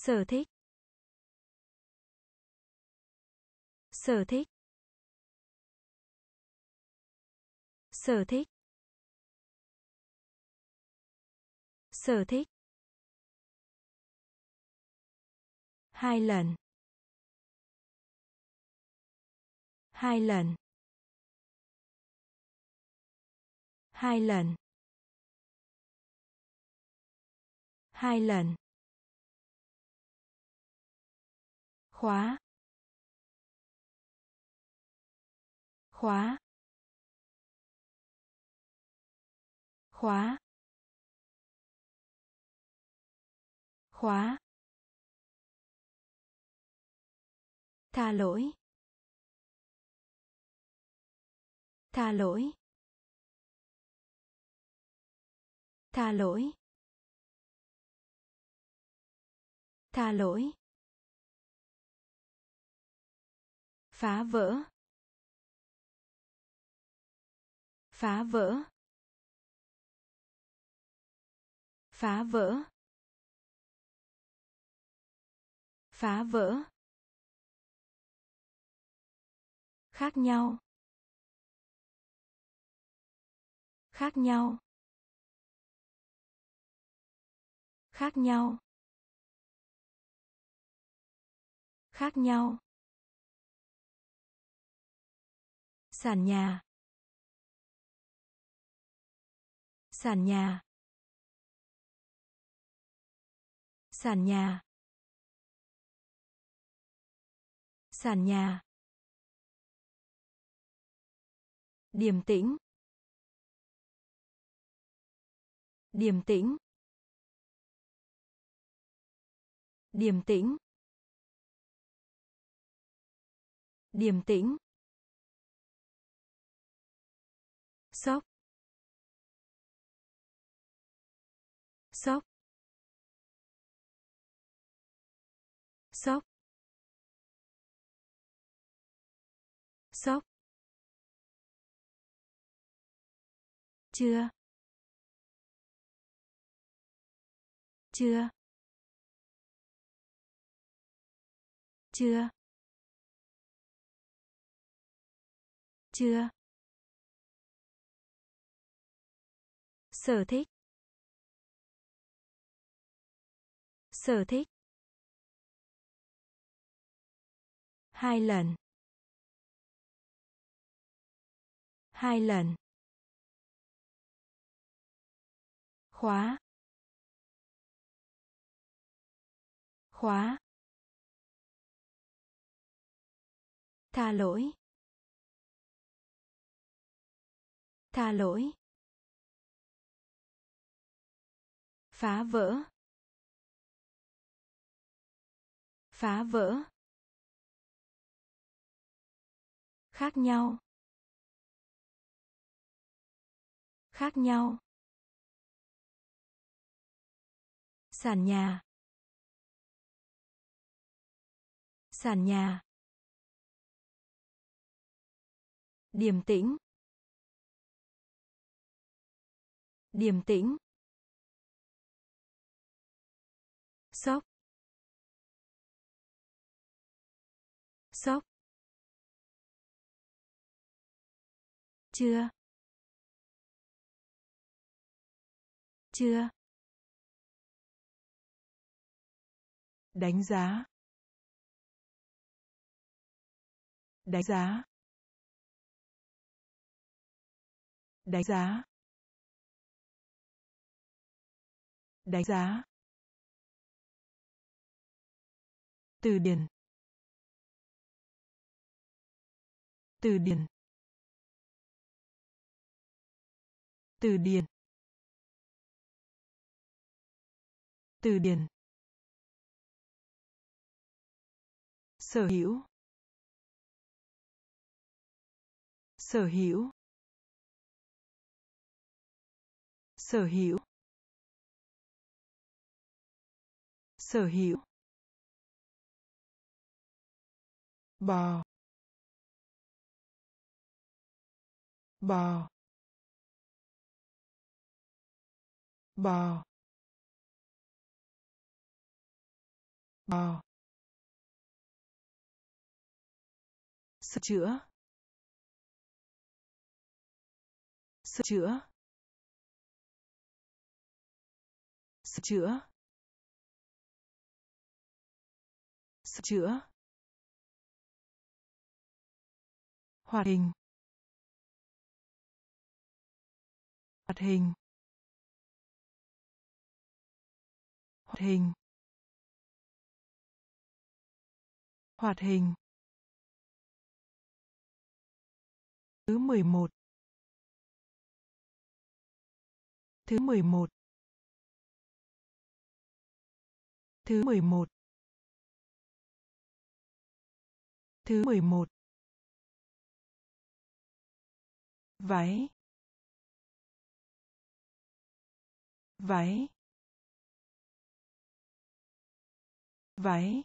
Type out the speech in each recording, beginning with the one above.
Sở thích. Sở thích. Sở thích. Sở thích. 2 lần. 2 lần. 2 lần. 2 lần. Khóa. Khóa. Khóa. Khóa. Tha lỗi. Tha lỗi. Tha lỗi. Tha lỗi. Phá vỡ. Phá vỡ. Phá vỡ. Phá vỡ. Khác nhau. Khác nhau. Khác nhau. Khác nhau. Sàn nhà. Sàn nhà. Sàn nhà. Sàn nhà. Điềm tĩnh. Điềm tĩnh. Điềm tĩnh. Điềm tĩnh. Sốc. Sốc. Sốc. Sốc. Chưa. Chưa. Chưa. Chưa. Sở thích. Sở thích. 2 lần. 2 lần. Khóa. Khóa. Tha lỗi. Tha lỗi. Phá vỡ. Phá vỡ. Khác nhau. Khác nhau. Sàn nhà. Sàn nhà. Điềm tĩnh. Điềm tĩnh. Sốc. Sốc. Chưa. Chưa. Đánh giá. Đánh giá. Đánh giá. Đánh giá. Từ điển. Từ điển. Từ điển. Từ điển. Sở hữu. Sở hữu. Sở hữu. Sở hữu. Bò. Bò. Bò. bò, sửa chữa, sửa chữa, sửa chữa, sửa chữa, hoạt hình, hoạt hình, hoạt hình, hoạt hình. Thứ 11. Thứ 11. Thứ 11. Thứ 11. Váy, váy, váy,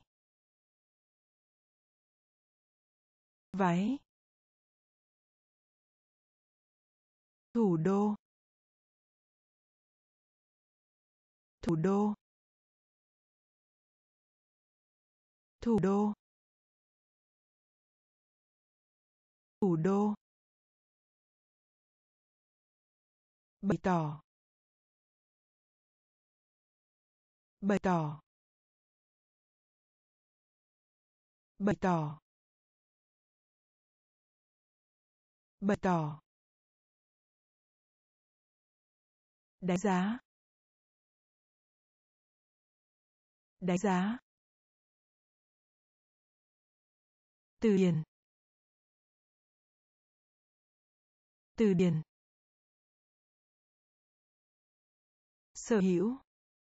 váy. Thủ đô, thủ đô, thủ đô, thủ đô. Bày tỏ, bày tỏ, bày tỏ, bày tỏ. Đánh giá, đánh giá. Từ điển, từ điển. Sở hữu,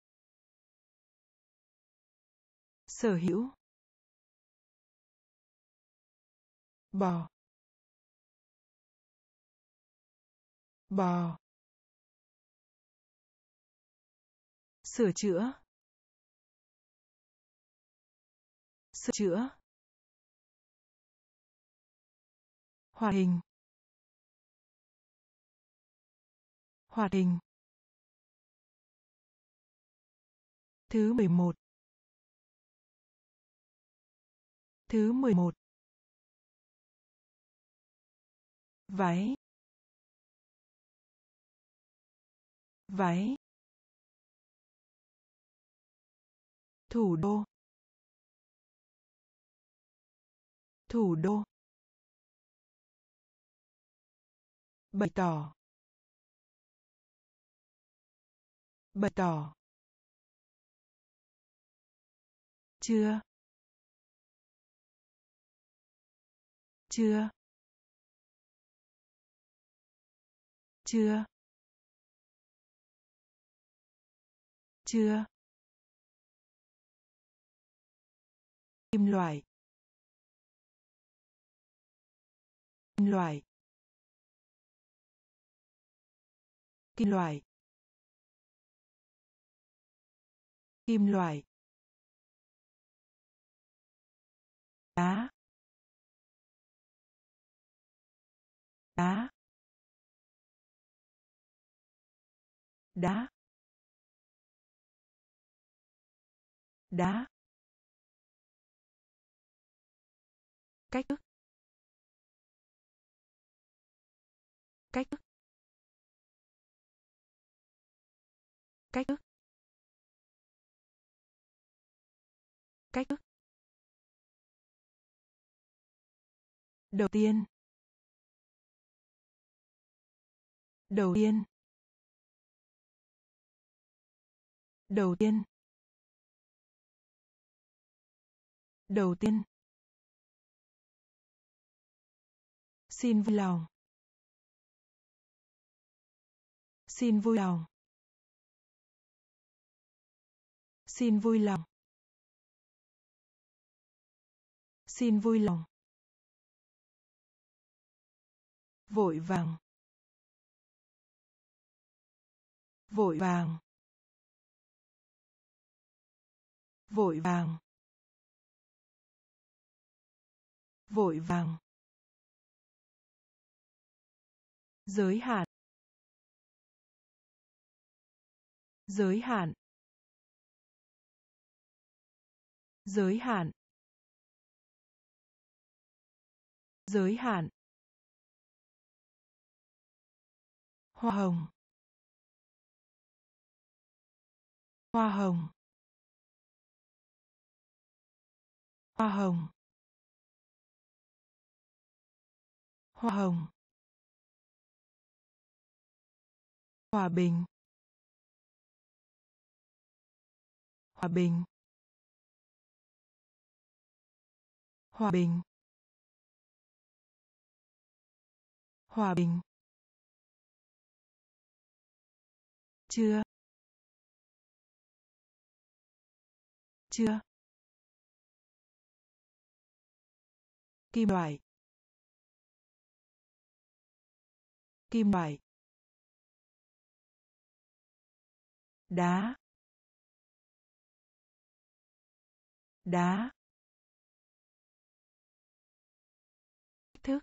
sở hữu. Bò, bò. Sửa chữa, sửa chữa. Hoạt hình, hoạt hình. Thứ 11. Thứ 11. Váy, váy. Thủ đô, thủ đô. Bày tỏ, bày tỏ. Chưa, chưa, chưa, chưa. Kim loại, kim loại, kim loại, kim loại. Đá, đá, đá, đá. Cách thức, cách thức, cách thức, cách thức. Đầu tiên, đầu tiên, đầu tiên, đầu tiên. Xin vui lòng, xin vui lòng, xin vui lòng, xin vui lòng. Vội vàng, vội vàng, vội vàng, vội vàng. Giới hạn, giới hạn, giới hạn, giới hạn, hoa hồng, hoa hồng, hoa hồng, hoa hồng, hòa bình, hòa bình, hòa bình, hòa bình, chưa, chưa, kim loại, kim loại, đá, đá, cách thức,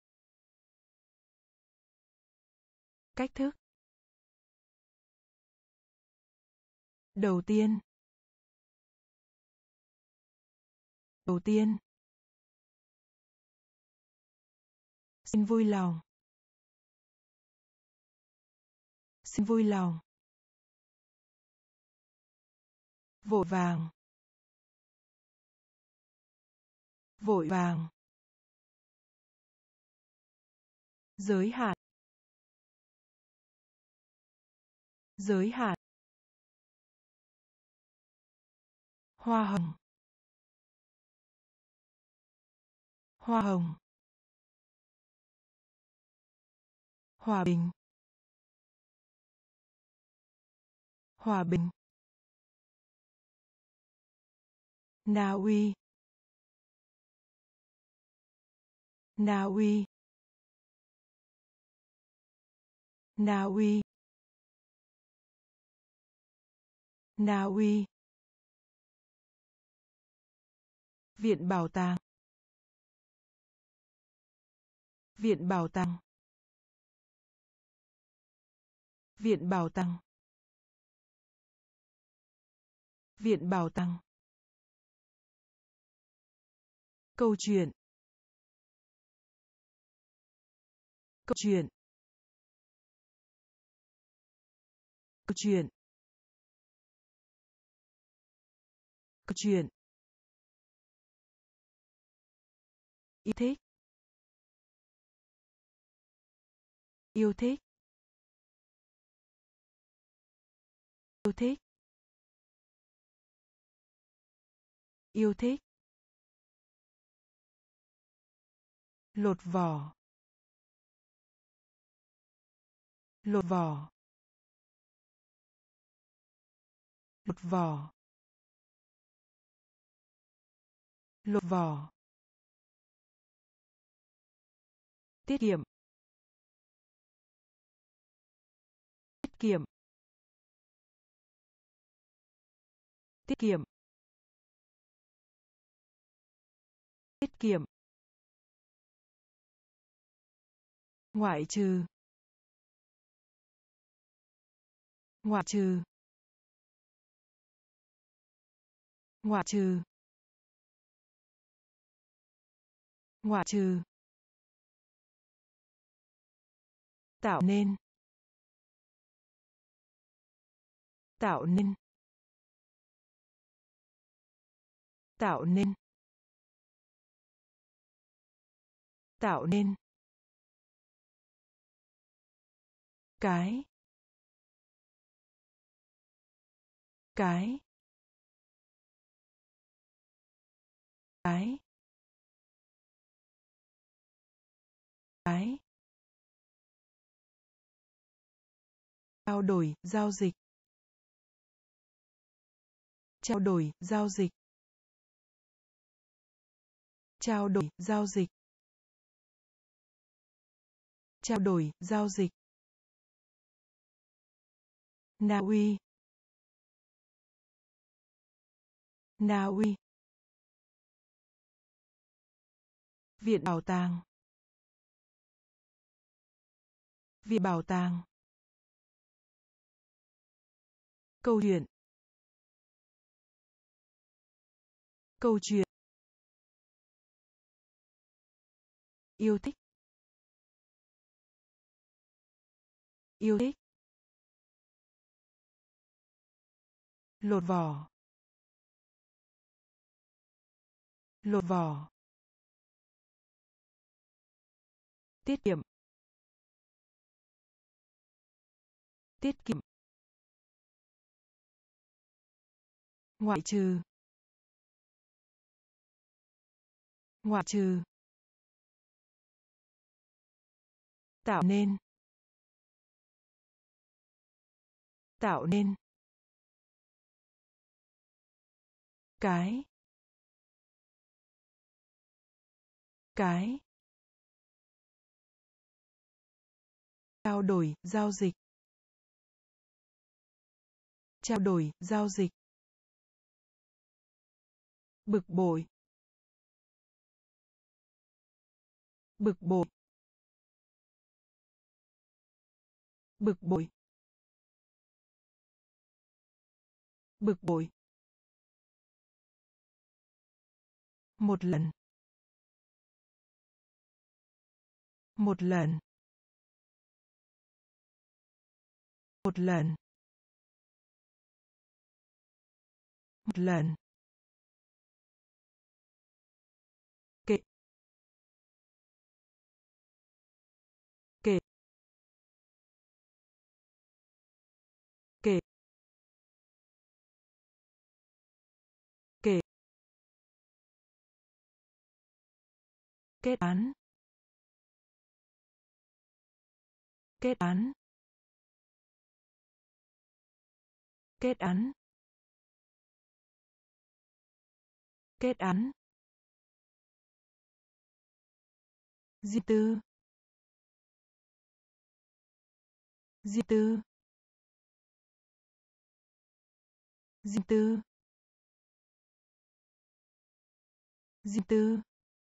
cách thức, đầu tiên, đầu tiên, xin vui lòng, xin vui lòng, vội vàng, vội vàng, giới hạn, giới hạn, hoa hồng, hoa hồng, hòa bình, hòa bình, Na Uy, Na Uy, Na Uy, Na Uy, viện bảo tàng, viện bảo tàng, viện bảo tàng, viện bảo tàng, câu chuyện, câu chuyện, câu chuyện, câu chuyện, yêu thích, yêu thích, yêu thích, yêu thích, lột vỏ, lột vỏ, lột vỏ, lột vỏ, tiết kiệm, tiết kiệm, tiết kiệm, tiết kiệm, ngoại trừ, ngoại trừ, ngoại trừ, ngoại trừ, tạo nên, tạo nên, tạo nên, tạo nên, cái, cái, cái, cái, trao đổi, giao dịch, trao đổi, giao dịch, trao đổi, giao dịch, trao đổi, giao dịch, Na Uy, Na Uy, viện bảo tàng, viện bảo tàng, câu chuyện, Câu chuyện. Yêu thích. Yêu thích. Lột vỏ. Lột vỏ. Tiết kiệm. Tiết kiệm. Ngoại trừ. Ngoại trừ. Tạo nên. Tạo nên. Cái. Cái. Trao đổi, giao dịch. Trao đổi, giao dịch. Bực bội. Bực bội. Bực bội. Bực bội. Một lần. Một lần. Một lần. Một lần. Kệ. Kệ. Kệ. Kệ. Kết án. Kết án. Kết án. Kết án. Riêng tư. Riêng tư. Riêng tư. Riêng tư.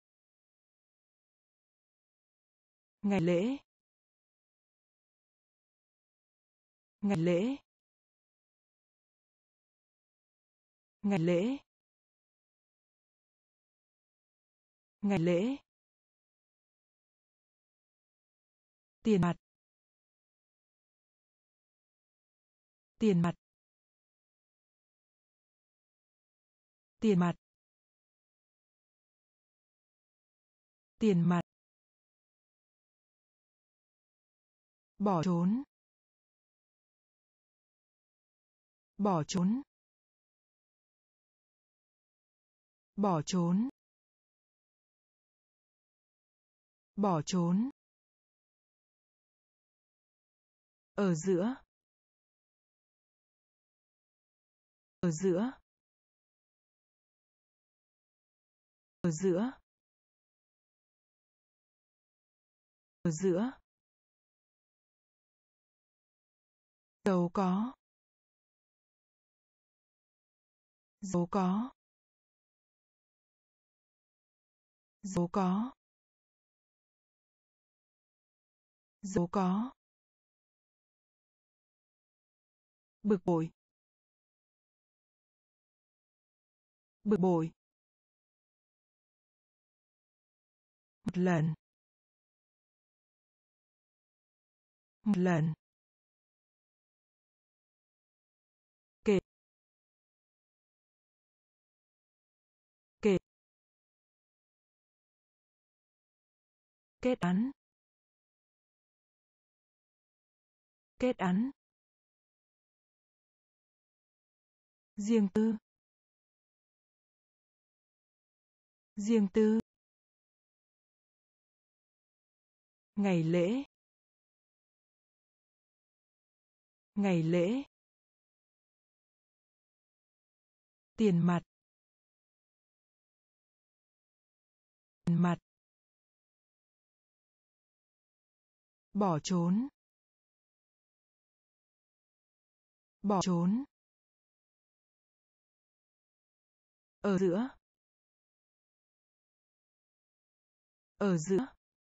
Ngày lễ. Ngày lễ. Ngày lễ. Ngày lễ. Tiền mặt. Tiền mặt. Tiền mặt. Tiền mặt. Bỏ trốn. Bỏ trốn. Bỏ trốn. Bỏ trốn. Ở giữa. Ở giữa. Ở giữa. Ở giữa. Giàu có. Giàu có. Giàu có. Giàu có. Bực bội. Bực bội. Một lần. Một lần. Kệ. Kệ. Kết án. Kết án. Riêng tư. Riêng tư. Ngày lễ. Ngày lễ. Tiền mặt. Tiền mặt. Bỏ trốn. Bỏ trốn. Ở giữa. Ở giữa.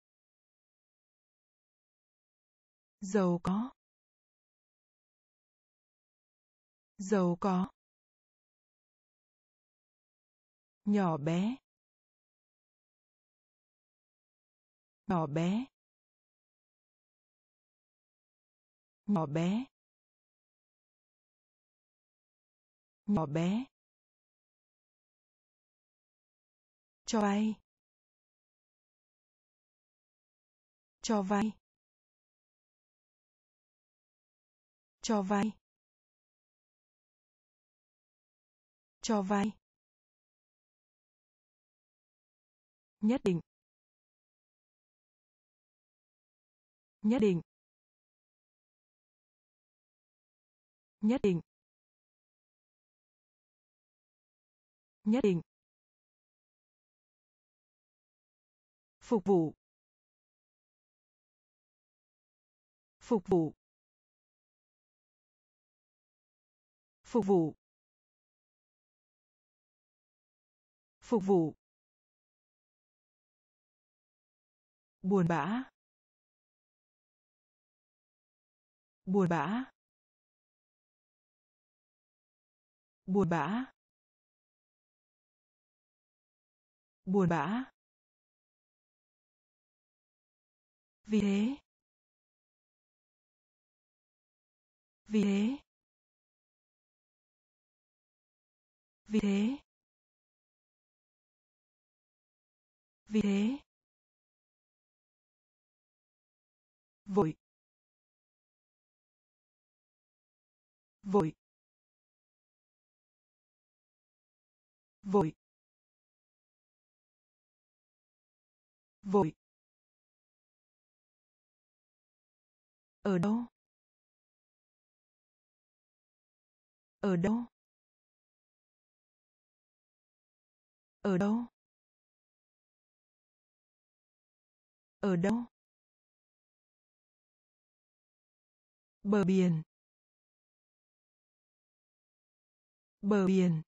Giàu có. Giàu có. nhỏ bé, nhỏ bé, nhỏ bé, nhỏ bé, cho vay, cho vay, cho vay, cho vay, nhất định, nhất định, nhất định, nhất định, phục vụ, phục vụ, phục vụ, phục vụ, buồn bã, buồn bã, buồn bã, buồn bã, vì thế, vì thế, vì thế, vì thế, vội, vội, vội, vội, ở đâu, ở đâu, ở đâu, ở đâu, bờ biển, bờ biển,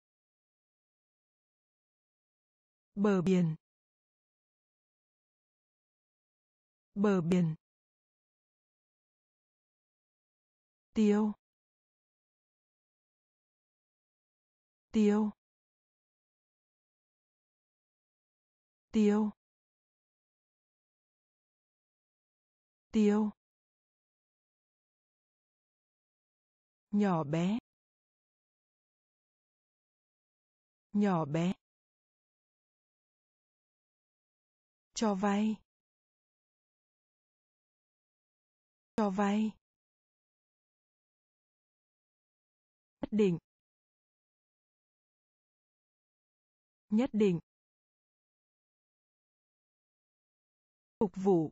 bờ biển, bờ biển, tiêu, tiêu, tiêu, tiêu, nhỏ bé, nhỏ bé, cho vay, cho vay, nhất định, nhất định, phục vụ,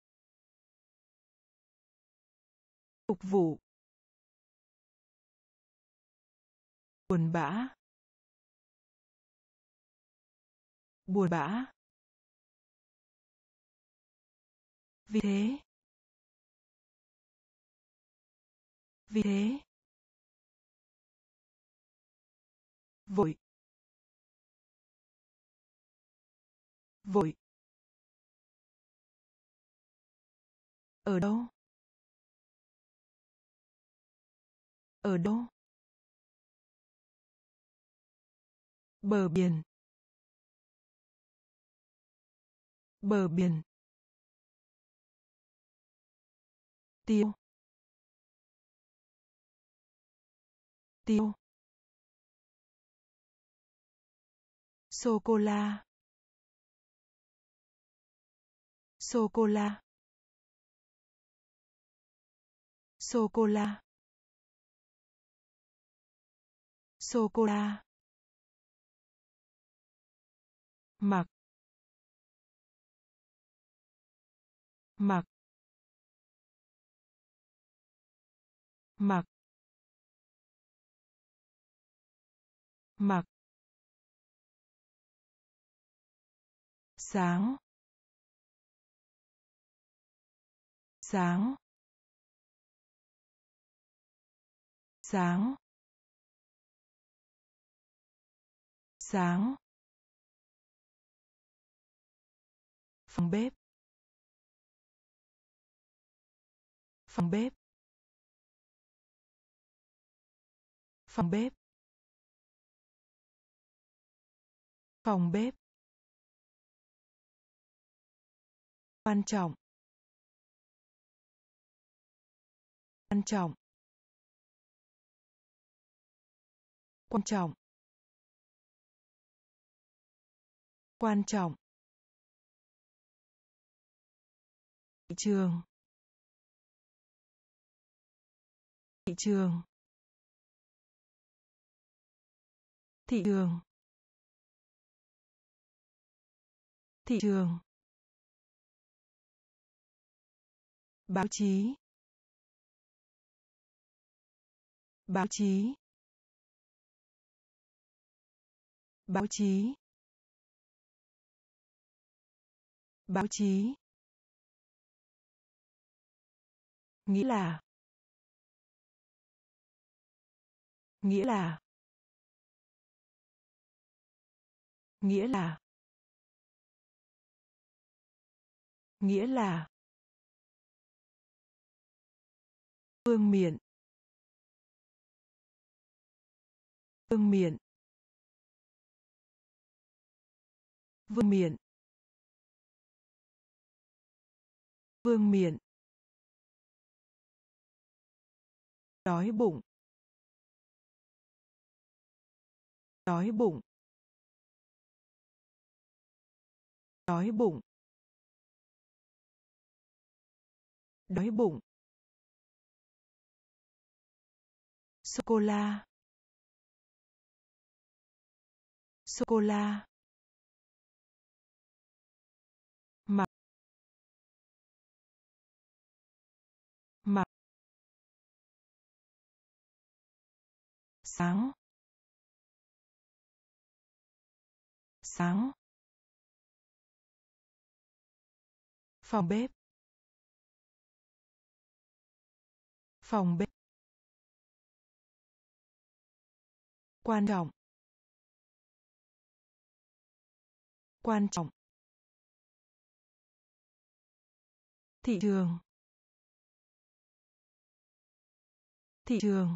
phục vụ, buồn bã, buồn bã, vì thế, vì thế, vội, vội, ở đâu, ở đâu, bờ biển, bờ biển, tiêu, tiêu, sô cô la, sô cô la, sô cô la, sô cô la, mặc, mặc, mặc, mặc, sáng, sáng, sáng, sáng, phòng bếp, phòng bếp, phòng bếp, Phòng bếp. Quan trọng. Quan trọng. Quan trọng. Quan trọng. Thị trường. Thị trường. Thị trường. Thị trường. Báo chí. Báo chí. Báo chí. Báo chí. Nghĩa là. Nghĩa là. Nghĩa là. Nghĩa là. Vương miện. Vương miện. Vương miện. Vương miện. Đói bụng. Đói bụng. Đói bụng. Đói bụng. Sô cô la. Sô cô la. Mặc. Mặc. Sáng. Sáng. Phòng bếp. Phòng bếp. Quan trọng. Quan trọng. Thị trường. Thị trường.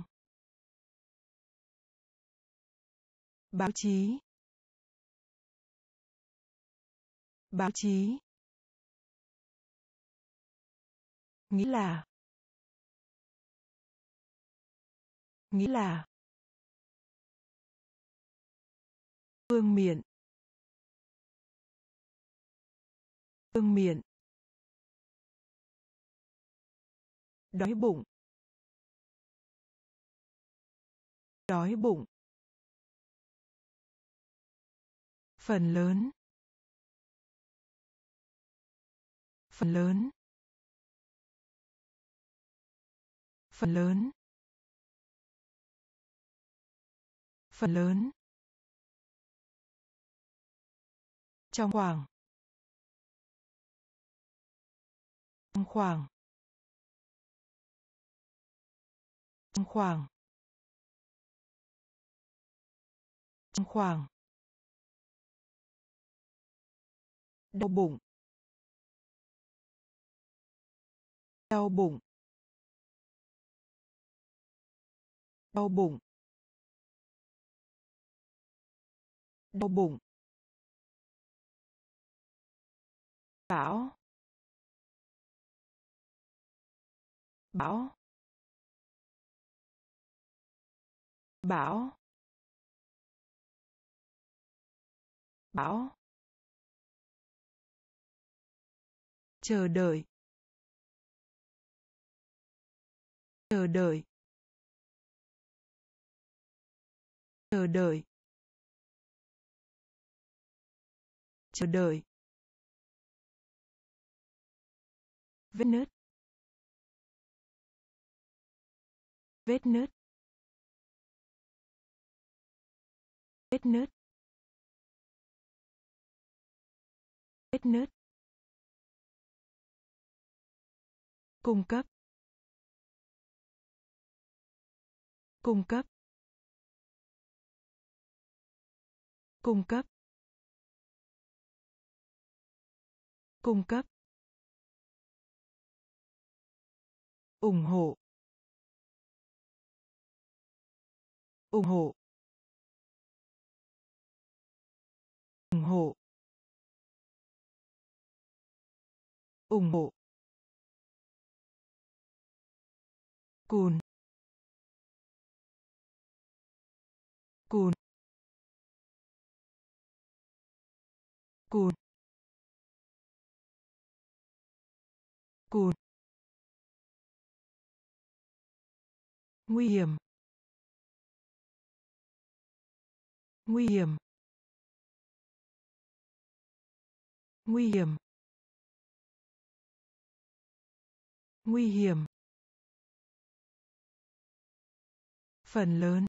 Báo chí. Báo chí. Nghĩa là. Nghĩa là. Vương miện. Vương miện. Đói bụng. Đói bụng. Phần lớn. Phần lớn. Phần lớn. Phần lớn. Trong khoảng. Trong khoảng. Trong khoảng. Trong khoảng. Đau bụng. Đau bụng. Đau bụng. Đau bụng. Bão. Bão. Bão. Bão. Chờ đợi. Chờ đợi. Chờ đợi. Chờ đợi. Vết nứt. Vết nứt. Vết nứt. Vết nứt. Cung cấp. Cung cấp. Cung cấp. Cung cấp. Ủng hộ. Ủng hộ. ủng hộ, cùn, cùn, cùn, cùn, nguy hiểm, nguy hiểm, nguy hiểm, nguy hiểm, phần lớn,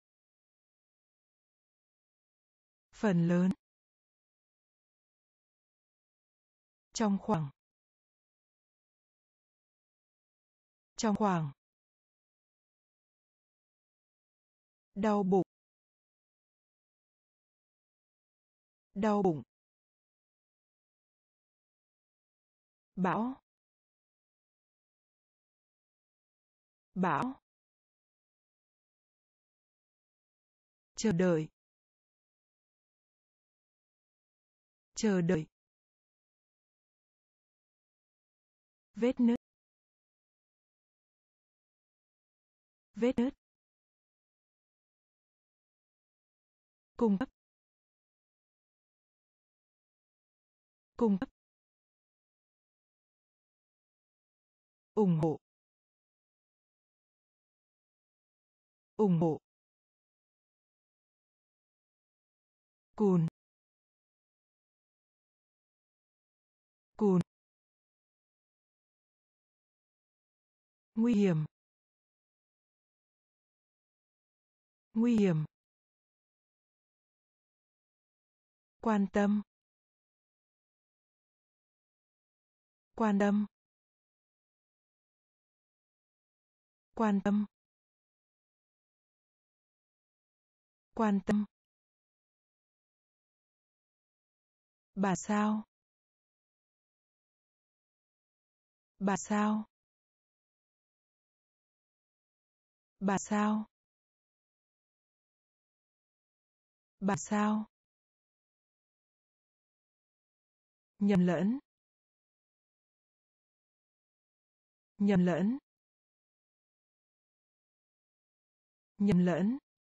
phần lớn, trong khoảng, trong khoảng, đau bụng, đau bụng, bão, bão, chờ đợi, chờ đợi, vết nứt, vết nứt, cung cấp, cung cấp, ủng hộ, ủng hộ, cùn, cùn, nguy hiểm, nguy hiểm, quan tâm, quan tâm, quan tâm, quan tâm, bản sao, bản sao, bản sao, bản sao, nhầm lẫn, nhầm lẫn, nhầm lẫn,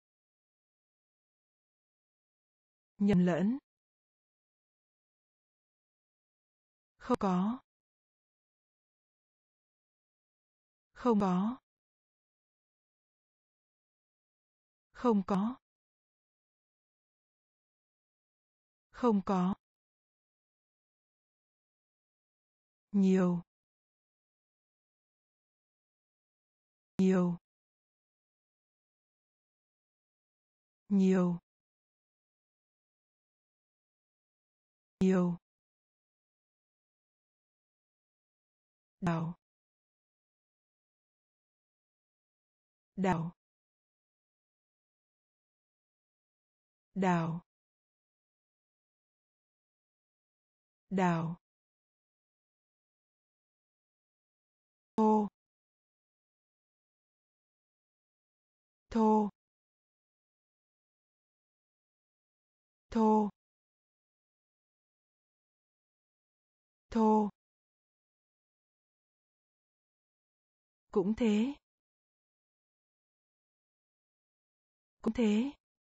nhầm lẫn, không có, không có, không có, không có, nhiều, nhiều, nhiều, nhiều, đào, đào, đào, đào, thô, thô, thô, thô, cũng thế, cũng thế,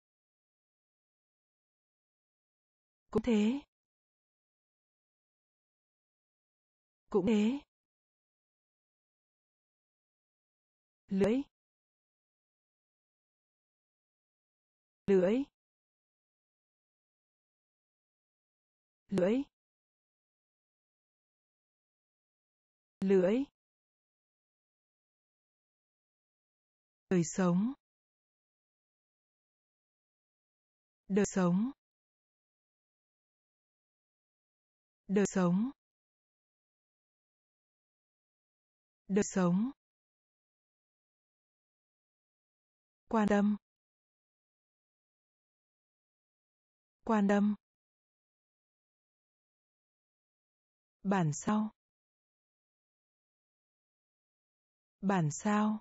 cũng thế, cũng thế, lưỡi, lưỡi, lưỡi, lưỡi, đời sống, đời sống, đời sống, đời sống, quan tâm, quan tâm, bản sao, bản sao,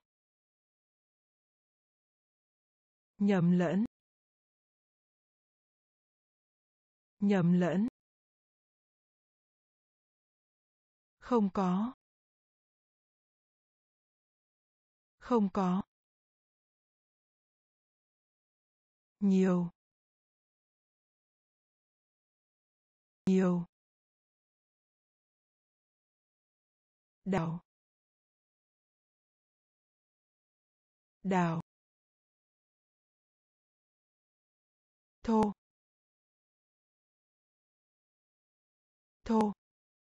nhầm lẫn, nhầm lẫn, Không có. Không có. Nhiều. Nhiều. Đào. Đào. Thô. Thô.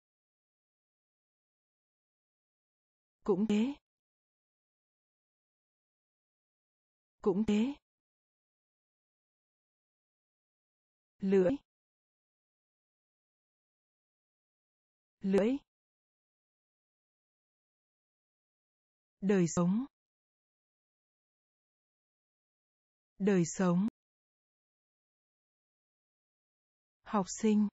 Cũng thế. Cũng thế. Lưỡi. Lưỡi. Đời sống. Đời sống. Học sinh.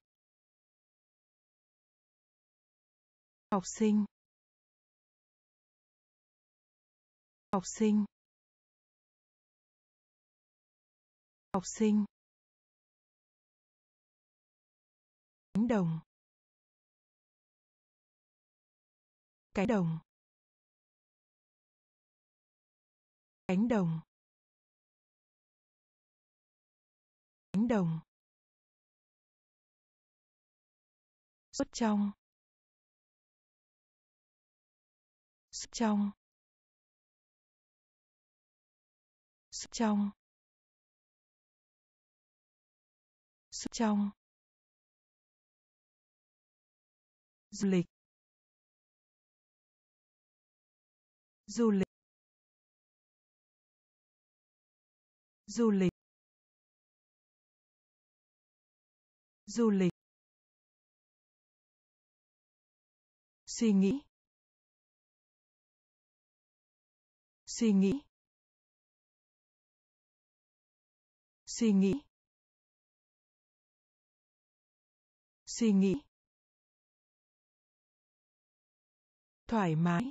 Học sinh. Học sinh. Học sinh. Cánh đồng. Cánh đồng. Cánh đồng. Cánh đồng. Suốt trong. Suốt trong. Suốt trong. Suốt trong. Du lịch. Du lịch. Du lịch. Du lịch. Suy nghĩ. Suy nghĩ. Suy nghĩ. Suy nghĩ. Thoải mái.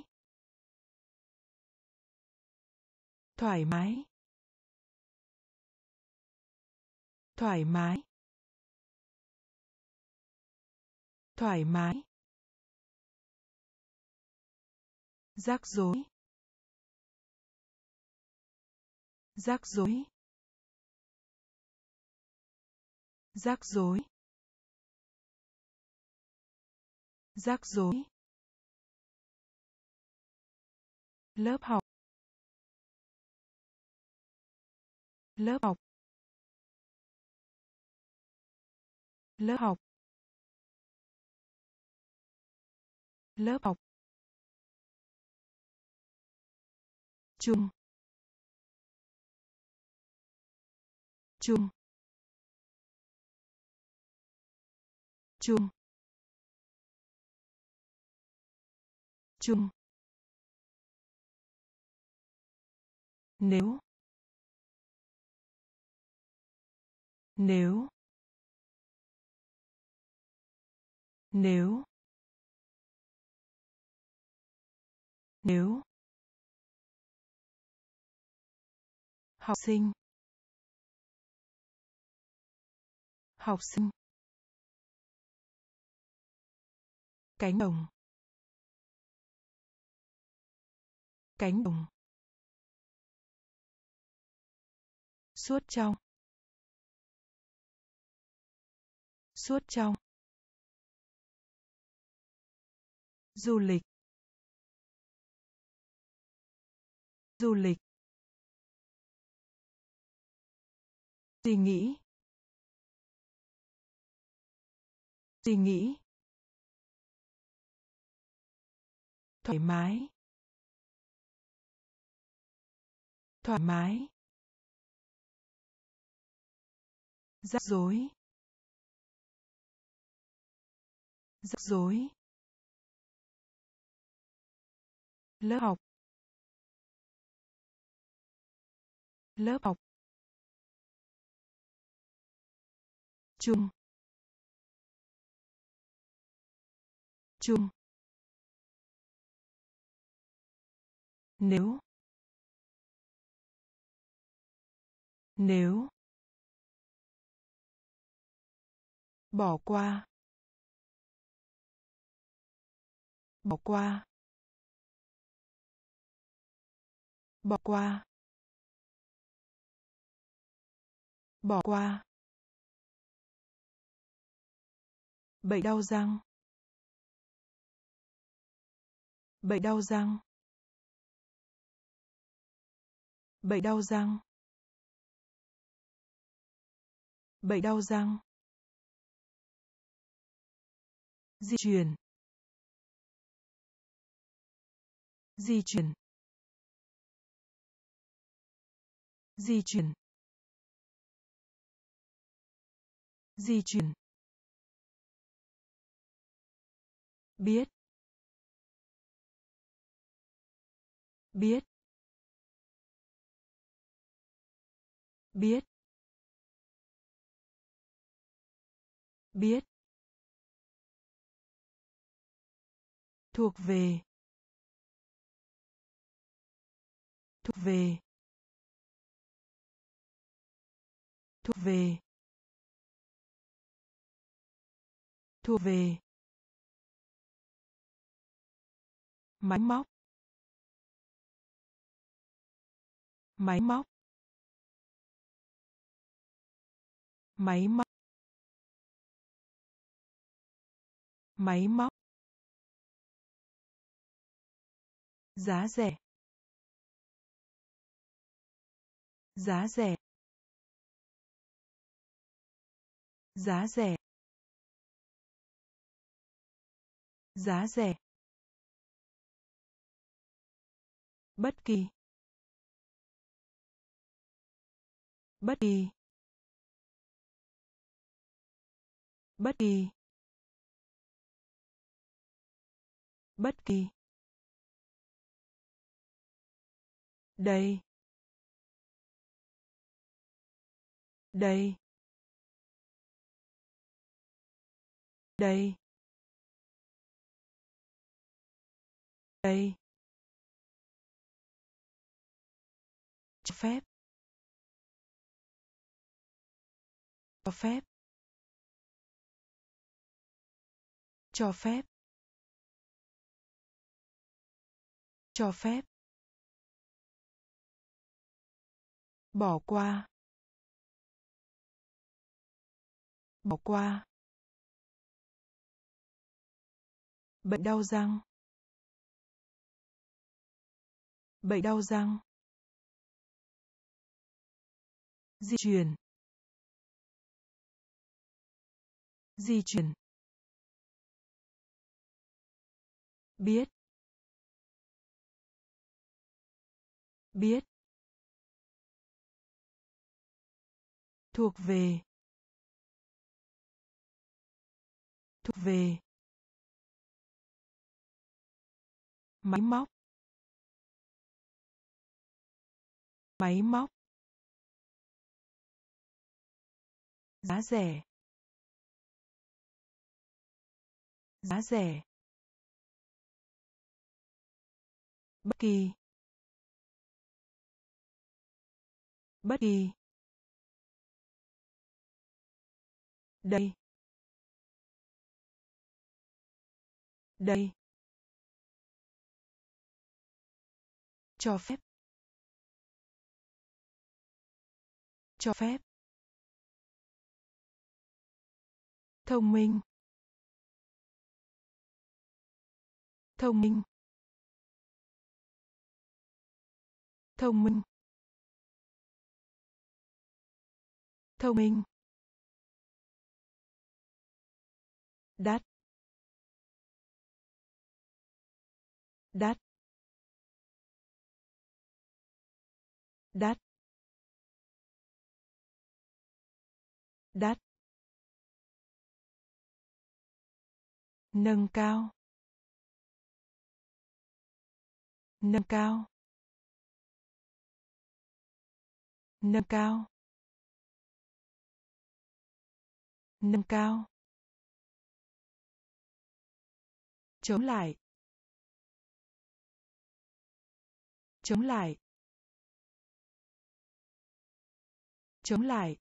Thoải mái. Thoải mái. Thoải mái. Rắc rối. Rắc rối. Rắc rối. Rắc rối. Lớp học. Lớp học. Lớp học. Lớp học. Chung. Chung. Chung. Chung. Nếu. Nếu. Nếu. Nếu. Học sinh. Học sinh. Cánh đồng. Cánh đồng. Suốt trong. Suốt trong. Du lịch. Du lịch. Suy nghĩ. Suy nghĩ. Thoải mái. Thoải mái. Rắc rối. Rắc rối. Lớp học. Lớp học. Chung. Chung. Nếu. Nếu. Bỏ qua. Bỏ qua. Bỏ qua. Bỏ qua. Bệnh đau răng. Bệnh đau răng. Bệnh đau răng. Bệnh đau răng. Di chuyển. Di chuyển. Di chuyển. Di chuyển. Biết. Biết. Biết. Biết. Thuộc về. Thuộc về. Thuộc về. Thuộc về. Máy móc. Máy móc. Máy móc. Máy móc. Giá rẻ. Giá rẻ. Giá rẻ. Giá rẻ. Bất kỳ. Bất kỳ. Bất kỳ. Bất kỳ. Đây. Đây. Đây. Đây. Cho phép. Cho phép. Cho phép. Cho phép. Bỏ qua. Bỏ qua. Bệnh đau răng. Bệnh đau răng. Di chuyển. Di chuyển. Biết. Biết. Thuộc về. Thuộc về. Máy móc. Máy móc. Giá rẻ. Giá rẻ. Bất kỳ. Bất kỳ. Đây. Đây. Cho phép. Cho phép. Thông minh. Thông minh. Thông minh. Thông minh. Đắt. Đắt. Đắt. Đắt. Nâng cao. Nâng cao. Nâng cao. Nâng cao. Chống lại. Chống lại. Chống lại.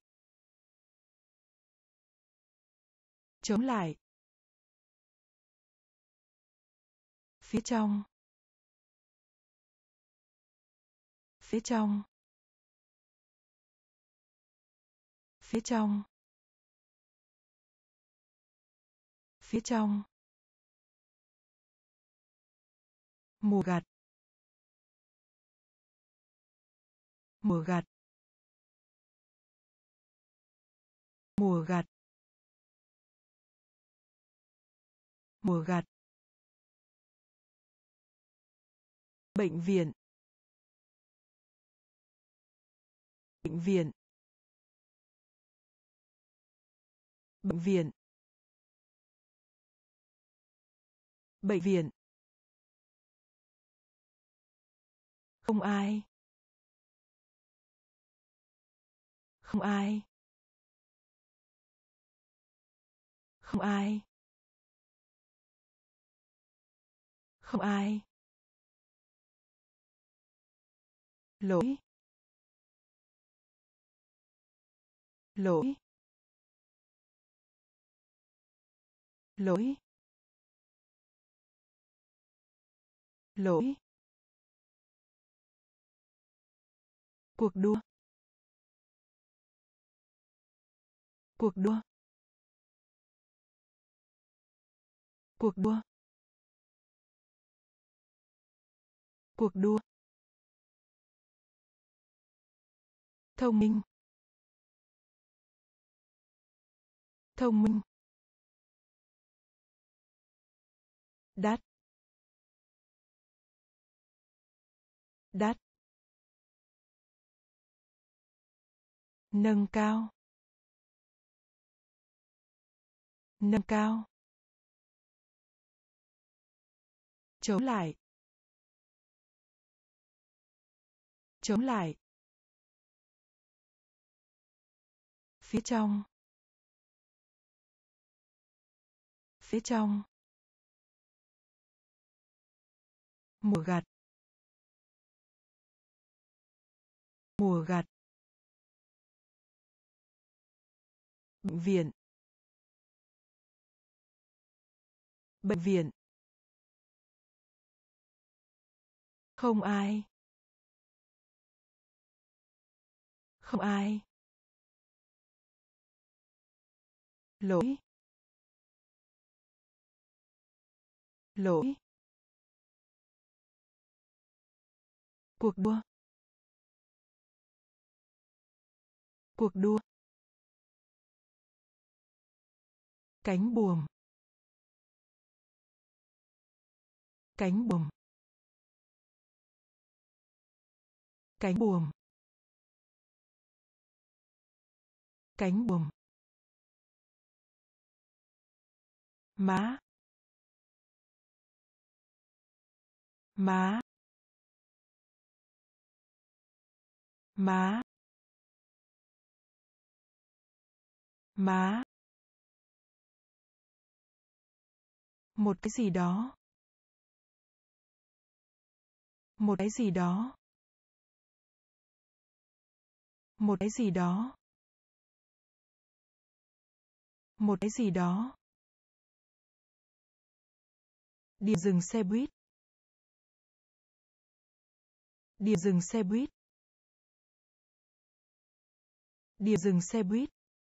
Chống lại. Phía trong. Phía trong. Phía trong. Phía trong. Mùa gặt. Mùa gặt. Mùa gặt. Mùa gặt. Bệnh viện. Bệnh viện. Bệnh viện. Bệnh viện. Không ai. Không ai. Không ai. Không ai. Lỗi. Lỗi. Lỗi. Lỗi. Cuộc đua. Cuộc đua. Cuộc đua. Cuộc đua. Thông minh. Thông minh. Đắt. Đắt. Nâng cao. Nâng cao. Chống lại. Chống lại. Phía trong. Phía trong. Mùa gặt. Mùa gặt. Bệnh viện. Bệnh viện. Không ai. Không ai. Lỗi. Lỗi. Cuộc đua. Cuộc đua. Cánh buồm. Cánh buồm. Cánh buồm. Cánh buồm. Má. Má. Má. Má. Một cái gì đó. Một cái gì đó. Một cái gì đó. Một cái gì đó. Điểm dừng xe buýt. Điểm dừng xe buýt. Điểm dừng xe buýt.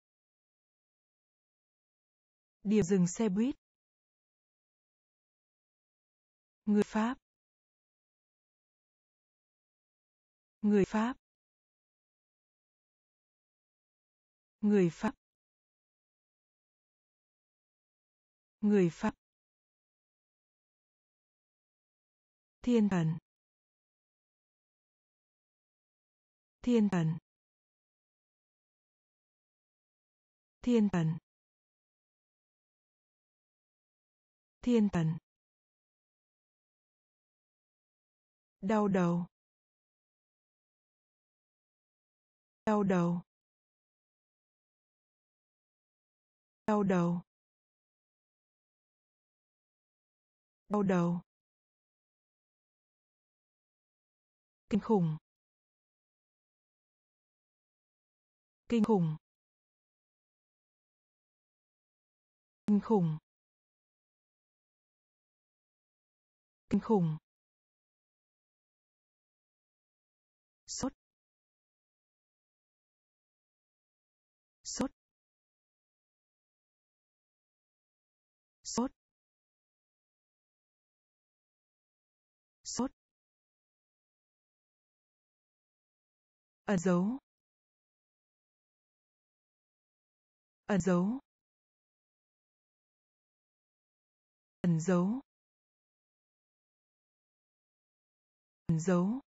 Điểm dừng xe buýt. Người Pháp. Người Pháp. Người Pháp. Người Pháp. Thiên thần. Thiên thần. Thiên thần. Thiên thần. Đau đầu. Đau đầu. Đau đầu. Đau đầu. Kinh khủng. Kinh khủng. Kinh khủng. Kinh khủng. Sốt. Sốt. Sốt. Sốt. Ẩn dấu. Ẩn dấu. Ẩn dấu. Ẩn dấu.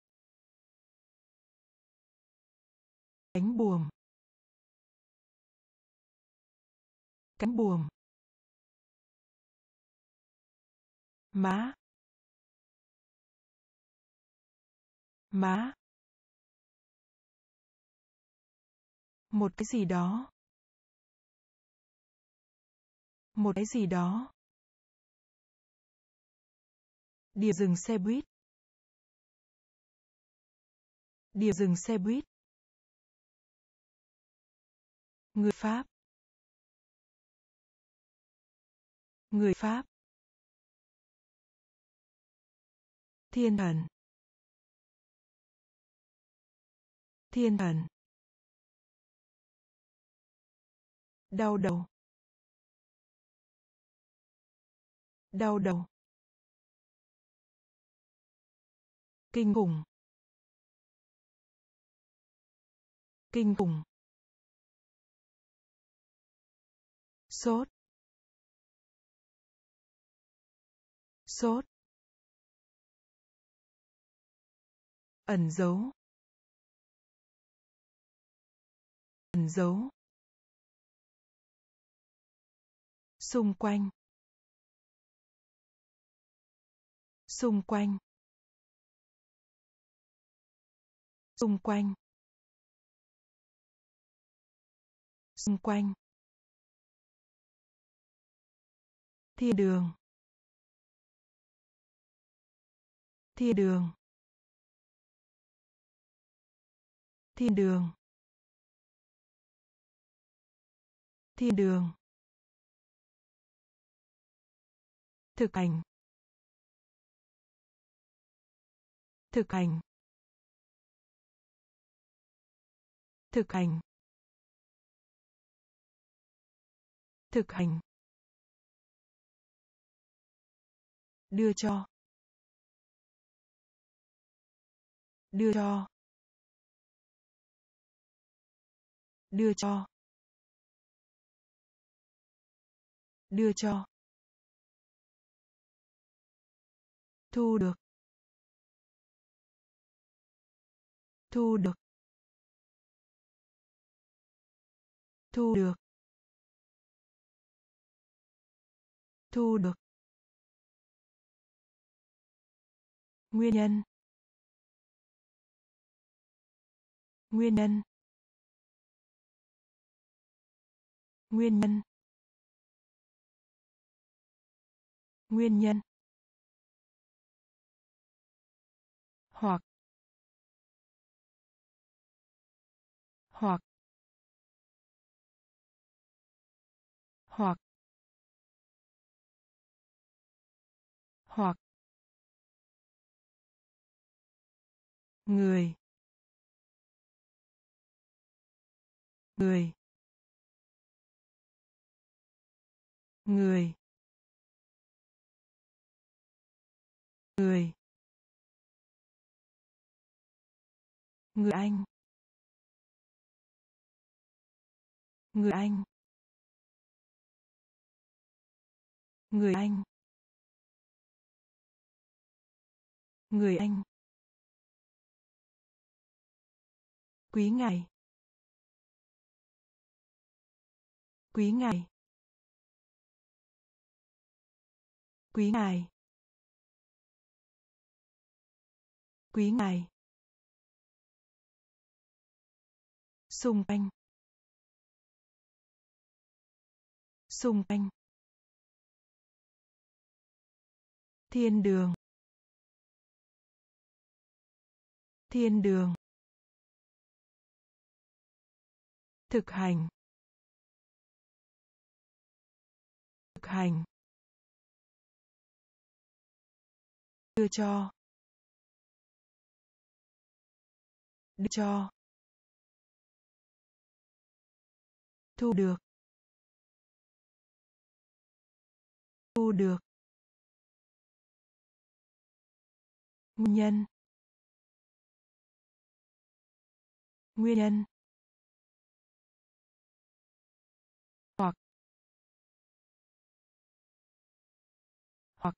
Cánh buồm. Cánh buồm. Má. Má. Một cái gì đó. Một cái gì đó. Điểm dừng xe buýt. Điểm dừng xe buýt. Người Pháp. Người Pháp. Thiên thần. Thiên thần. Đau đầu. Đau đầu. Kinh khủng. Kinh khủng. Sốt. Sốt. Ẩn dấu. Ẩn dấu. Xung quanh. Xung quanh. Xung quanh. Xung quanh. Thiên đường. Thiên đường. Thiên đường. Thiên đường. Thực hành. Thực hành. Thực hành. Thực hành. Đưa cho. Đưa cho. Đưa cho. Đưa cho. Thu được. Thu được. Thu được. Thu được. Nguyên nhân. Nguyên nhân. Nguyên nhân. Nguyên nhân. Hoặc. Hoặc. Hoặc. Hoặc. Người. Người. Người. Người. Người Anh. Người Anh. Người Anh. Người Anh. Quý ngày. Quý ngày. Quý ngày. Quý ngày. Xung quanh. Xung quanh. Thiên đường. Thiên đường. Thực hành. Thực hành. đưa cho, đưa cho, thu được, thu được, nguyên nhân, nguyên nhân, hoặc, hoặc,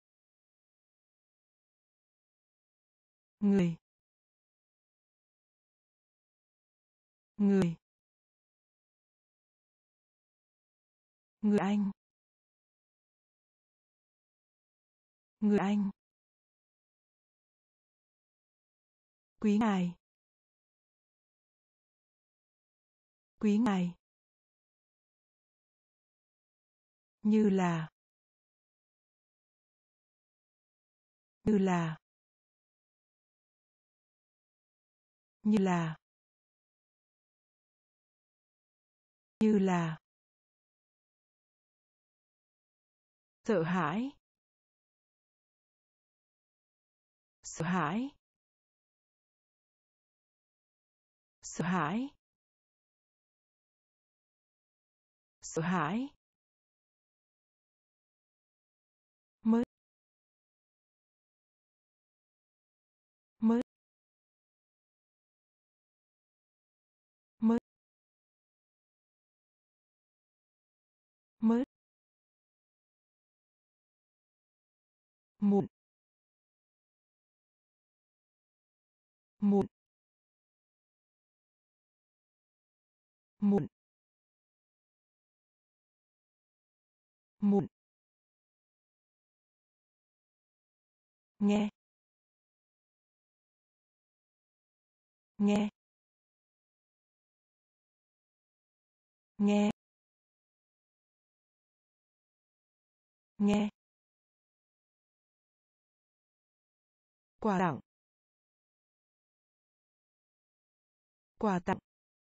người, người, người Anh, người Anh, quý ngài, quý ngài, như là, như là, như là, như là, sợ hãi, sợ hãi, sợ hãi, sợ hãi, mới, mới, mới, mới, muộn, muộn, muộn, muộn, nghe, nghe, nghe, nghe, quà tặng, quà tặng,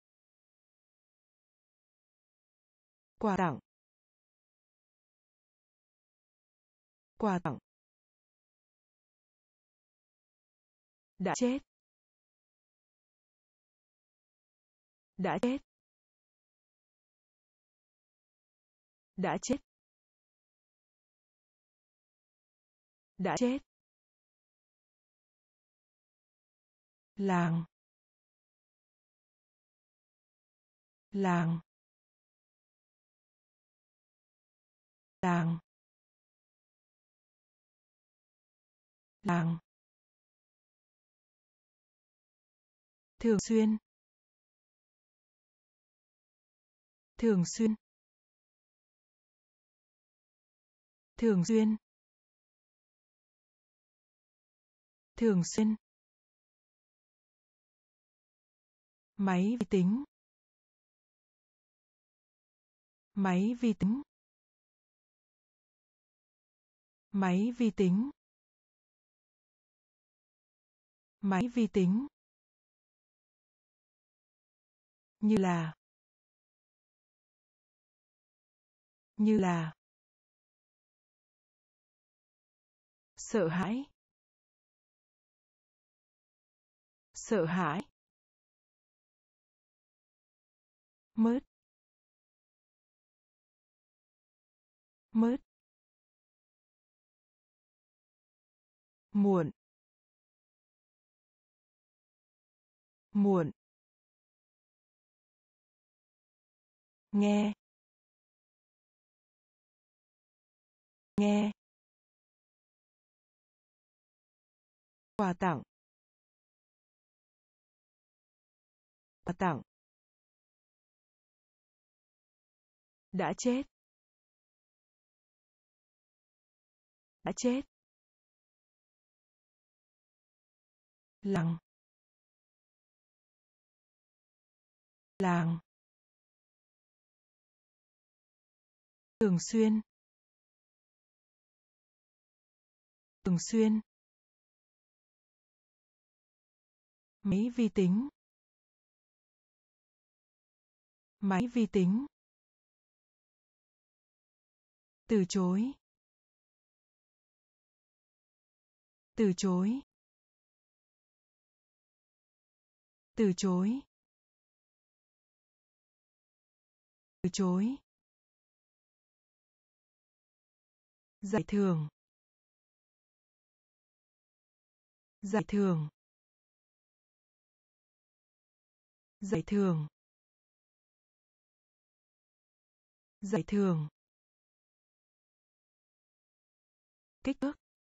quà tặng, quà tặng, đã chết, đã chết, đã chết, đã chết, làng, làng, làng, làng, thường xuyên, thường xuyên, thường xuyên, thường xuyên, máy vi tính, máy vi tính, máy vi tính, máy vi tính, như là, như là, sợ hãi, sợ hãi, mớt, mớt, muộn, muộn, nghe, nghe, quà tặng, quà tặng, đã chết, đã chết, làng, làng, thường xuyên, thường xuyên, máy vi tính, máy vi tính, từ chối, từ chối, từ chối, từ chối, giải thưởng, giải thưởng, giải thưởng, giải thưởng, kích thước,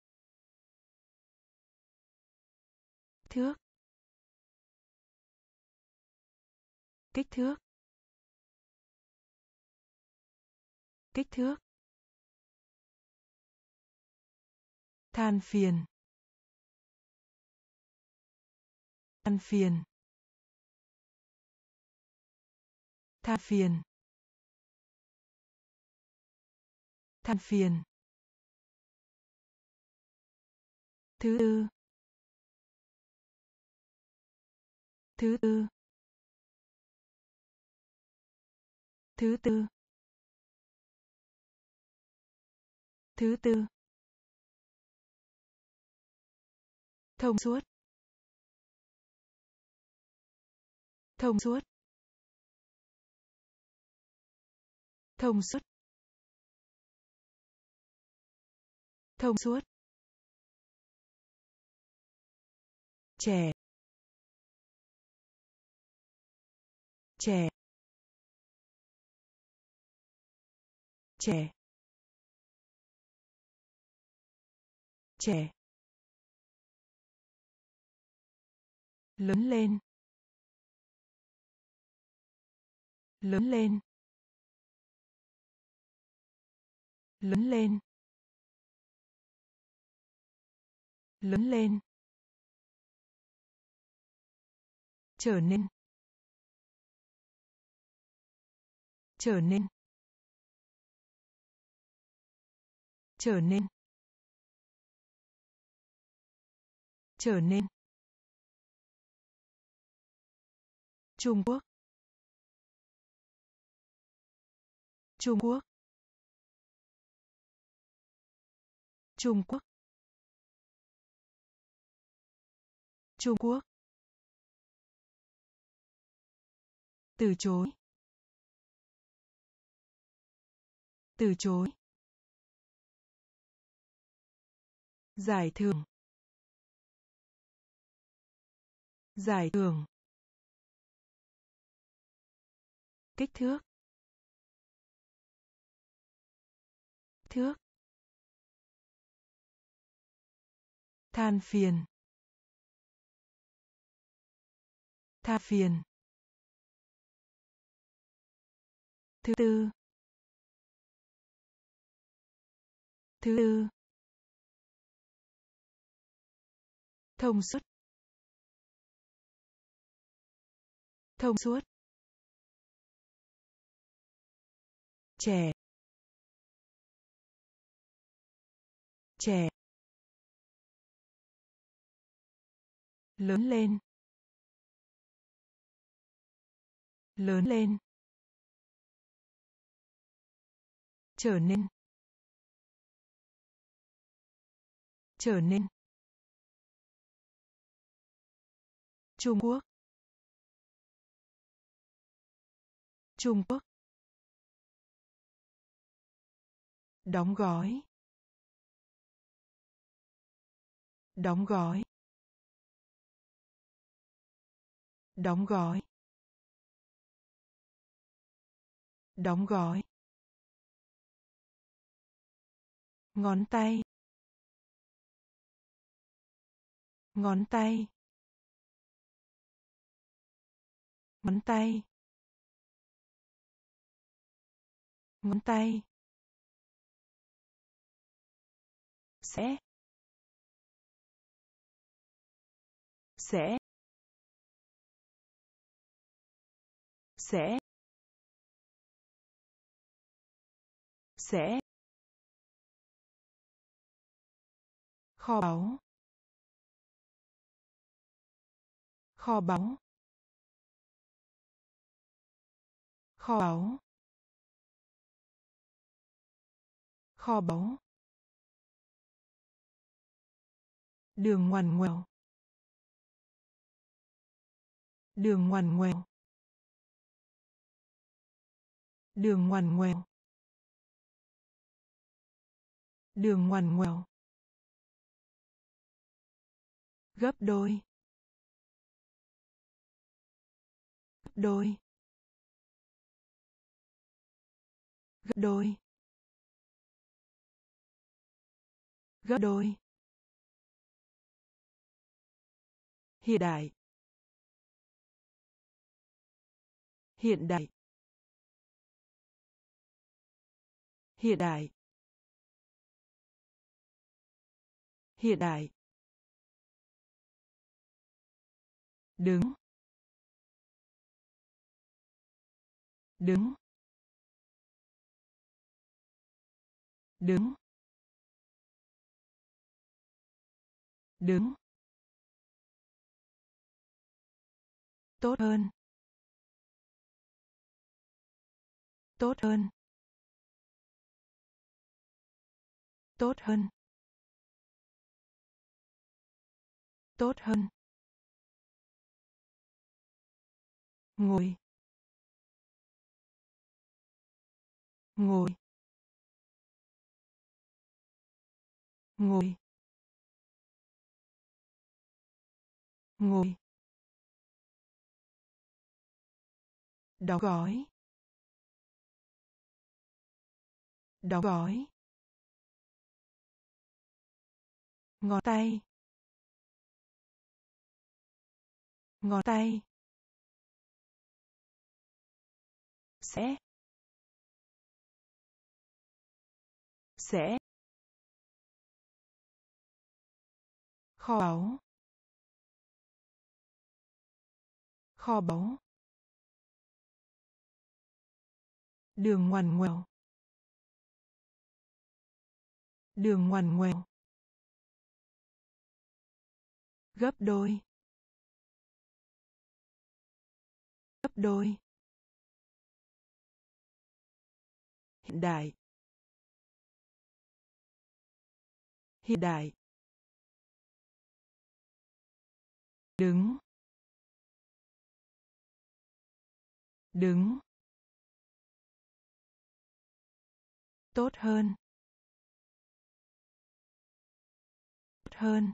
thước, kích thước, kích thước, than phiền, than phiền, than phiền, than phiền, thứ tư, thứ tư, thứ tư, thứ tư, thông suốt, thông suốt, thông suốt, thông suốt, trẻ, trẻ, trẻ, trẻ, lớn lên, lớn lên, lớn lên, lớn lên, trở nên, trở nên, trở nên, trở nên, Trung Quốc, Trung Quốc, Trung Quốc, Trung Quốc, từ chối, từ chối, giải thưởng, giải thưởng, kích thước, thước, than phiền, than phiền, thứ tư, thứ tư, thông suốt, thông suốt, trẻ, trẻ, lớn lên, lớn lên, trở nên, trở nên, Trung Quốc, Trung Quốc, đóng gói, đóng gói, đóng gói, đóng gói, ngón tay, ngón tay, ngón tay, ngón tay, sẽ, sẽ, sẽ, sẽ, kho báu, kho báu, kho báu, kho báu, Đường ngoằn ngoèo. Đường ngoằn ngoèo. Đường ngoằn ngoèo. Đường ngoằn ngoèo. Gấp đôi. Gấp đôi. Gấp đôi. Gấp đôi. Hiện đại. Hiện đại. Hiện đại. Hiện đại. Đứng. Đứng. Đứng. Đứng. Tốt hơn. Tốt hơn. Tốt hơn. Tốt hơn. Ngồi. Ngồi. Ngồi. Ngồi. Đóng gói. Đóng gói. Ngón tay. Ngón tay. Sẽ. Sẽ. Kho báu. Kho báu. Đường ngoằn ngoèo. Đường ngoằn ngoèo. Gấp đôi. Gấp đôi. Hiện đại. Hiện đại. Đứng. Đứng. Tốt hơn. Tốt hơn.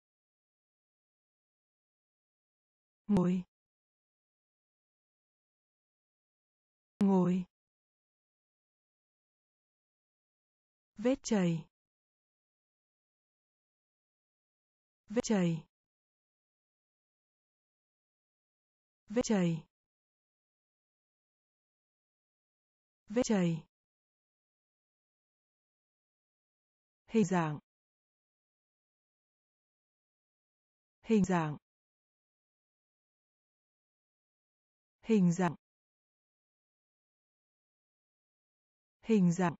Ngồi. Ngồi. Vết chày. Vết chày. Vết chày. Vết chày. Hình dạng. Hình dạng. Hình dạng. Hình dạng.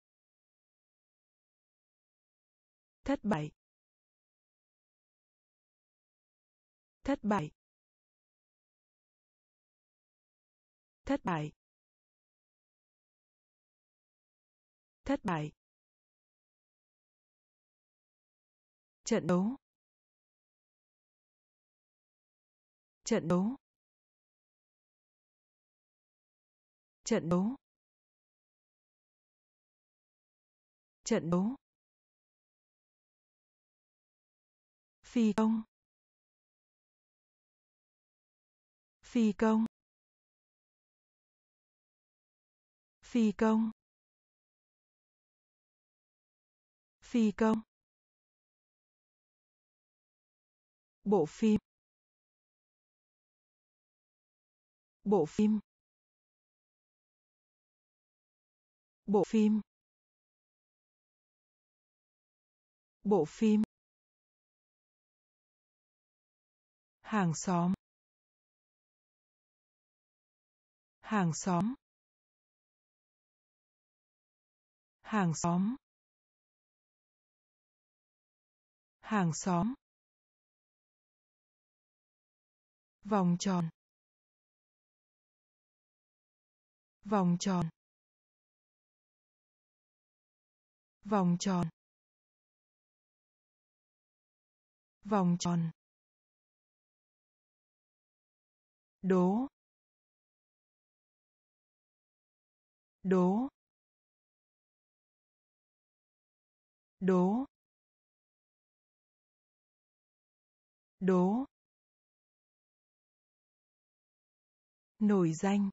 Thất bại. Thất bại. Thất bại. Thất bại. Trận đấu. Trận đấu. Trận đấu. Trận đấu. Phi công. Phi công. Phi công. Phi công. Bộ phim. Bộ phim. Bộ phim. Bộ phim. Hàng xóm. Hàng xóm. Hàng xóm. Hàng xóm. Vòng tròn. Vòng tròn. Vòng tròn. vòng tròn, đố, đố, đố, đố, nổi danh,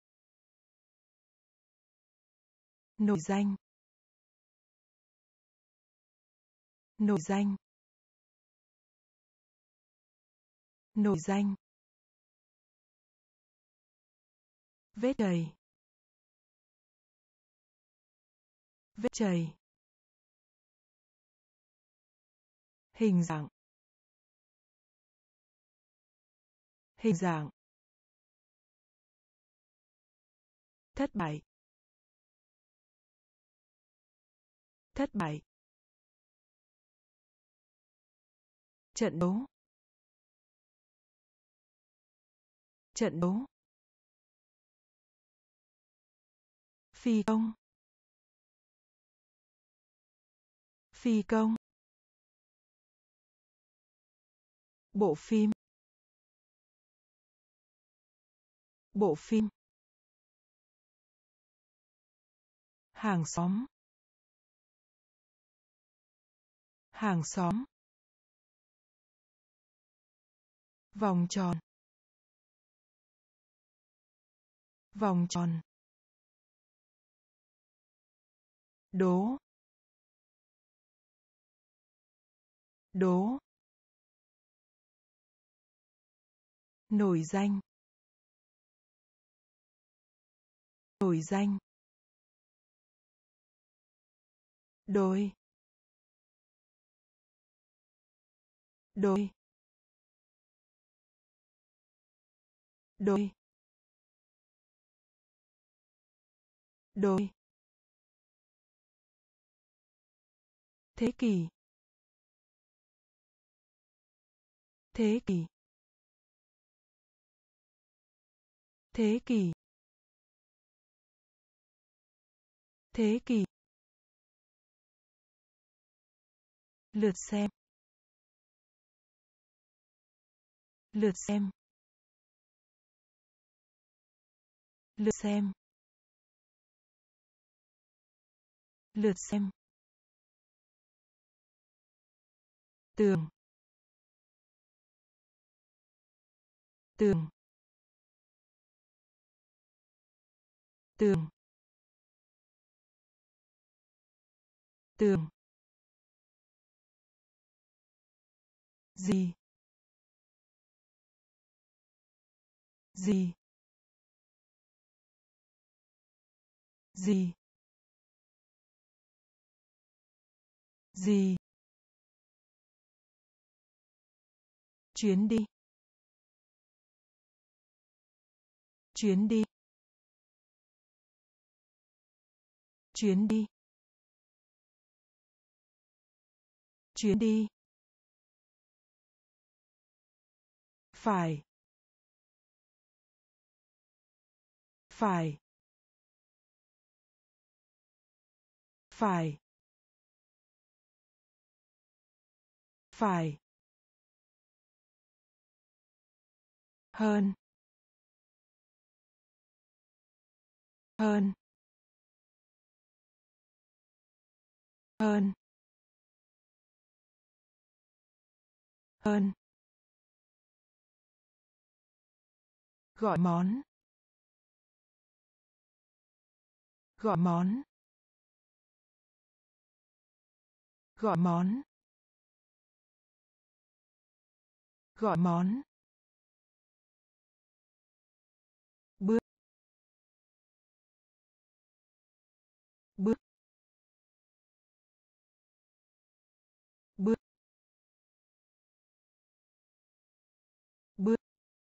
nổi danh, nổi danh, nổi danh, vết chày, vết chày, hình dạng, hình dạng, thất bại, thất bại, trận đấu, trận đấu, phi công, phi công, bộ phim, bộ phim, hàng xóm, hàng xóm, vòng tròn, vòng tròn, đố, đố, nổi danh, nổi danh, đôi, đôi, đôi, đôi, thế kỷ, thế kỷ, thế kỷ, thế kỷ, lượt xem, lượt xem, lượt xem, lượt xem, tường, tường, tường, tường, gì, gì, gì, gì, chuyến đi, chuyến đi, chuyến đi, chuyến đi, phải, phải, phải, phải, hơn, hơn, hơn, hơn, gọi món, gọi món, gọi món, gọi món, bước, bước, bước, bước,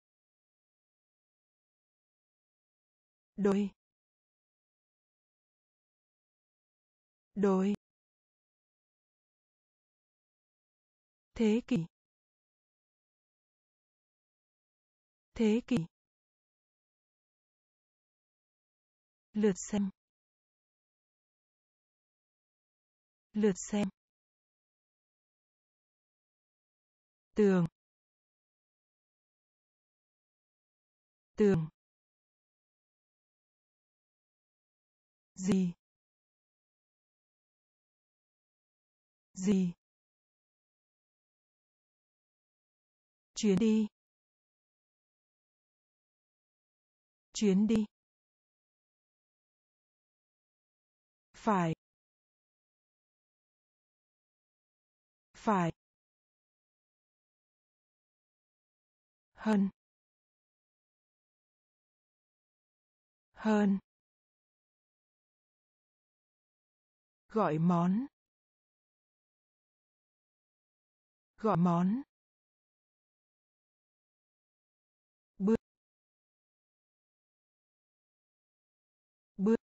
đôi, đôi, thế kỷ, thế kỷ, lượt xem, lượt xem, tường, tường, gì, gì, chuyến đi, chuyến đi, phải, phải, hơn, hơn, gọi món, gọi món, bước, bước,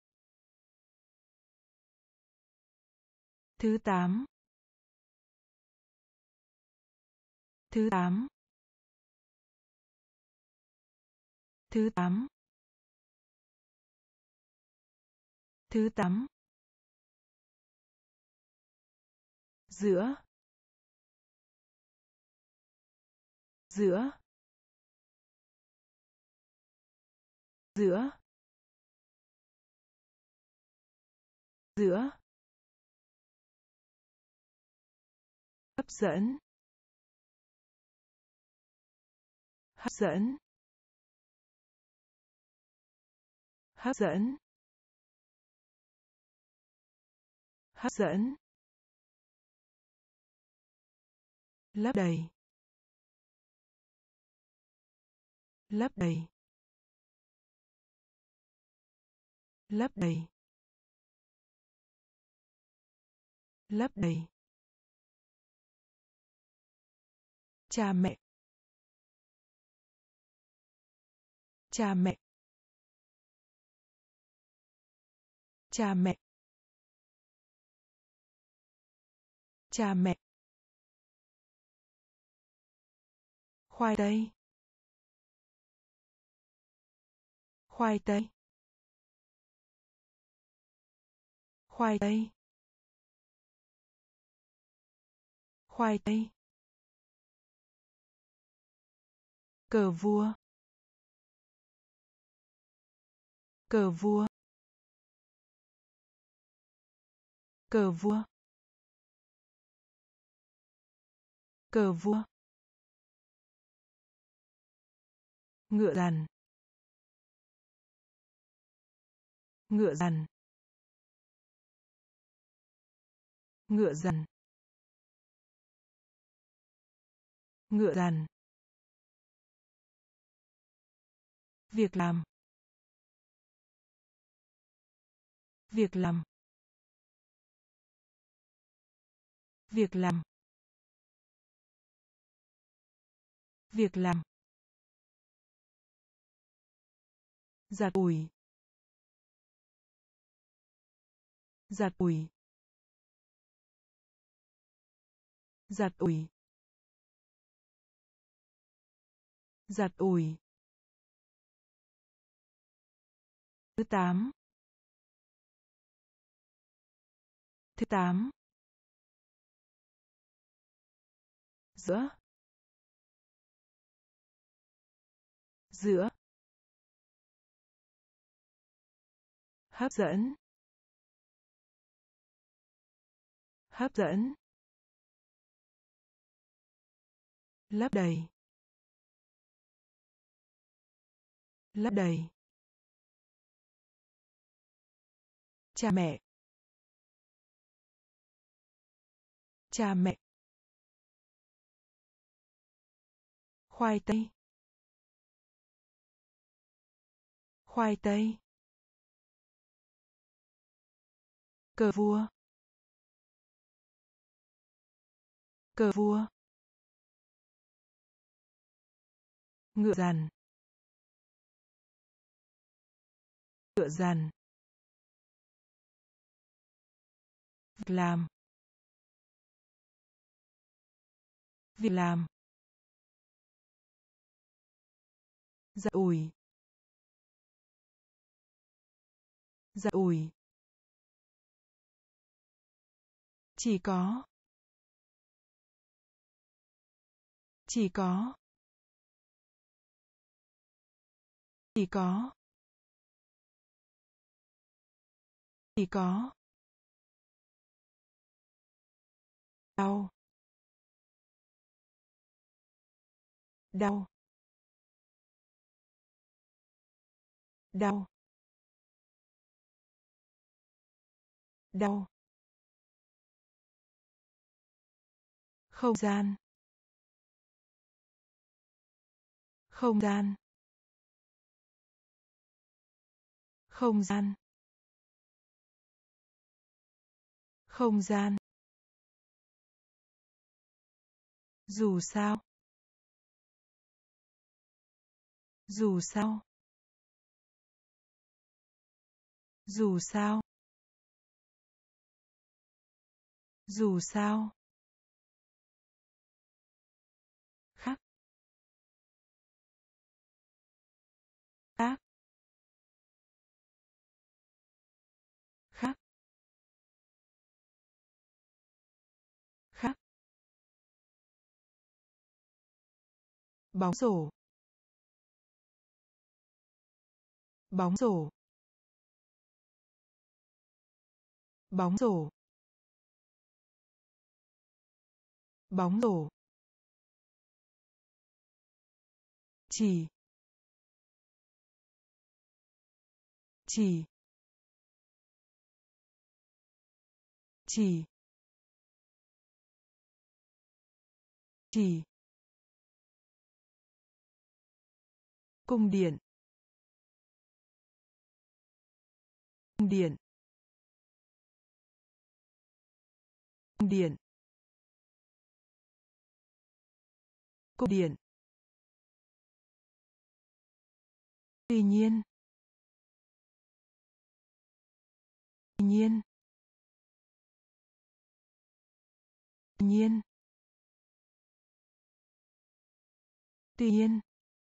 thứ 8, thứ 8, thứ 8, thứ 8, giữa, giữa, giữa, giữa, hấp dẫn, hấp dẫn, hấp dẫn, hấp dẫn, lấp đầy, lấp đầy, lấp đầy, lấp đầy, cha mẹ, cha mẹ, cha mẹ, cha mẹ, khoai tây, khoai tây, khoai tây, khoai tây, cờ vua, cờ vua, cờ vua, cờ vua, ngựa dằn, ngựa dằn, ngựa dằn, ngựa dằn, việc làm, việc làm, việc làm, việc làm, giặt ủi, giặt ủi, giặt ủi, giặt ủi, thứ 8, thứ 8, giữa, giữa, hấp dẫn, hấp dẫn, lấp đầy, lấp đầy, cha mẹ, cha mẹ, khoai tây, khoai tây, cờ vua, cờ vua, ngựa dằn, ngựa dằn, việc làm, việc làm, giặt ủi, giặt ủi, chỉ có, Chỉ có. Chỉ có. Chỉ có. Đau. Đau. Đau. Đau. Không gian. Không gian. Không gian. Không gian. Dù sao. Dù sao. Dù sao. Dù sao. Khác. Khác. Khác. Khác. Bóng rổ. Bóng rổ. Bóng rổ. Bóng rổ. Chỉ. Chỉ. Chỉ. Chỉ. Cung điện. Cung điện. Cung điện. Cung điện. Tuy nhiên. Tuy nhiên. Tuy nhiên. Tuy nhiên.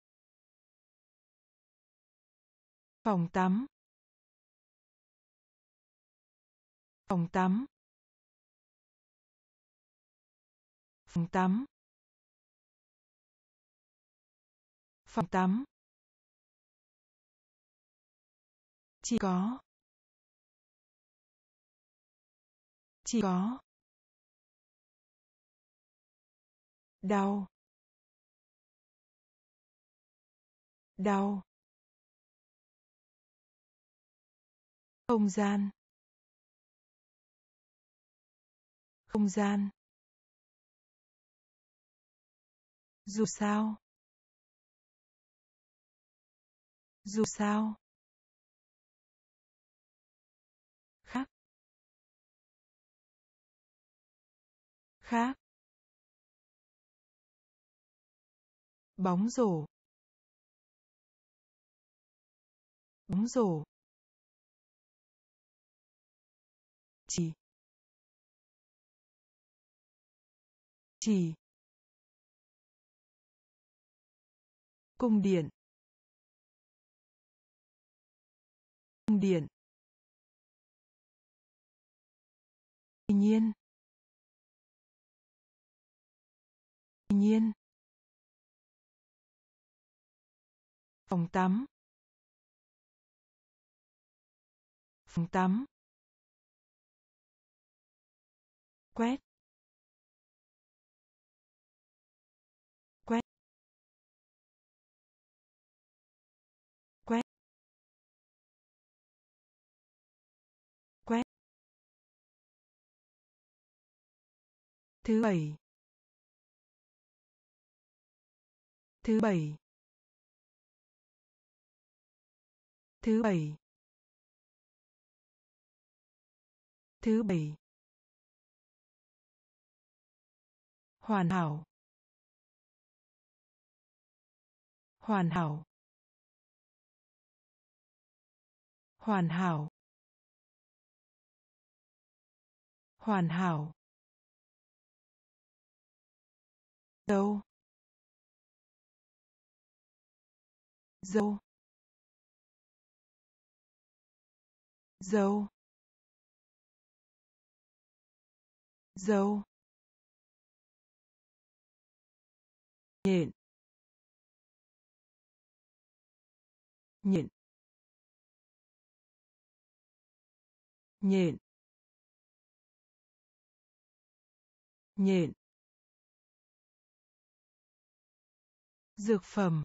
Phòng tắm. Phòng tắm. Phòng tắm. Phòng tắm. Chỉ có. Chỉ có. Đau. Đau. Không gian. Không gian. Dù sao. Dù sao. Khác. Khác. Bóng rổ. Bóng rổ. Chỉ. Chỉ. Cung điện. Cung điện. Tuy nhiên. Tuy nhiên. Phòng tắm. Phòng tắm. Quét. Quét. Quét. Quét. Thứ bảy. Thứ bảy. Thứ bảy. Thứ bảy. Hoàn hảo. Hoàn hảo. Hoàn hảo. Hoàn hảo. Dâu. Dâu. Dâu. Dâu. nhện, nhện, nhện, nhện, dược phẩm,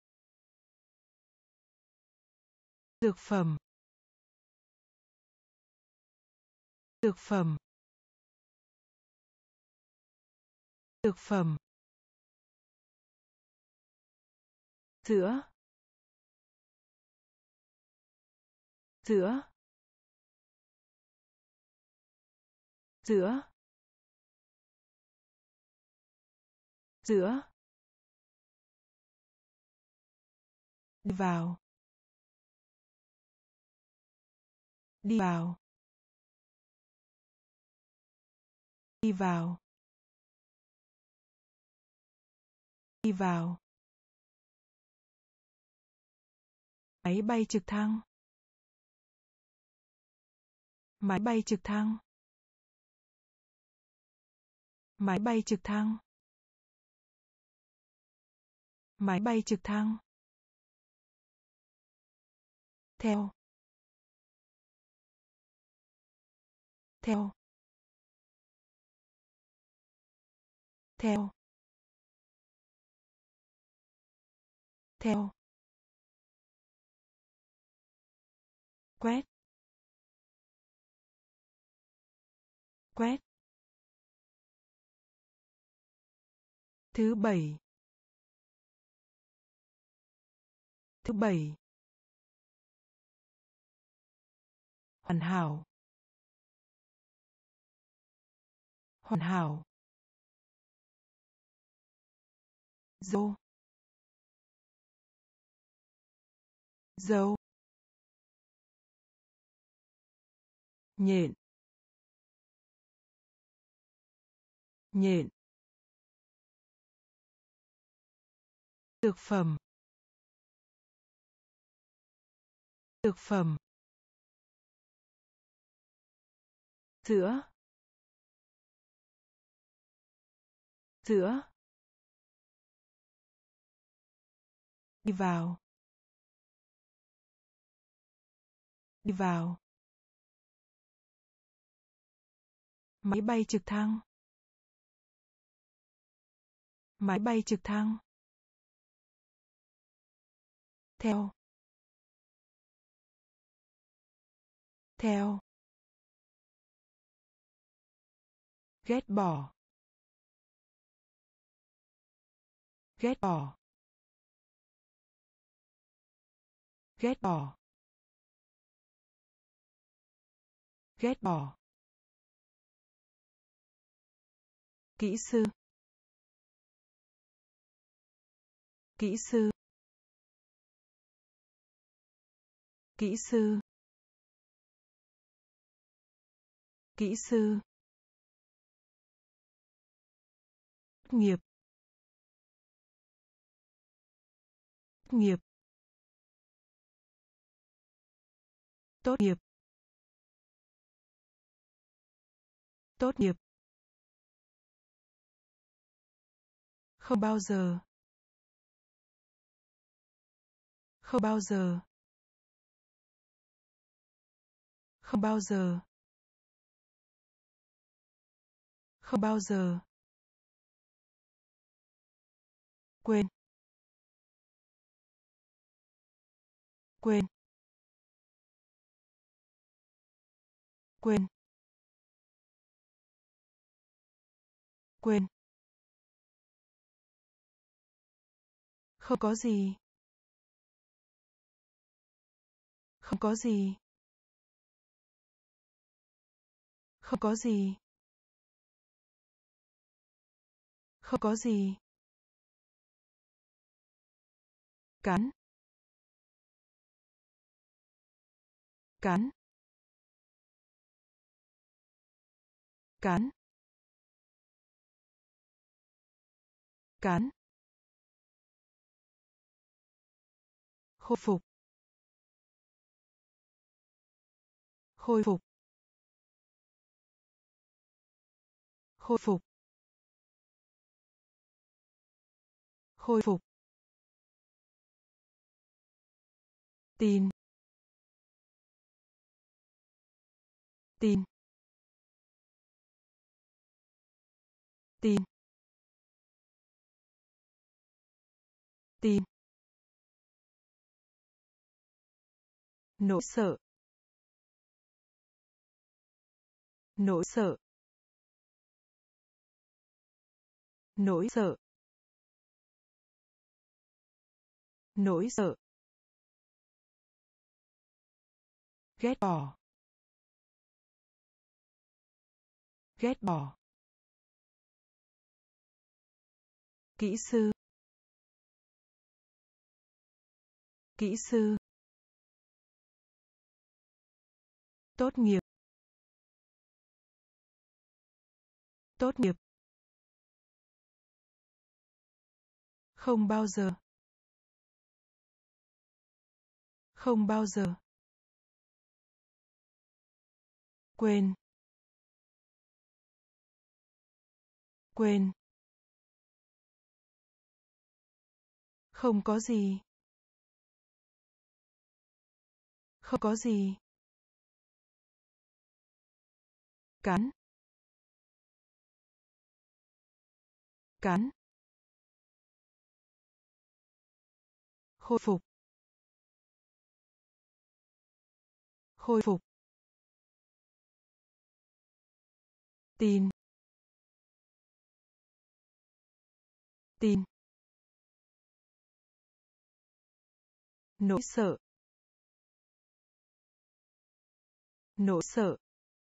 dược phẩm, dược phẩm, dược phẩm, sữa, sữa, sữa, sữa, đi vào, đi vào, đi vào, đi vào, máy bay trực thăng, máy bay trực thăng, máy bay trực thăng, máy bay trực thăng, theo, theo, theo, theo, quét, quét, thứ bảy, thứ bảy, hoàn hảo, hoàn hảo, dâu, dâu, nhện, nhện, dược phẩm, dược phẩm, sữa, sữa, đi vào, đi vào, máy bay trực thăng, máy bay trực thăng, theo, theo, ghét bỏ, ghét bỏ, ghét bỏ, ghét bỏ, kỹ sư, kỹ sư, kỹ sư, kỹ sư, nghiệp, nghiệp, tốt nghiệp, tốt nghiệp, không bao giờ, không bao giờ, không bao giờ, không bao giờ, quên, quên, quên, quên, không có gì, không có gì, không có gì, không có gì, cắn, cắn, cắn, cắn, khôi phục, khôi phục, khôi phục, Khôi phục. Tin. Tin. Tin. Tin. Nỗi sợ. Nỗi sợ. Nỗi sợ. Nỗi sợ. Ghét bỏ. Ghét bỏ. Kỹ sư. Kỹ sư. Tốt nghiệp. Tốt nghiệp. Không bao giờ. Không bao giờ. Quên. Quên. Không có gì. Không có gì. Cắn. Cắn. Khôi phục. Khôi phục. Tin. Tin. Nỗi sợ. Nỗi sợ.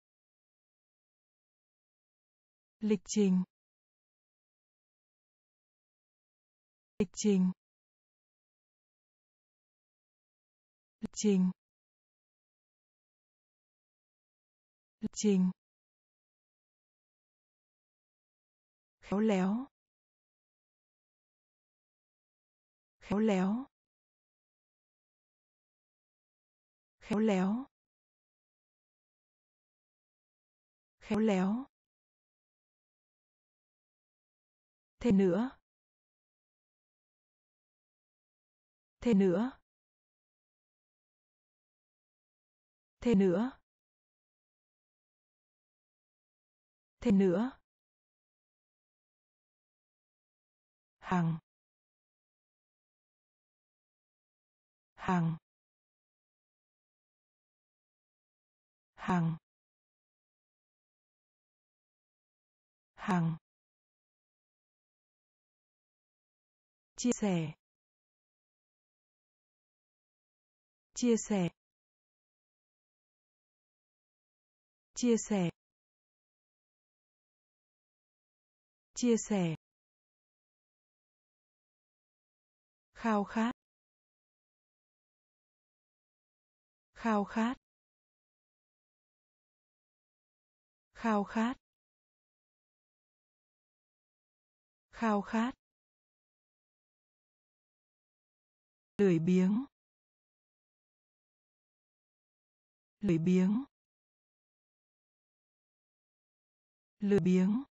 Lịch trình. Lịch trình. Lịch trình. Lịch trình. Khéo léo. Khéo léo. Khéo léo. Khéo léo. Thêm nữa. Thêm nữa. Thêm nữa. Thêm nữa. Hàng. Hàng. Hàng. Hàng. Chia sẻ. Chia sẻ. Chia sẻ. Chia sẻ. Khao khát. Khao khát. Khao khát. Khao khát. Lười biếng. Lười biếng. Lười biếng.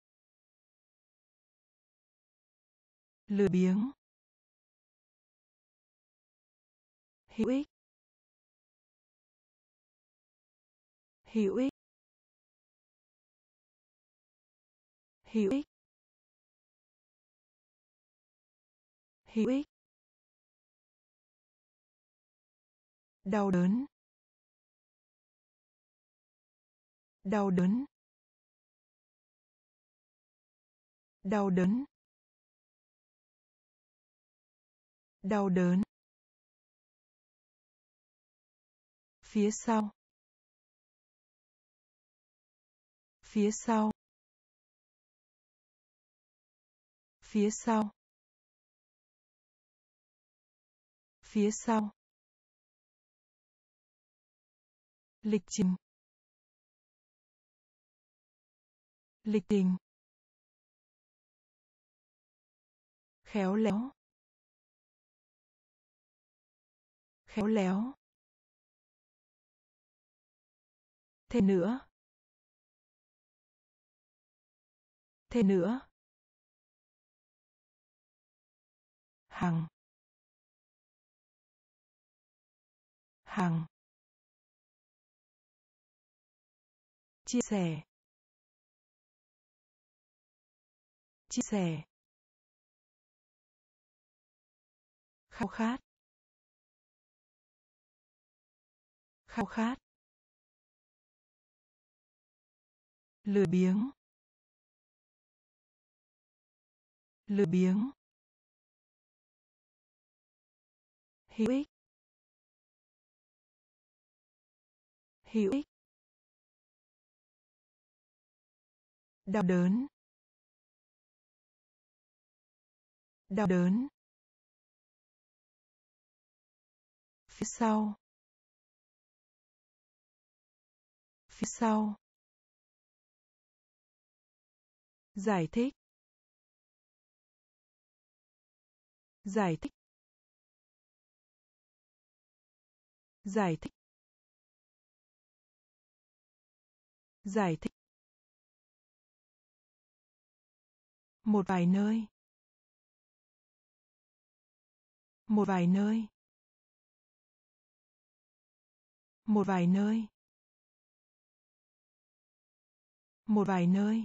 Lười biếng. Hữu ích. Hữu ích. Hữu ích. Hữu ích. Đau đớn. Đau đớn. Đau đớn. Đau đớn. Phía sau. Phía sau. Phía sau. Phía sau. Lịch trình. Lịch trình. Khéo léo. Khéo léo. Thêm nữa. Thêm nữa. hàng hàng chia sẻ chia sẻ khao khát khao khát lười biếng lười biếng hữu ích hữu ích đau đớn đau đớn phía sau phía sau giải thích giải thích giải thích giải thích một vài nơi một vài nơi một vài nơi một vài nơi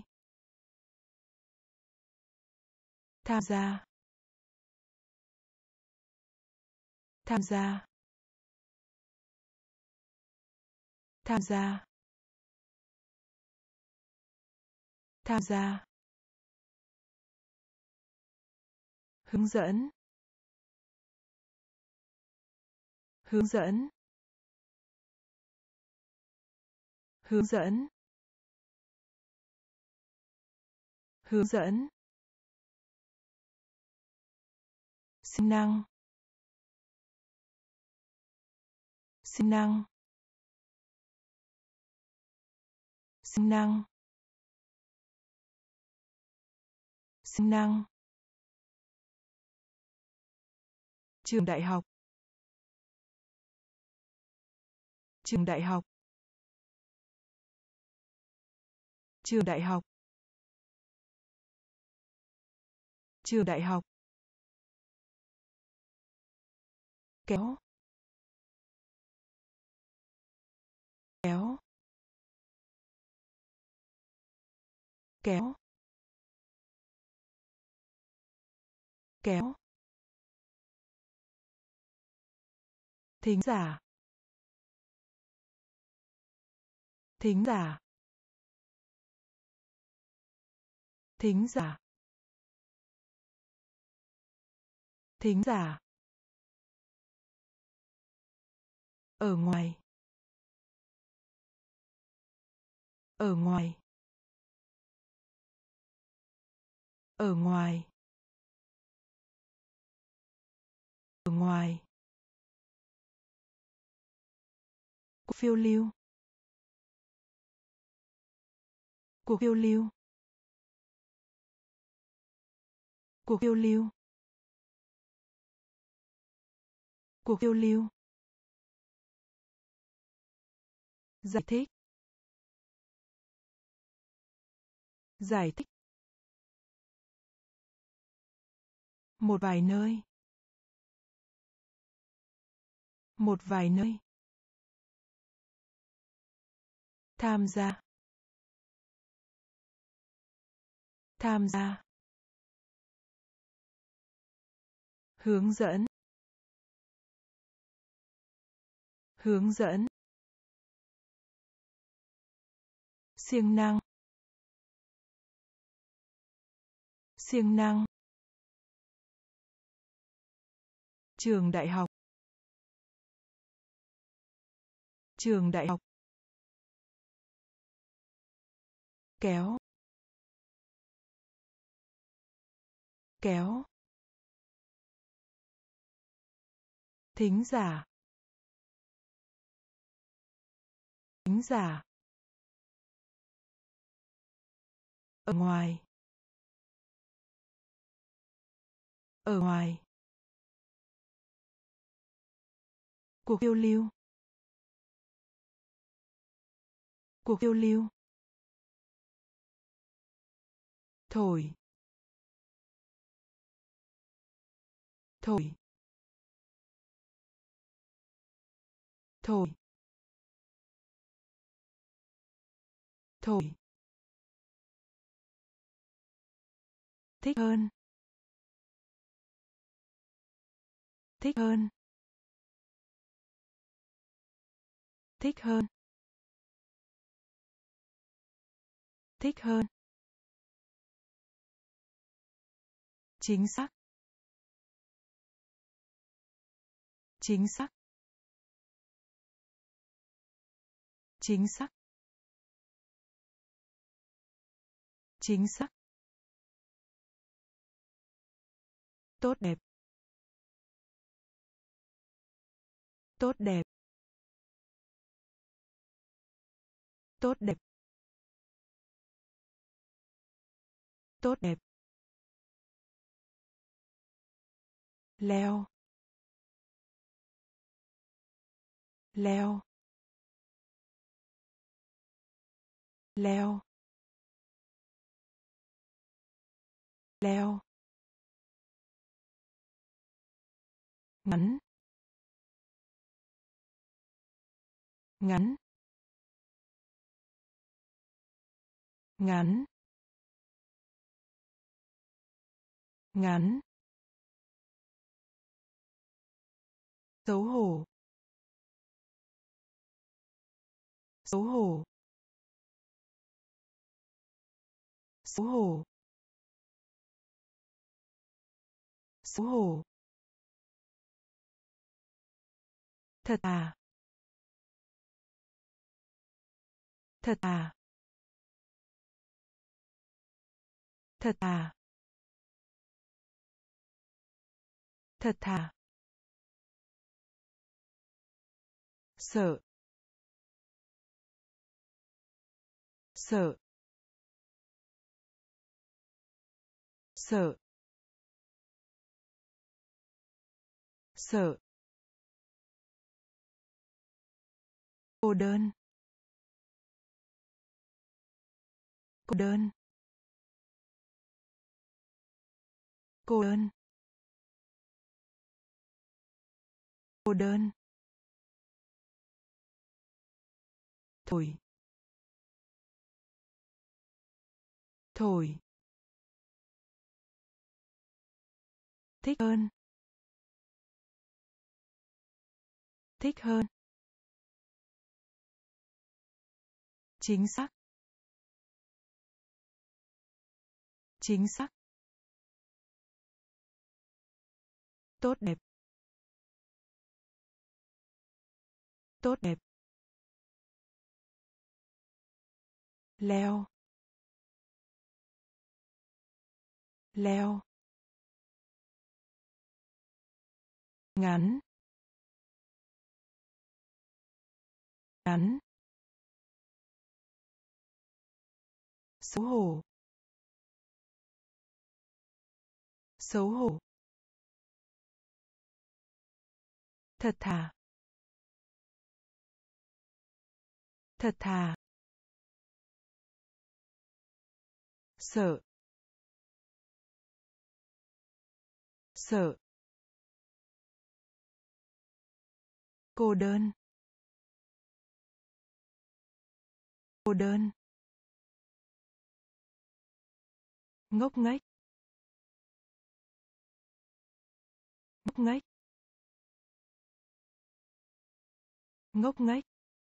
tham gia tham gia tham gia tham gia hướng dẫn hướng dẫn hướng dẫn hướng dẫn siêng năng siêng năng siêng năng siêng năng trường đại học trường đại học trường đại học trường đại học kéo kéo kéo kéo thính giả thính giả thính giả thính giả ở ngoài ở ngoài ở ngoài ở ngoài cuộc phiêu lưu cuộc phiêu lưu cuộc phiêu lưu cuộc phiêu lưu giải thích giải thích một vài nơi một vài nơi tham gia tham gia hướng dẫn hướng dẫn siêng năng siêng năng trường đại học trường đại học kéo kéo thính giả thính giả ở ngoài ở ngoài cuộc phiêu lưu cuộc phiêu lưu thổi thổi, thổi, thổi, thích hơn, thích hơn, thích hơn, thích hơn, chính xác, chính xác, chính xác, chính xác, tốt đẹp, tốt đẹp, tốt đẹp, tốt đẹp, leo, leo, leo, leo, ngắn, ngắn, ngắn, ngắn, xấu hổ, xấu hổ, xấu hổ, xấu hổ, thật à, thật à, thật à, thật thà, sợ, sợ, sợ, sợ, cô đơn, cô đơn, cô đơn, cô đơn, thổi, thổi, thích hơn, thích hơn, chính xác, chính xác, tốt đẹp, tốt đẹp, leo, leo, ngắn, ngắn, xấu hổ, xấu hổ, thật thà, thật thà, sợ, sợ, cô đơn, cô đơn, ngốc nghếch, ngốc nghếch, ngốc nghếch,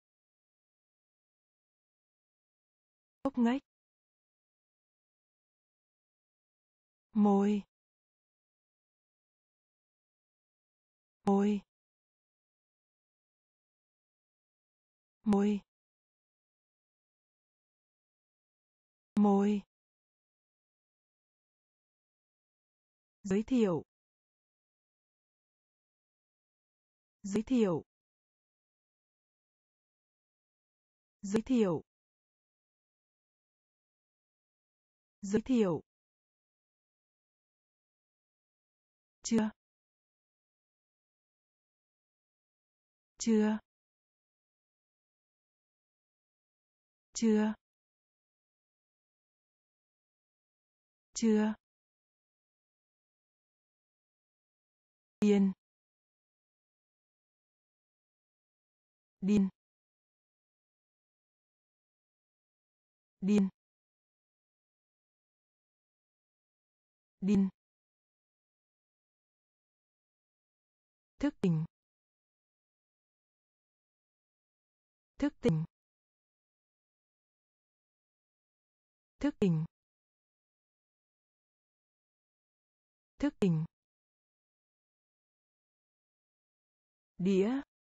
ngốc nghếch, môi, môi, môi, môi, giới thiệu, giới thiệu, giới thiệu, giới thiệu, chưa, chưa, chưa, chưa, điên, điên, điên, điên, thức tỉnh, thức tỉnh, thức tỉnh, thức tỉnh, đĩa,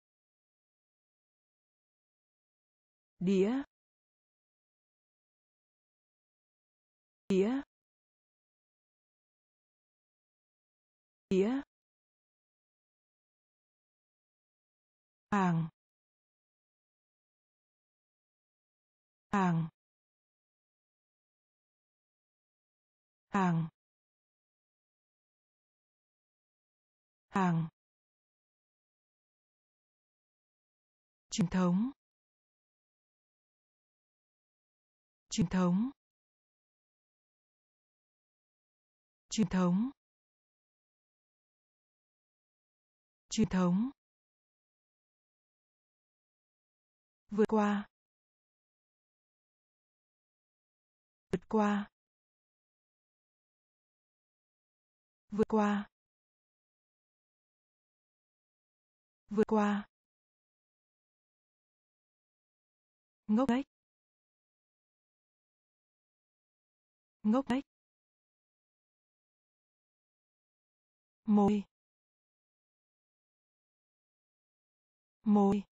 đĩa, đĩa, đĩa, hàng, hàng, hàng, hàng, truyền thống, truyền thống, truyền thống, truyền thống, vượt qua, vượt qua, vượt qua, vượt qua, ngốc nghếch, ngốc nghếch, môi, môi,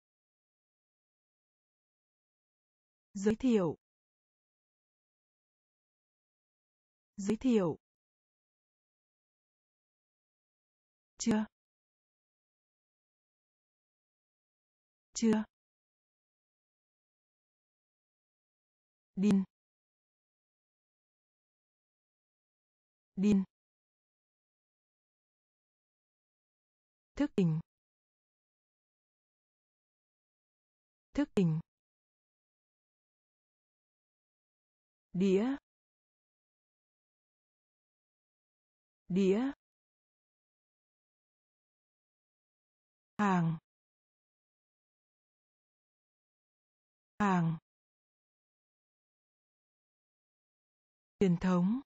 giới thiệu, giới thiệu, chưa, chưa, điên, điên, thức tỉnh, thức tỉnh, đĩa, đĩa, hàng, hàng, truyền thống,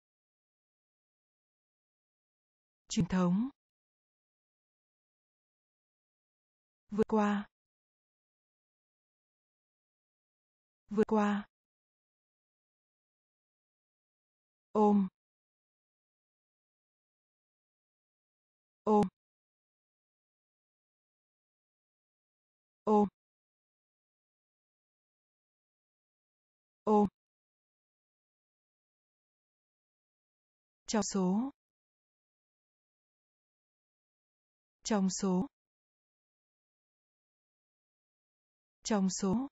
truyền thống, vượt qua, vượt qua, ôm, ôm, ôm, ôm, trong số, trong số, trong số,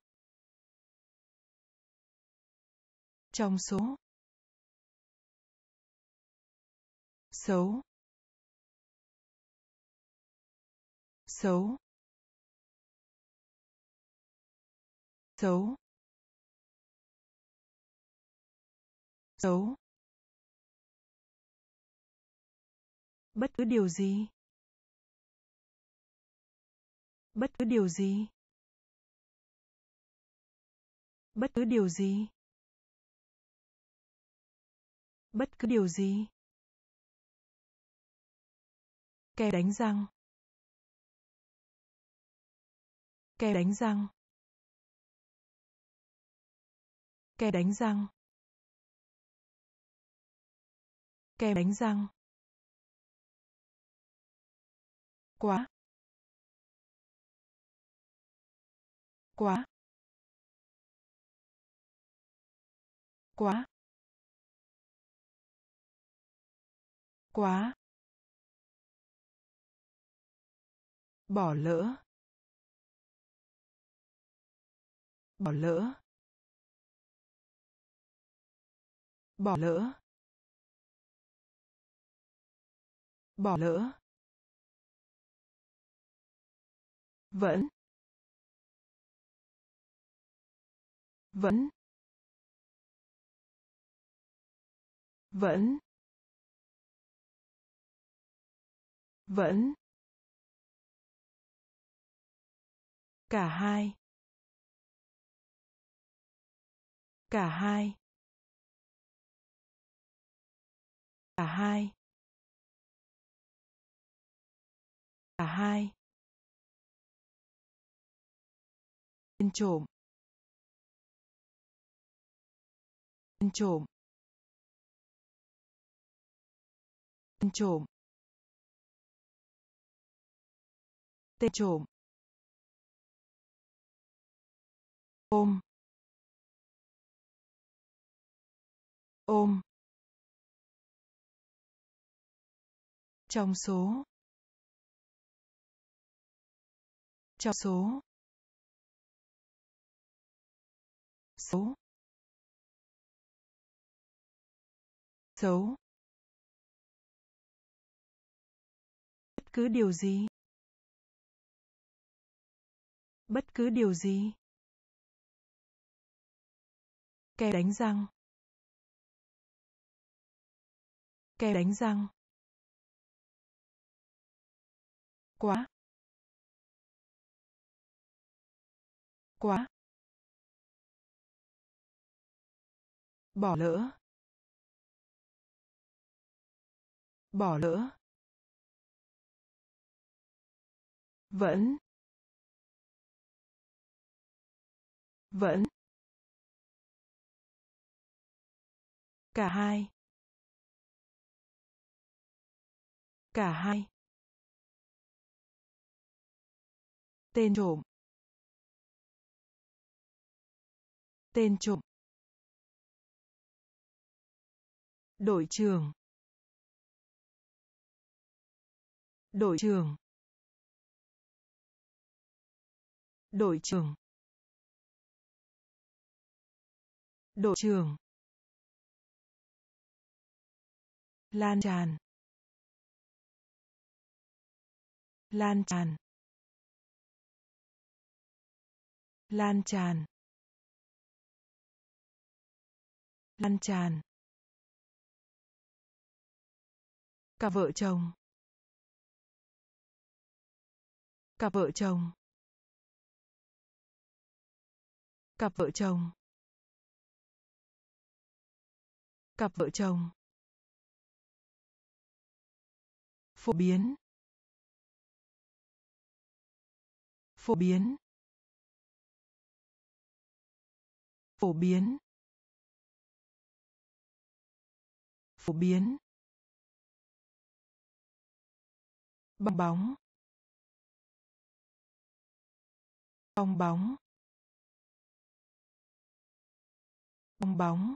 trong số, xấu, xấu, xấu, xấu, bất cứ điều gì, bất cứ điều gì, bất cứ điều gì, bất cứ điều gì, kem đánh răng, kem đánh răng, kem đánh răng, kem đánh răng, quá, quá, quá, quá, bỏ lỡ, bỏ lỡ, bỏ lỡ, bỏ lỡ, vẫn, vẫn, vẫn, vẫn, cả hai, cả hai, cả hai, cả hai, tên trộm, tên trộm, tên trộm, tên trộm, ôm, ôm, trong số, trong số, số, xấu, bất cứ điều gì, bất cứ điều gì, kem đánh răng, kem đánh răng, quá, quá, bỏ lỡ, bỏ lỡ, vẫn, vẫn, cả hai, cả hai, tên trộm, tên trộm, đội trưởng, đội trưởng, đội trưởng, đội trưởng, lan tràn, lan tràn, lan tràn, lan tràn, cặp vợ chồng, cặp vợ chồng, cặp vợ chồng, cặp vợ chồng, phổ biến, phổ biến, phổ biến, phổ biến, bong bóng, bong bóng, bong bóng,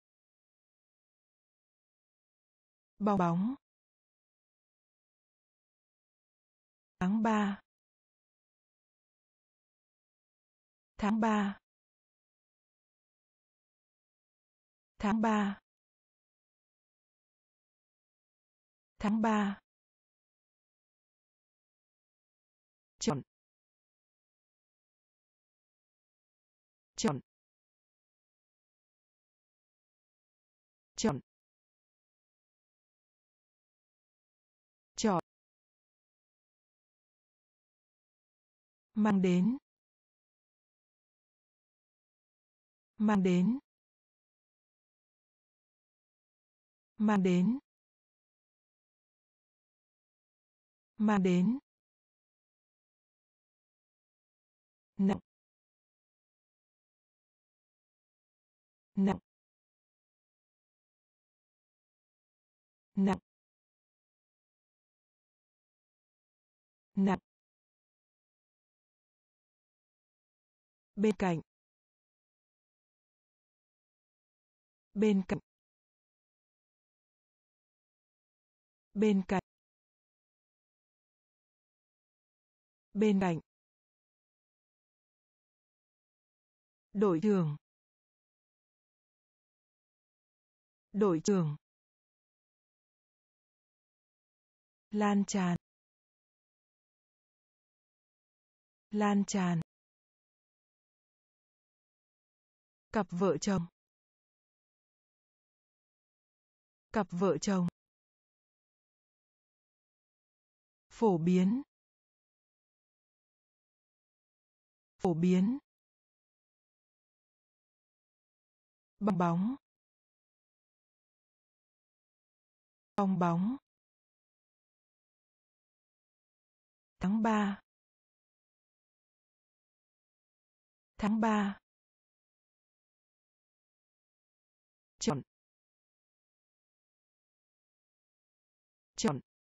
bong bóng, tháng 3, tháng 3, tháng 3, tháng 3, chọn, chọn, chọn, chọn, mang đến, mang đến, mang đến, mang đến, nặng, nặng, nặng, nặng, bên cạnh, bên cạnh, bên cạnh, bên cạnh, đội trưởng, đội trưởng, lan tràn, lan tràn, cặp vợ chồng, cặp vợ chồng, phổ biến, phổ biến, bong bóng, bong bóng, tháng 3, tháng 3, chọn, chọn,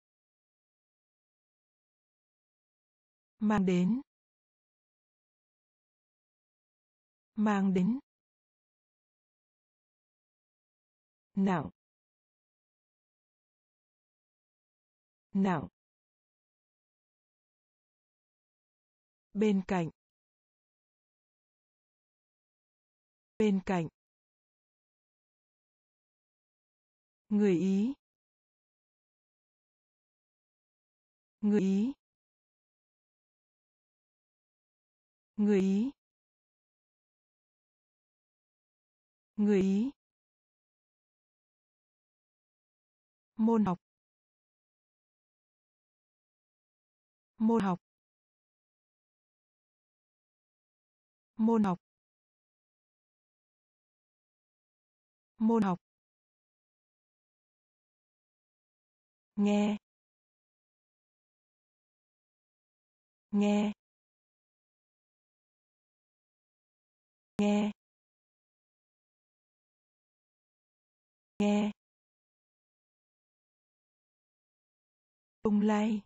mang đến, mang đến, nặng, nặng, bên cạnh, bên cạnh, người Ý, người Ý, người Ý, người Ý, môn học, môn học, môn học, môn học, nghe, nghe, nghe, nghe, lung lay,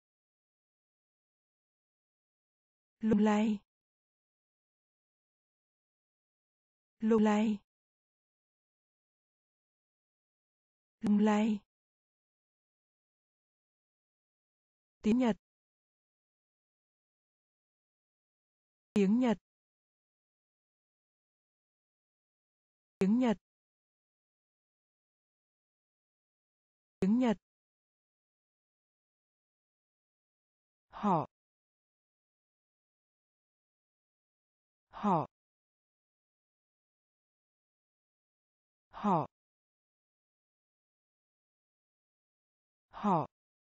lung lay, lung lay, lung lay, tiếng Nhật, tiếng Nhật, tiếng Nhật, tiếng Nhật, họ, họ, họ, họ,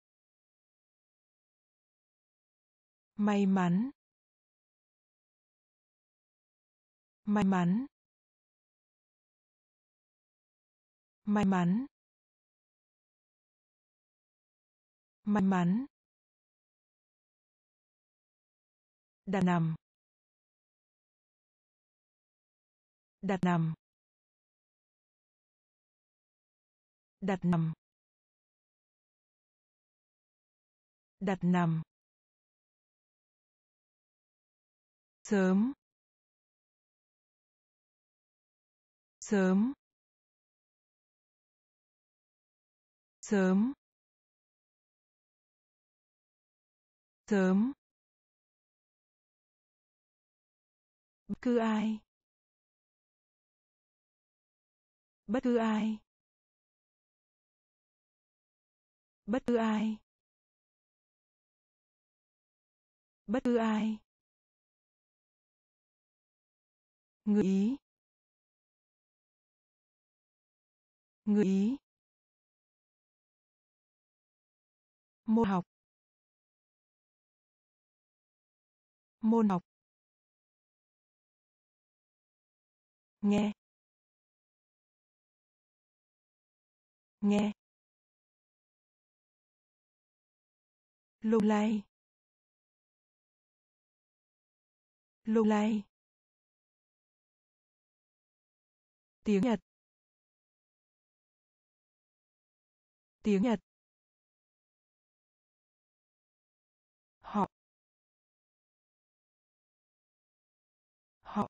may mắn, may mắn, may mắn, may mắn, đặt nằm, đặt nằm, đặt nằm, đặt nằm, sớm, sớm, sớm, sớm, bất cứ ai, bất cứ ai, bất cứ ai, bất cứ ai, người Ý, người Ý, môn học, môn học, nghe, nghe, lung lay, lung lay, tiếng Nhật, tiếng Nhật, họ, họ,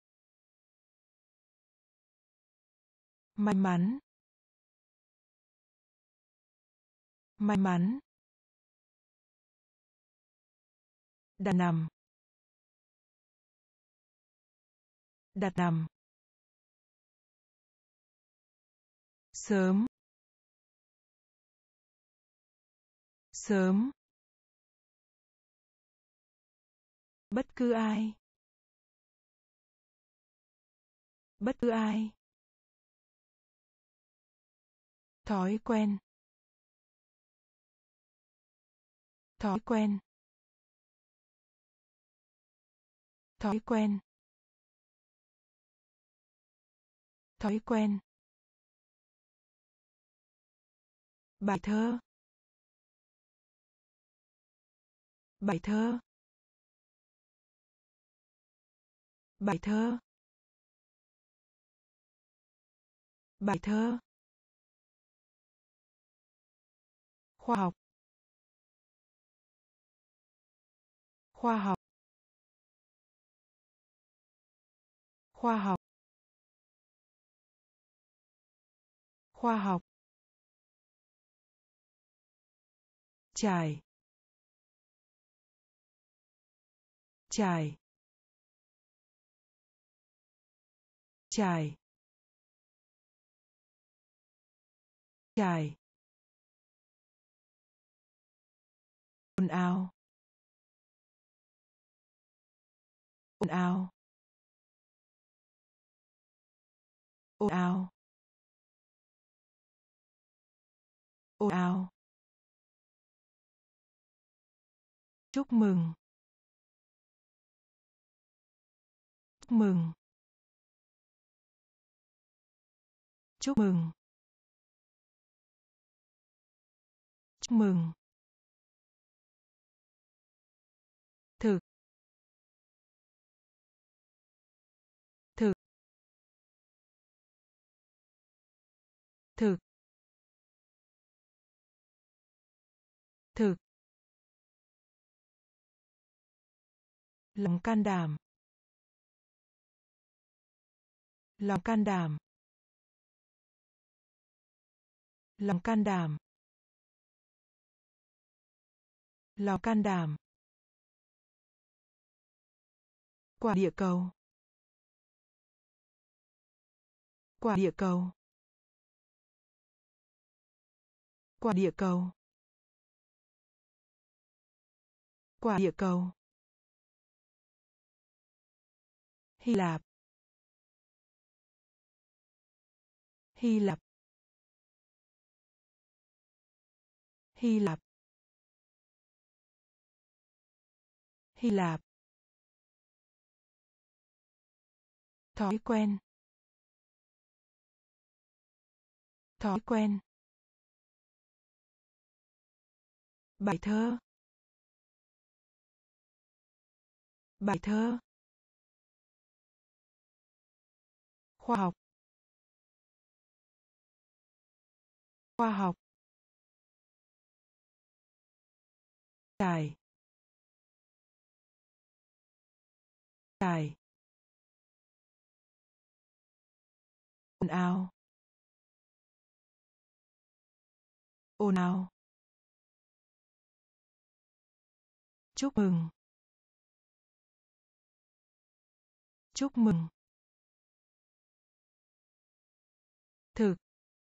may mắn, may mắn, đặt nằm, đặt nằm, sớm, sớm, bất cứ ai, bất cứ ai, thói quen, thói quen, thói quen, thói quen, bài thơ, bài thơ, bài thơ, bài thơ, khoa học, khoa học, khoa học, khoa học, trải, trải, trải, trải, ồn ào, ồn ào, ồn ào, ồn ào, chúc mừng, chúc mừng, chúc mừng, chúc mừng, thực, thực, thực, thực, lòng can đảm, lòng can đảm, lòng can đảm, lòng can đảm, quả địa cầu, quả địa cầu, quả địa cầu, quả địa cầu, Hy Lạp, Hy Lạp, Hy Lạp, Hy Lạp, thói quen, thói quen, bài thơ, bài thơ, khoa học, khoa học, trải, trải, ồn ào, ồn ào, chúc mừng, chúc mừng, thực,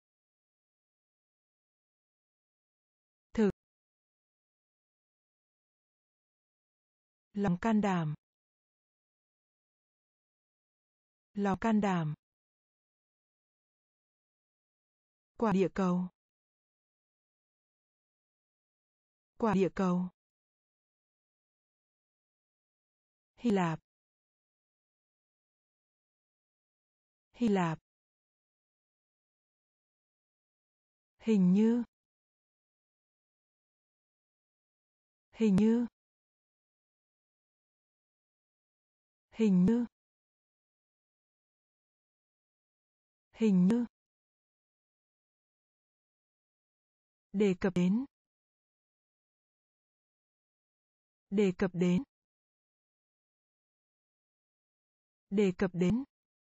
thực, lòng can đảm, lòng can đảm, quả địa cầu, quả địa cầu, Hy Lạp, Hy Lạp, hình như, hình như, hình như, hình như, đề cập đến, đề cập đến, đề cập đến,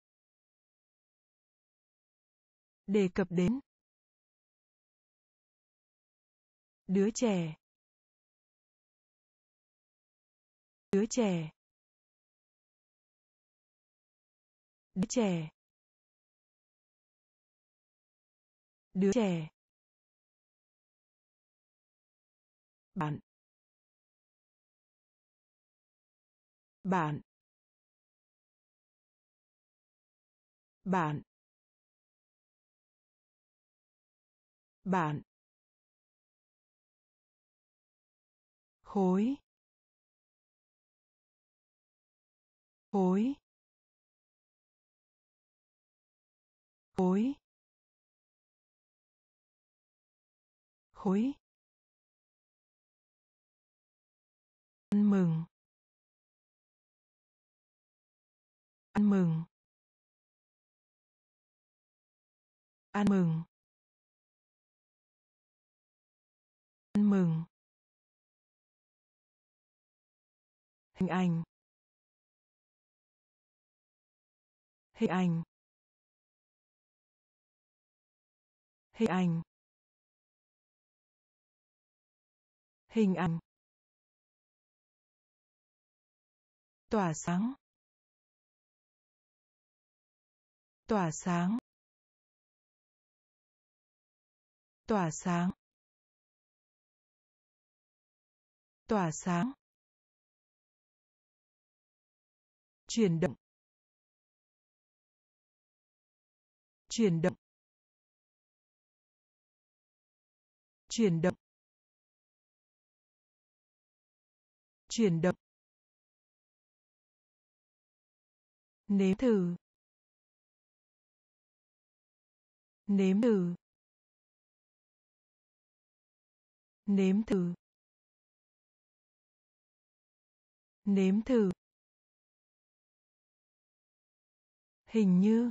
đề cập đến, đứa trẻ, đứa trẻ, đứa trẻ, đứa trẻ, bạn, bạn, bạn, bạn, khối khối khối khối ăn mừng ăn mừng ăn mừng ăn mừng hình ảnh hình ảnh hình ảnh hình ảnh tỏa sáng tỏa sáng tỏa sáng tỏa sáng chuyển động chuyển động chuyển động chuyển động nếm thử nếm thử nếm thử nếm thử hình như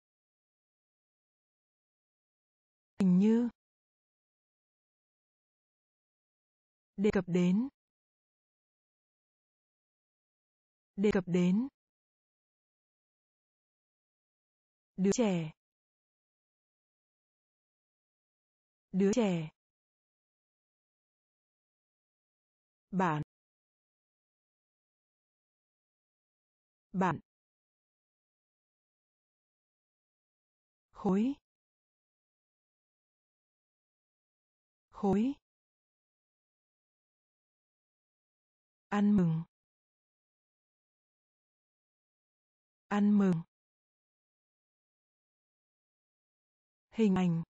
hình như đề cập đến đề cập đến đứa trẻ đứa trẻ bạn bạn khối khối ăn mừng ăn mừng hình ảnh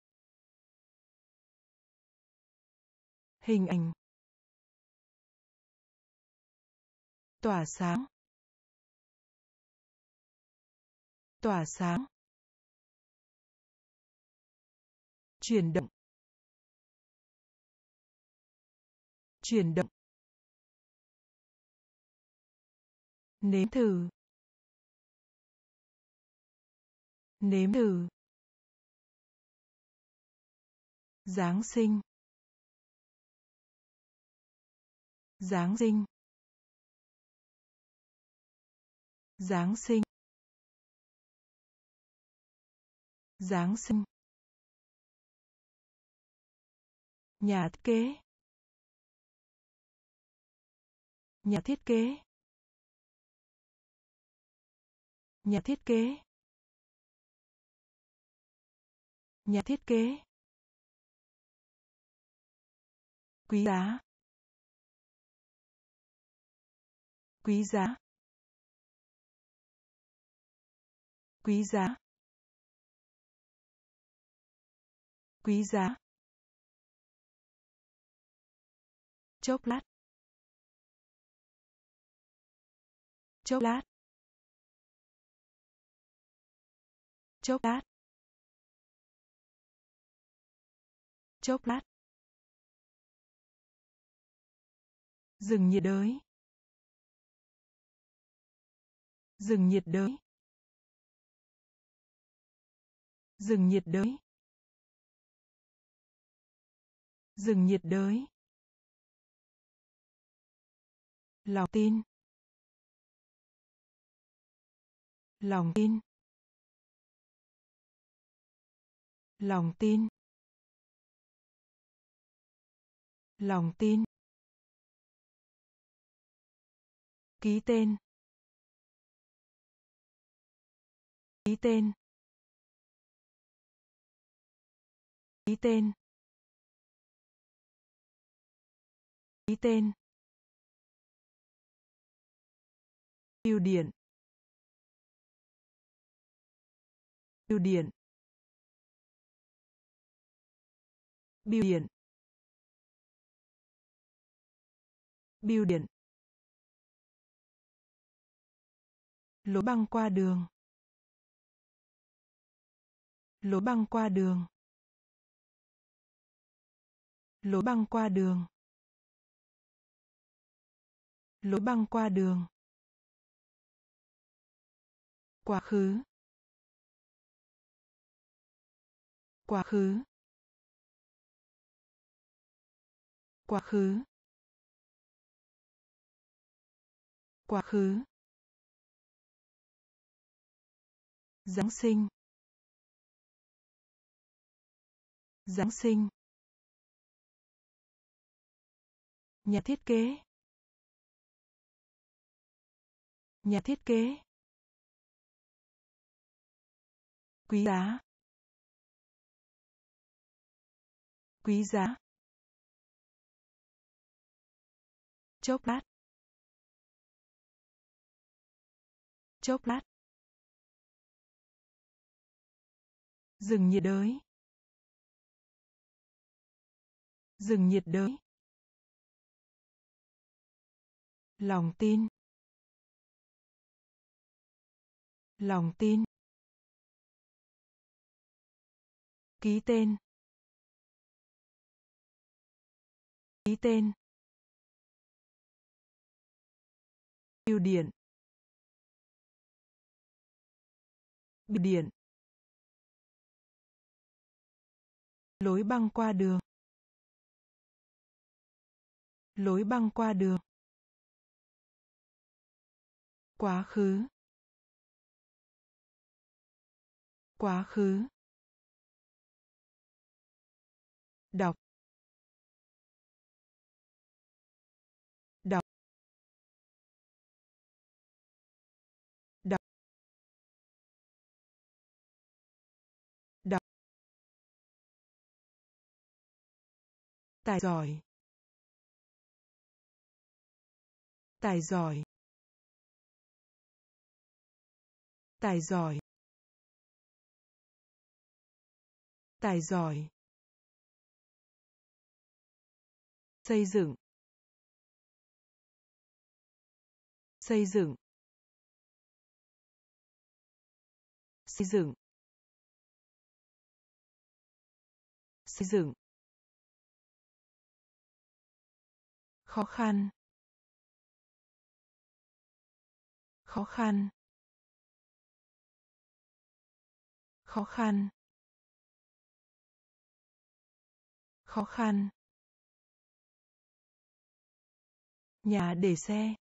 hình ảnh tỏa sáng tỏa sáng chuyển động chuyển động nếm thử nếm thử Giáng sinh Giáng sinh Giáng sinh Giáng sinh nhà thiết kế nhà thiết kế nhà thiết kế nhà thiết kế quý giá quý giá quý giá quý giá chốc lát chốc lát chốc lát chốc lát rừng nhiệt đới rừng nhiệt đới rừng nhiệt đới rừng nhiệt đới lòng tin lòng tin lòng tin lòng tin ký tên ký tên ký tên ký tên bưu điện bưu điện bưu điện bưu điện, lối băng qua đường, lối băng qua đường, lối băng qua đường, lối băng qua đường, quá khứ, quá khứ, quá khứ, quá khứ, Giáng sinh, Giáng sinh, nhà thiết kế, nhà thiết kế, quý giá, quý giá, chốc lát, chốc lát, rừng nhiệt đới, rừng nhiệt đới, lòng tin, lòng tin, ký tên, ký tên, bưu điện, bưu điện, lối băng qua đường, lối băng qua đường, quá khứ, quá khứ, đọc, đọc, đọc, đọc, tài giỏi, tài giỏi, tài giỏi, tài giỏi, xây dựng, xây dựng, xây dựng, xây dựng, khó khăn, khó khăn, khó khăn, khó khăn, nhà để xe,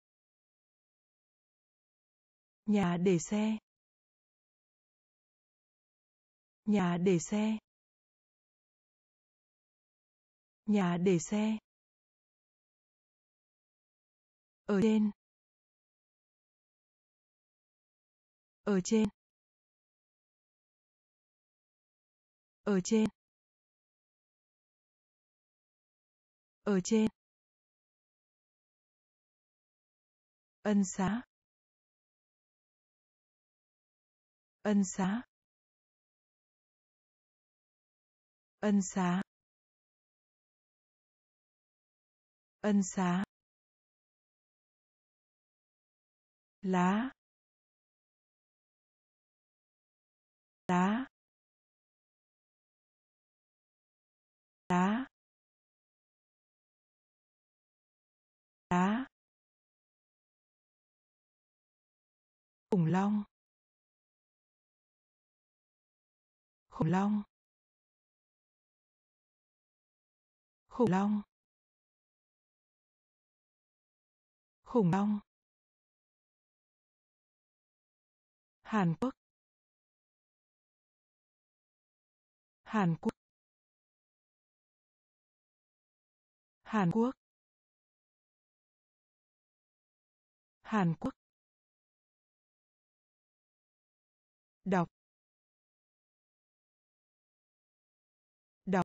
nhà để xe, nhà để xe, nhà để xe, ở trên, ở trên, ở trên, ở trên, ân xá, ân xá, ân xá, ân xá, lá, lá, lá, lá, khủng long, khủng long, khủng long, khủng long, Hàn Quốc, Hàn Quốc, Hàn Quốc, Hàn Quốc, đọc, đọc,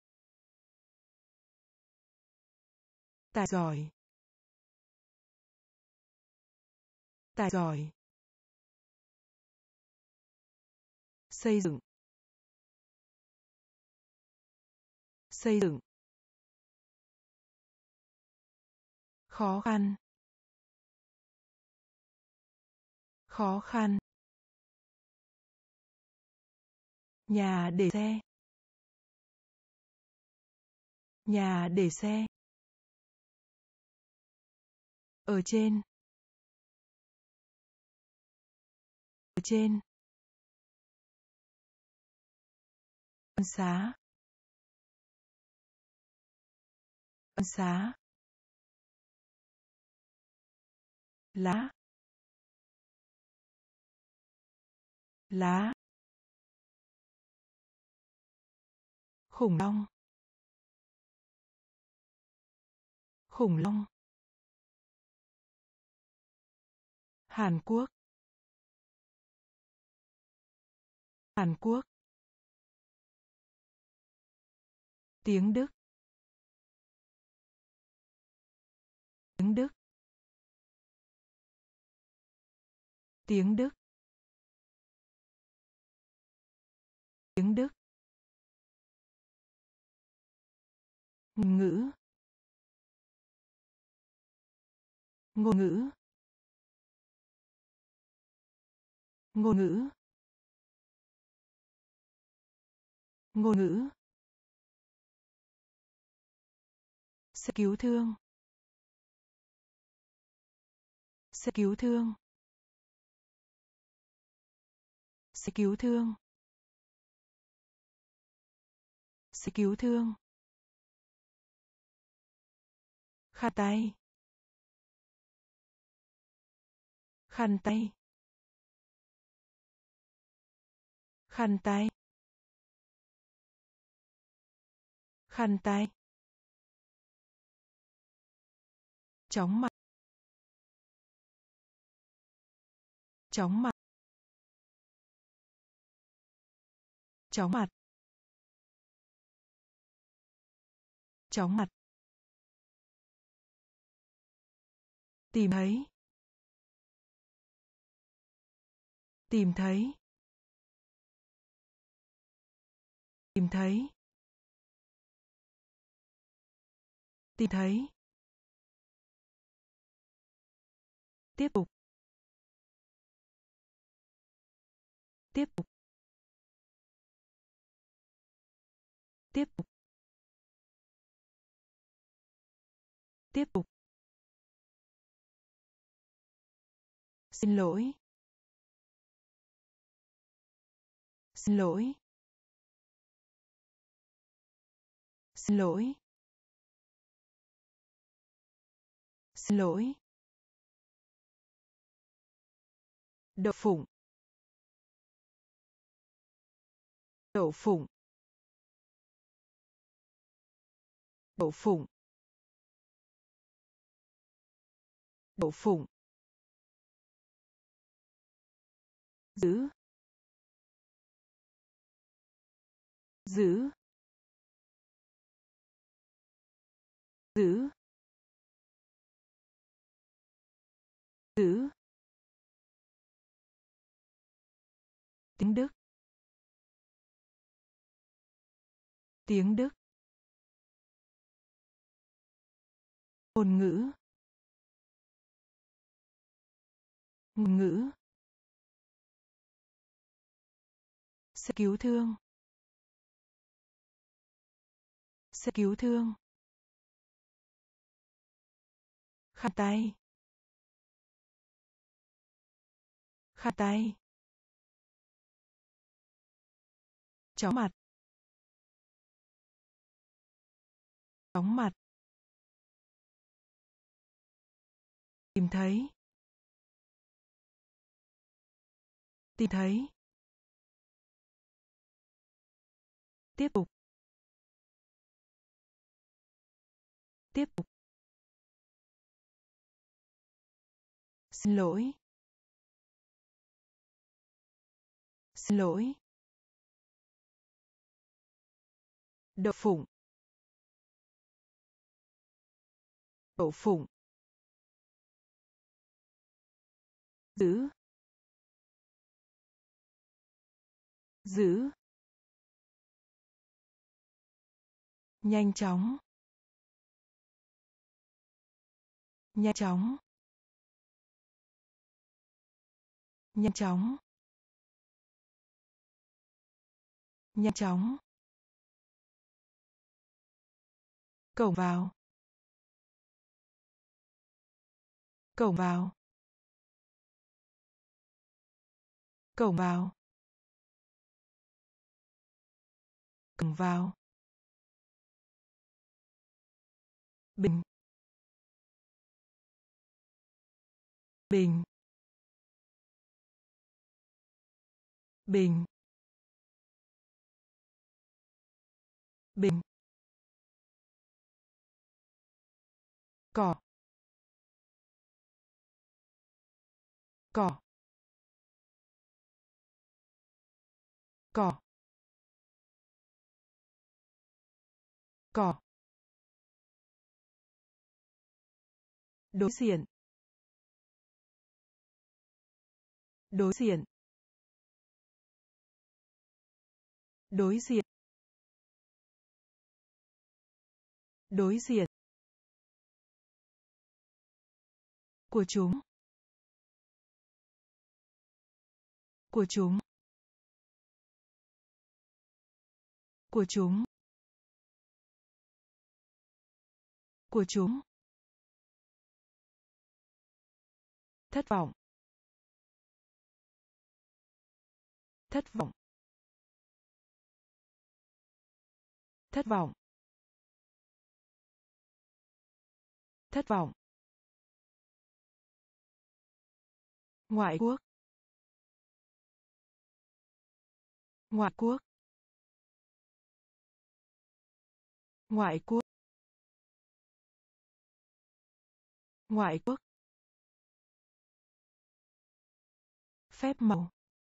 tài giỏi, tài giỏi, xây dựng, xây dựng, khó khăn, khó khăn, nhà để xe, nhà để xe, ở trên, ở trên, ân xá, ân xá, lá, lá, khủng long, khủng long, Hàn Quốc, Hàn Quốc, tiếng Đức, tiếng Đức, tiếng Đức, tiếng Đức, ngôn ngữ, ngôn ngữ, ngôn ngữ, ngôn ngữ, xe cứu thương, xe cứu thương, xe cứu thương, xe cứu thương, khăn tay, khăn tay, khăn tay, khăn tay, chóng mặt, chóng mặt, chóng mặt, chóng mặt, tìm thấy, tìm thấy, tìm thấy, tìm thấy, tiếp tục, tiếp tục, tiếp tục, tiếp tục, xin lỗi, xin lỗi, xin lỗi, xin lỗi, đậu phụng, đậu phụng, đậu phụng, đậu phụng, giữ, giữ, giữ, giữ, tiếng Đức, tiếng Đức, ngôn ngữ, ngôn ngữ, xe cứu thương, xe cứu thương, khăn tay, khăn tay, chóng mặt, chóng mặt, tìm thấy, tìm thấy, tiếp tục, tiếp tục, xin lỗi, xin lỗi, đậu phụng, đậu phụng, giữ, giữ, nhanh chóng, nhanh chóng, nhanh chóng, nhanh chóng, cổng vào, cổng vào, cổng vào, cổng vào, bình, bình, bình, bình, cỏ, cỏ, cỏ, cỏ, đối diện, đối diện, đối diện, đối diện, của chúng, của chúng, của chúng, của chúng, thất vọng, thất vọng, thất vọng, thất vọng, ngoại quốc, ngoại quốc, ngoại quốc, ngoại quốc, phép màu,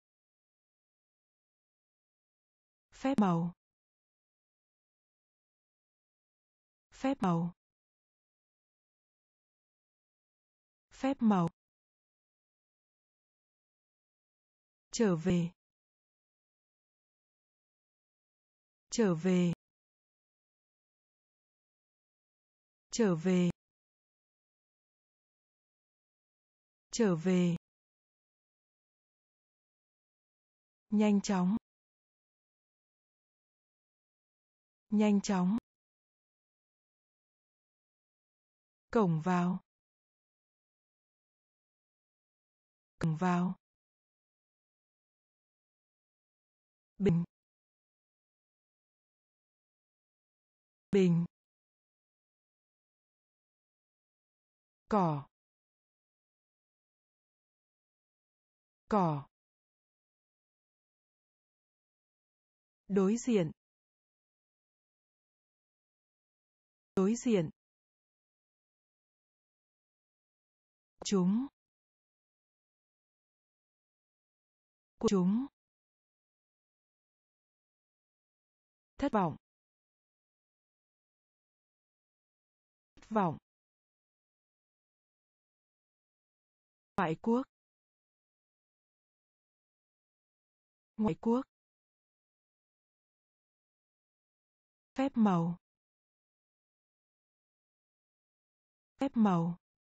phép màu, phép màu, phép màu, trở về, trở về, trở về, trở về, nhanh chóng, nhanh chóng, cổng vào, cổng vào, bình, bình, cỏ, cỏ, đối diện, đối diện, chúng, của chúng, thất vọng, thất vọng, ngoại quốc, ngoại quốc, phép màu, phép màu,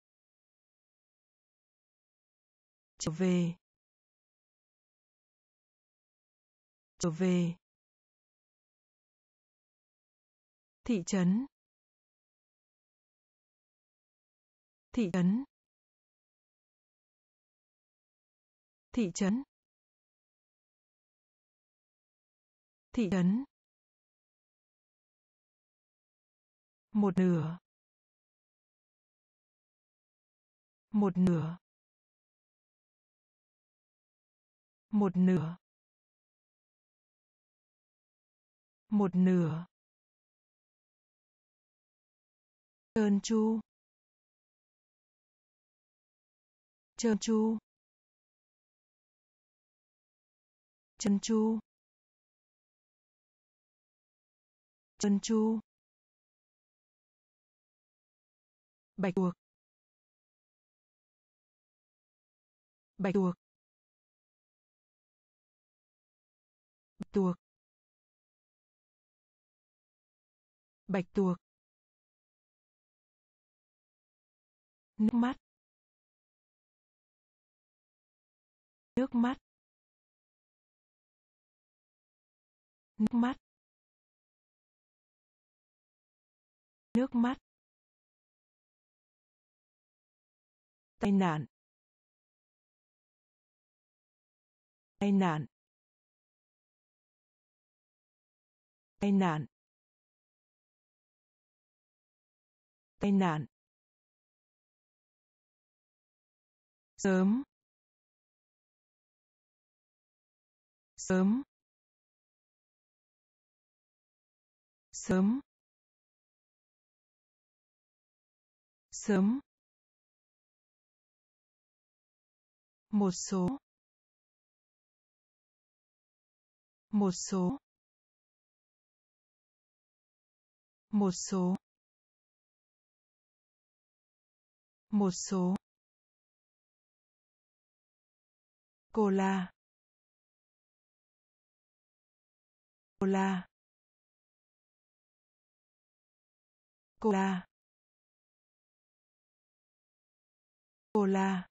trở về, trở về, thị trấn, thị trấn, thị trấn, thị trấn, một nửa, một nửa, một nửa, một nửa, trơn tru, trơn tru, trơn tru, trơn tru, bạch tuộc, bạch tuộc, bạch tuộc, bạch tuộc, Nước mắt. Nước mắt. Nước mắt. Nước mắt. Tai nạn. Tai nạn. Tai nạn. Tai nạn. Sớm. Sớm. Sớm. Sớm. Một số. Một số. Một số. Một số. Cola. Cola. Cola. Cola.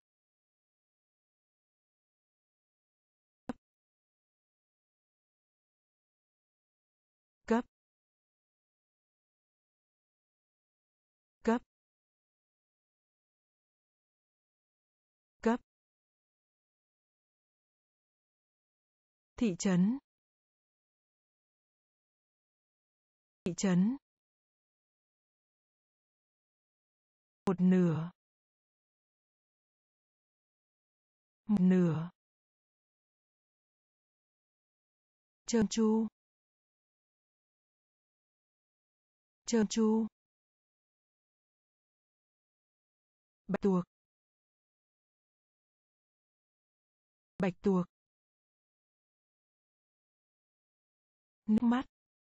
Cấp. Cấp. Cấp. Thị trấn. Thị trấn. Một nửa. Một nửa. Trơn tru. Trơn tru. Bạch tuộc. Bạch tuộc. Nước mắt.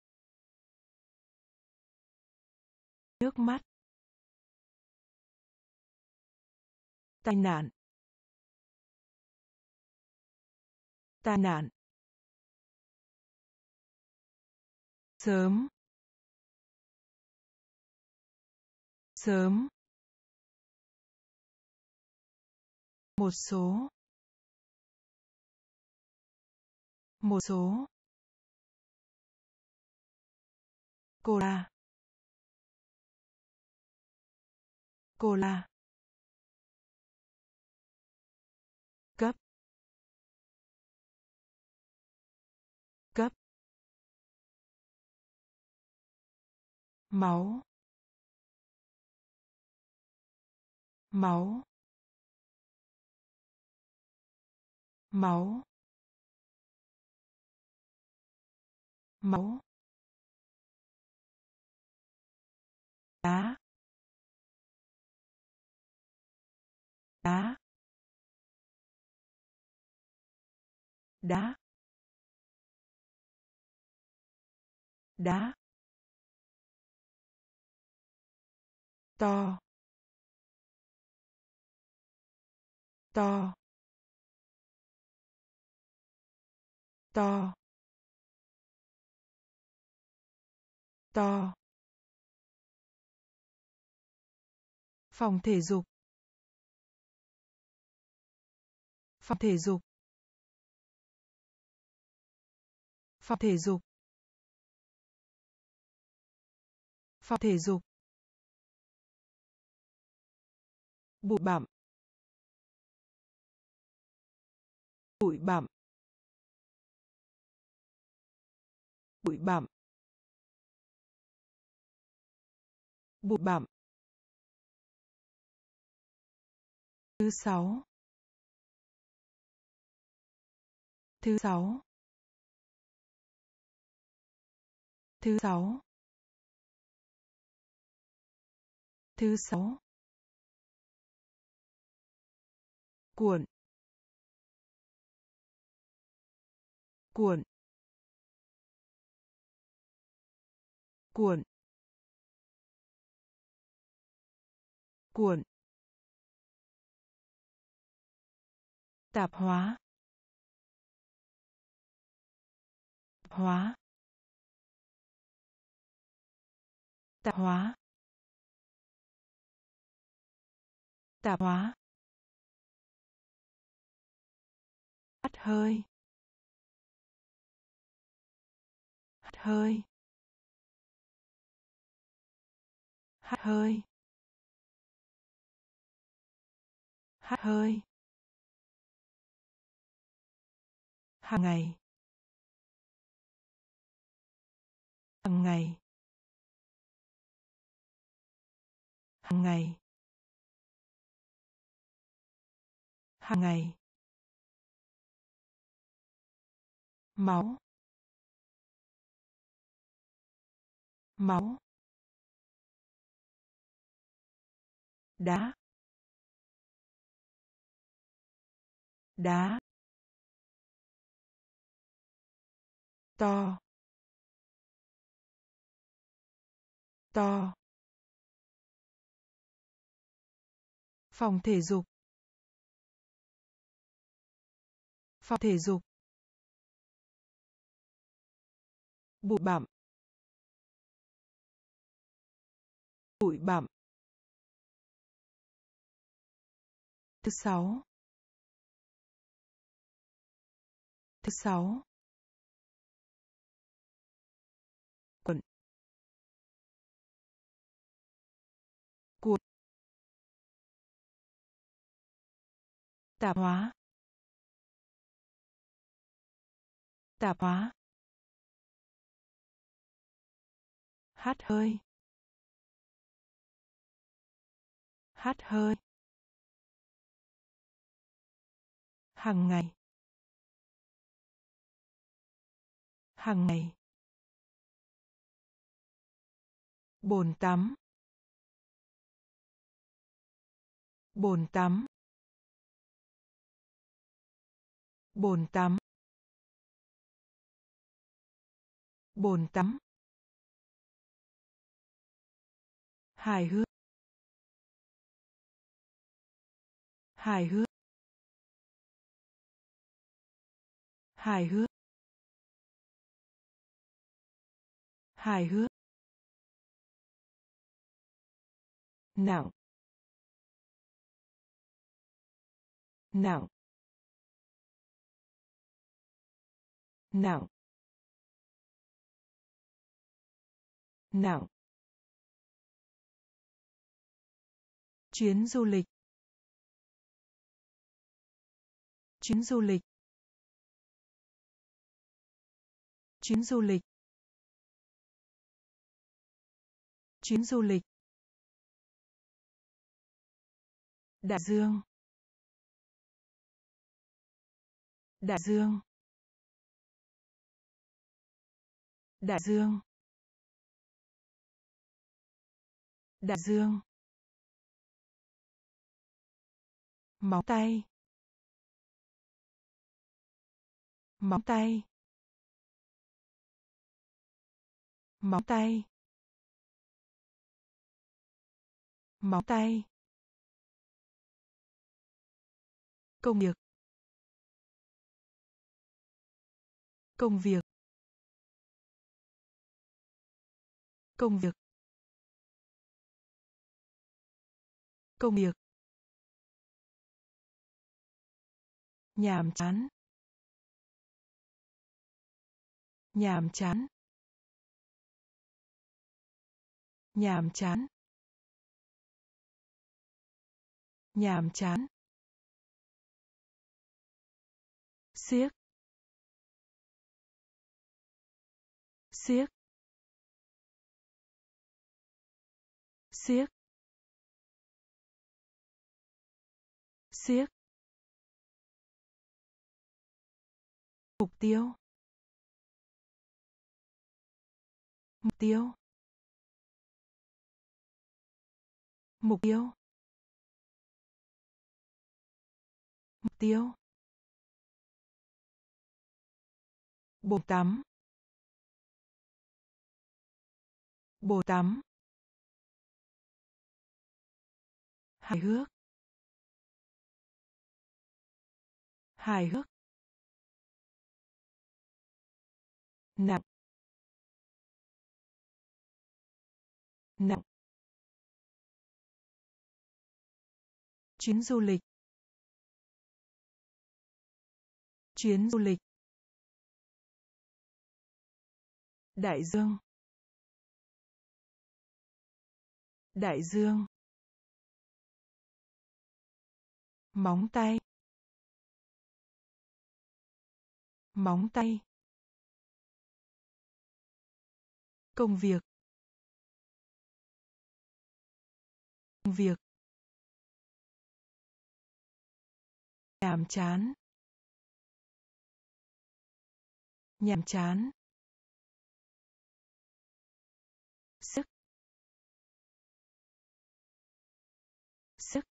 Nước mắt. Tai nạn. Tai nạn. Sớm. Sớm. Một số. Một số. Cola. Cola. Cấp. Cấp. Máu. Máu. Máu. Máu. Đá. Đá. Đá. Đá. To. To. To. To. Phòng thể dục. Phòng thể dục. Phòng thể dục. Phòng thể dục. Bụi bặm. Bụi bặm. Bụi bặm. Bụi bặm. Thứ sáu. Thứ sáu. Thứ sáu. Thứ sáu. Cuộn. Cuộn. Cuộn. Cuộn. Tạp hóa. Tạp hóa. Tạp hóa. Tạp hóa. Hắt hơi. Hắt hơi. Hắt hơi. Hắt hơi. Hàng ngày. Hàng ngày. Hàng ngày. Hàng ngày. Máu. Máu. Đá. Đá. To. To. Phòng thể dục. Phòng thể dục. Bụi bặm. Bụi bặm. Thứ sáu. Thứ sáu. Quận. Cuộn. Tạp hóa. Tạp hóa. Hắt hơi. Hắt hơi. Hàng ngày. Hàng ngày. Bồn tắm. Bồn tắm. Bồn tắm. Bồn tắm. Hài hước. Hài hước. Hài hước. Hài hước. Nặng. Nặng. Nặng. Nặng. Chuyến du lịch. Chuyến du lịch. Chuyến du lịch. Chuyến du lịch. Đại dương. Đại dương. Đại dương. Đại dương. Móng tay. Móng tay. Móng tay. Móng tay. Công việc. Công việc. Công việc. Công việc. Nhàm chán. Nhàm chán. Nhàm chán. Nhàm chán. Xiếc. Xiếc. Xiếc. Xiếc. Mục tiêu. Mục tiêu. Mục tiêu. Mục tiêu. Bồn tắm. Bồn tắm. Hài hước. Hài hước. Nặng. Nặng. Chuyến du lịch. Chuyến du lịch. Đại dương. Đại dương. Móng tay. Móng tay. Công việc. Công việc. Nhàm chán. Nhàm chán. Sức. Sức.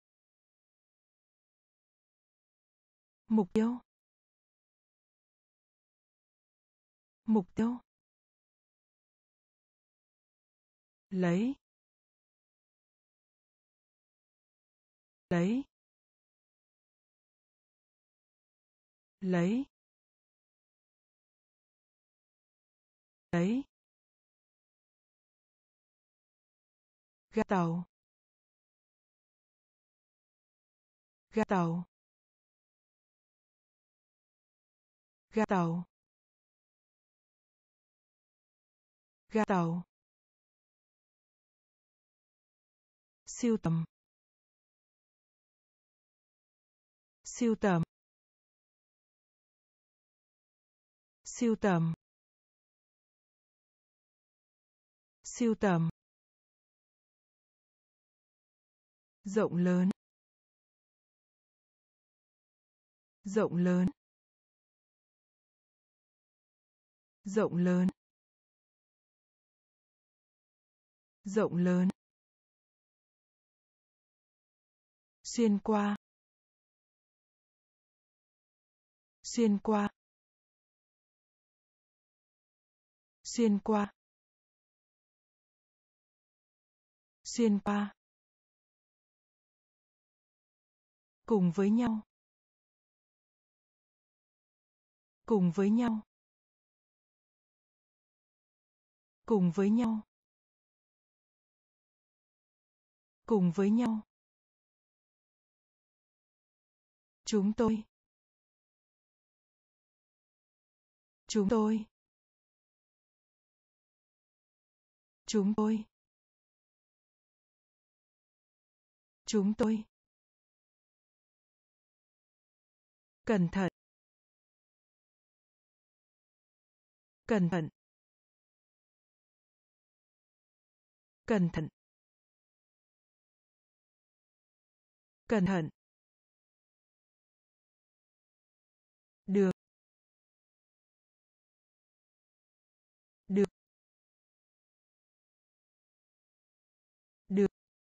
Mục tiêu. Mục tiêu. Lấy. Lấy. Lấy. Lấy. Ga tàu. Ga tàu. Ga tàu. Ga tàu. Sưu tầm. Sưu tầm. Sưu tầm. Sưu tầm. Rộng lớn. Rộng lớn. Rộng lớn. Rộng lớn. Xuyên qua. Xuyên qua. Xuyên qua. Xuyên qua. Cùng với nhau. Cùng với nhau. Cùng với nhau. Cùng với nhau. Chúng tôi. Chúng tôi. Chúng tôi. Chúng tôi. Cẩn thận. Cẩn thận. Cẩn thận. Cẩn thận. Được. Được. Được.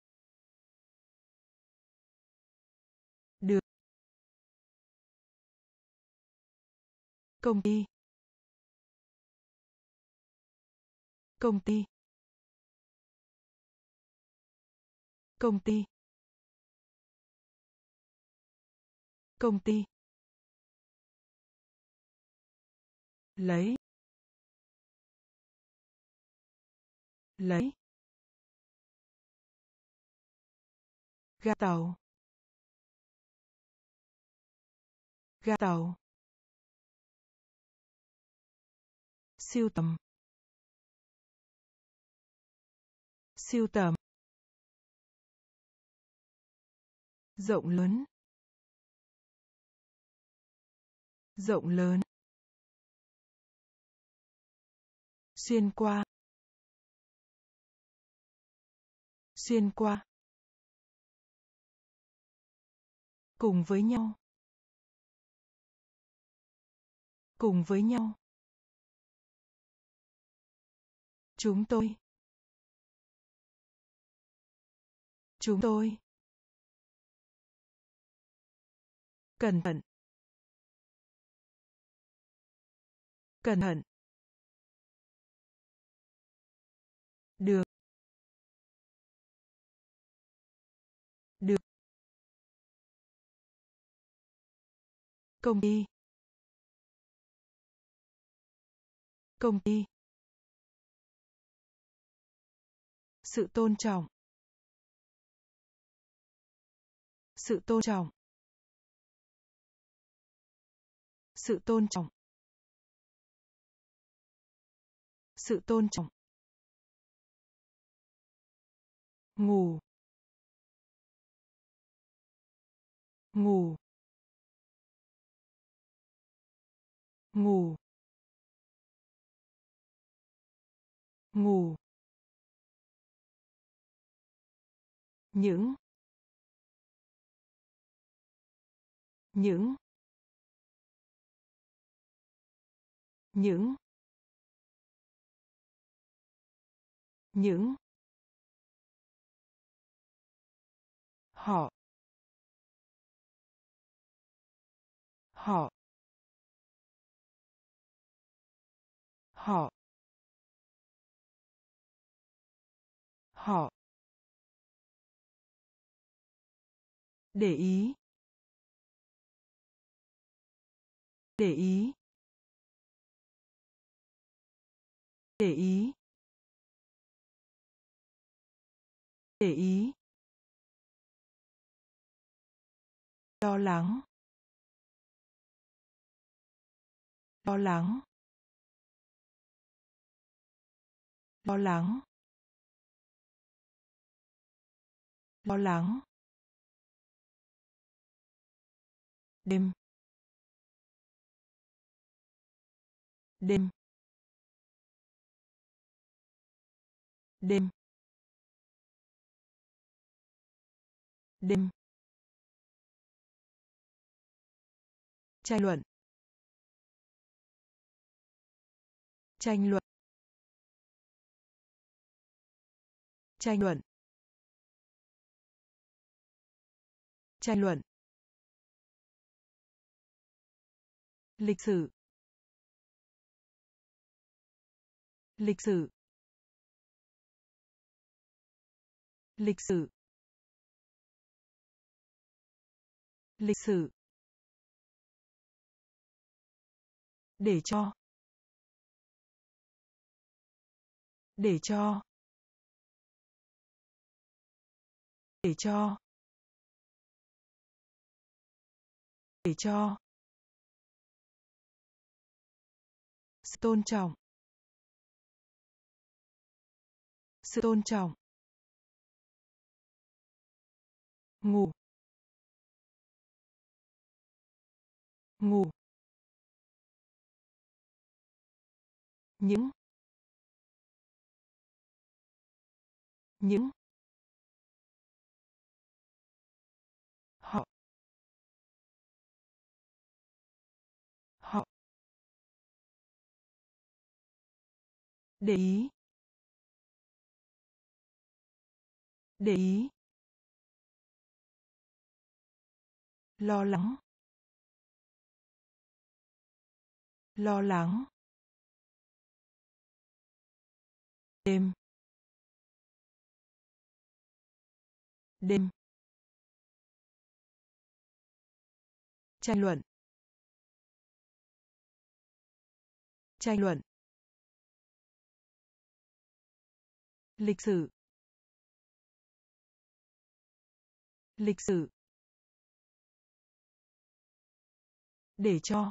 Được. Công ty. Công ty. Công ty. Công ty. Lấy. Lấy. Ga tàu. Ga tàu. Sưu tầm. Sưu tầm. Rộng lớn. Rộng lớn. Xuyên qua. Xuyên qua. Cùng với nhau. Cùng với nhau. Chúng tôi. Chúng tôi. Cẩn thận. Cẩn thận. Được. Được. Công ty. Công ty. Sự tôn trọng. Sự tôn trọng. Sự tôn trọng. Sự tôn trọng. Ngủ. Ngủ. Ngủ. Ngủ. Những. Những. Những. Những. Họ. Họ. Họ. Họ. Để ý. Để ý. Để ý. Để ý. Lo lắng. Lo lắng. Lo lắng. Lo lắng. Đêm. Đêm. Đêm. Đêm. Tranh luận. Tranh luận. Tranh luận. Tranh luận. Lịch sử. Lịch sử. Lịch sử. Lịch sử. Để cho. Để cho. Để cho. Để cho. Sự tôn trọng. Sự tôn trọng. Ngủ. Ngủ. Những. Những. Họ. Họ. Để ý. Để ý. Lo lắng. Lo lắng. Đêm. Đêm. Tranh luận. Tranh luận. Lịch sử. Lịch sử. Để cho.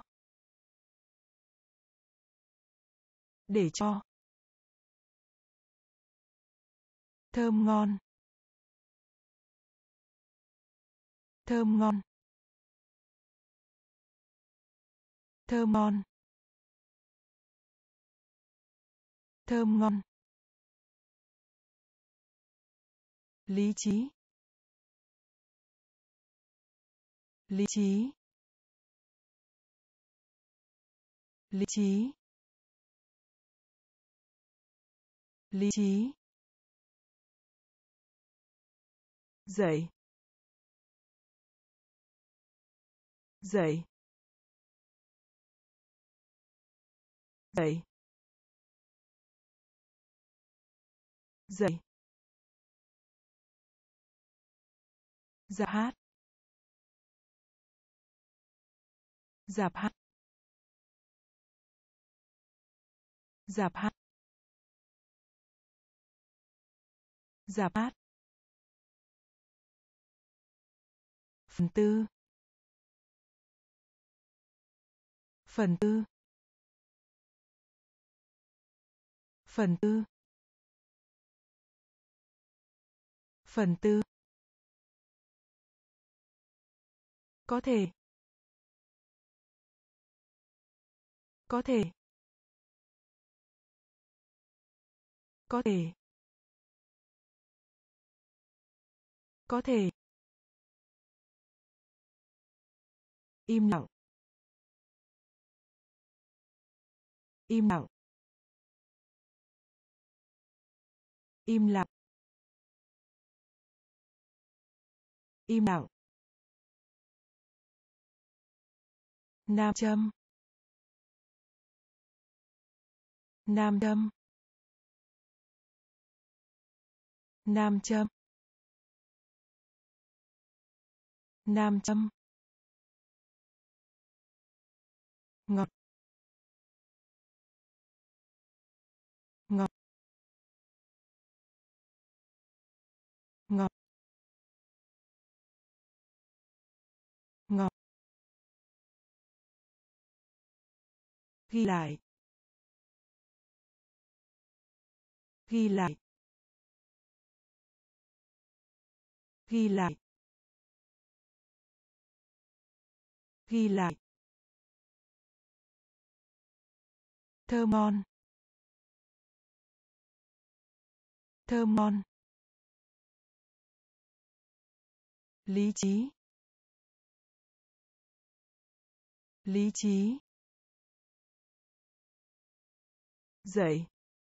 Để cho. Thơm ngon. Thơm ngon. Thơm ngon. Thơm ngon. Lý trí. Lý trí. Lý trí. Lý trí. Dậy. Dậy. Dậy. Dậy. Dạp hát. Dạp hát. Dạp hát. Dạp hát. Phần tư. Phần tư. Phần tư. Phần tư. Có thể. Có thể. Có thể. Có thể. Im lặng. Im lặng. Im lặng. Im lặng. Nam châm. Nam châm. Nam châm. Nam châm. Ngọt. Ngọt. Ngọt. Ngọt. Ghi lại. Ghi lại. Ghi lại. Ghi lại. Thơm ngon. Thơm ngon. Lý trí. Lý trí. Dậy.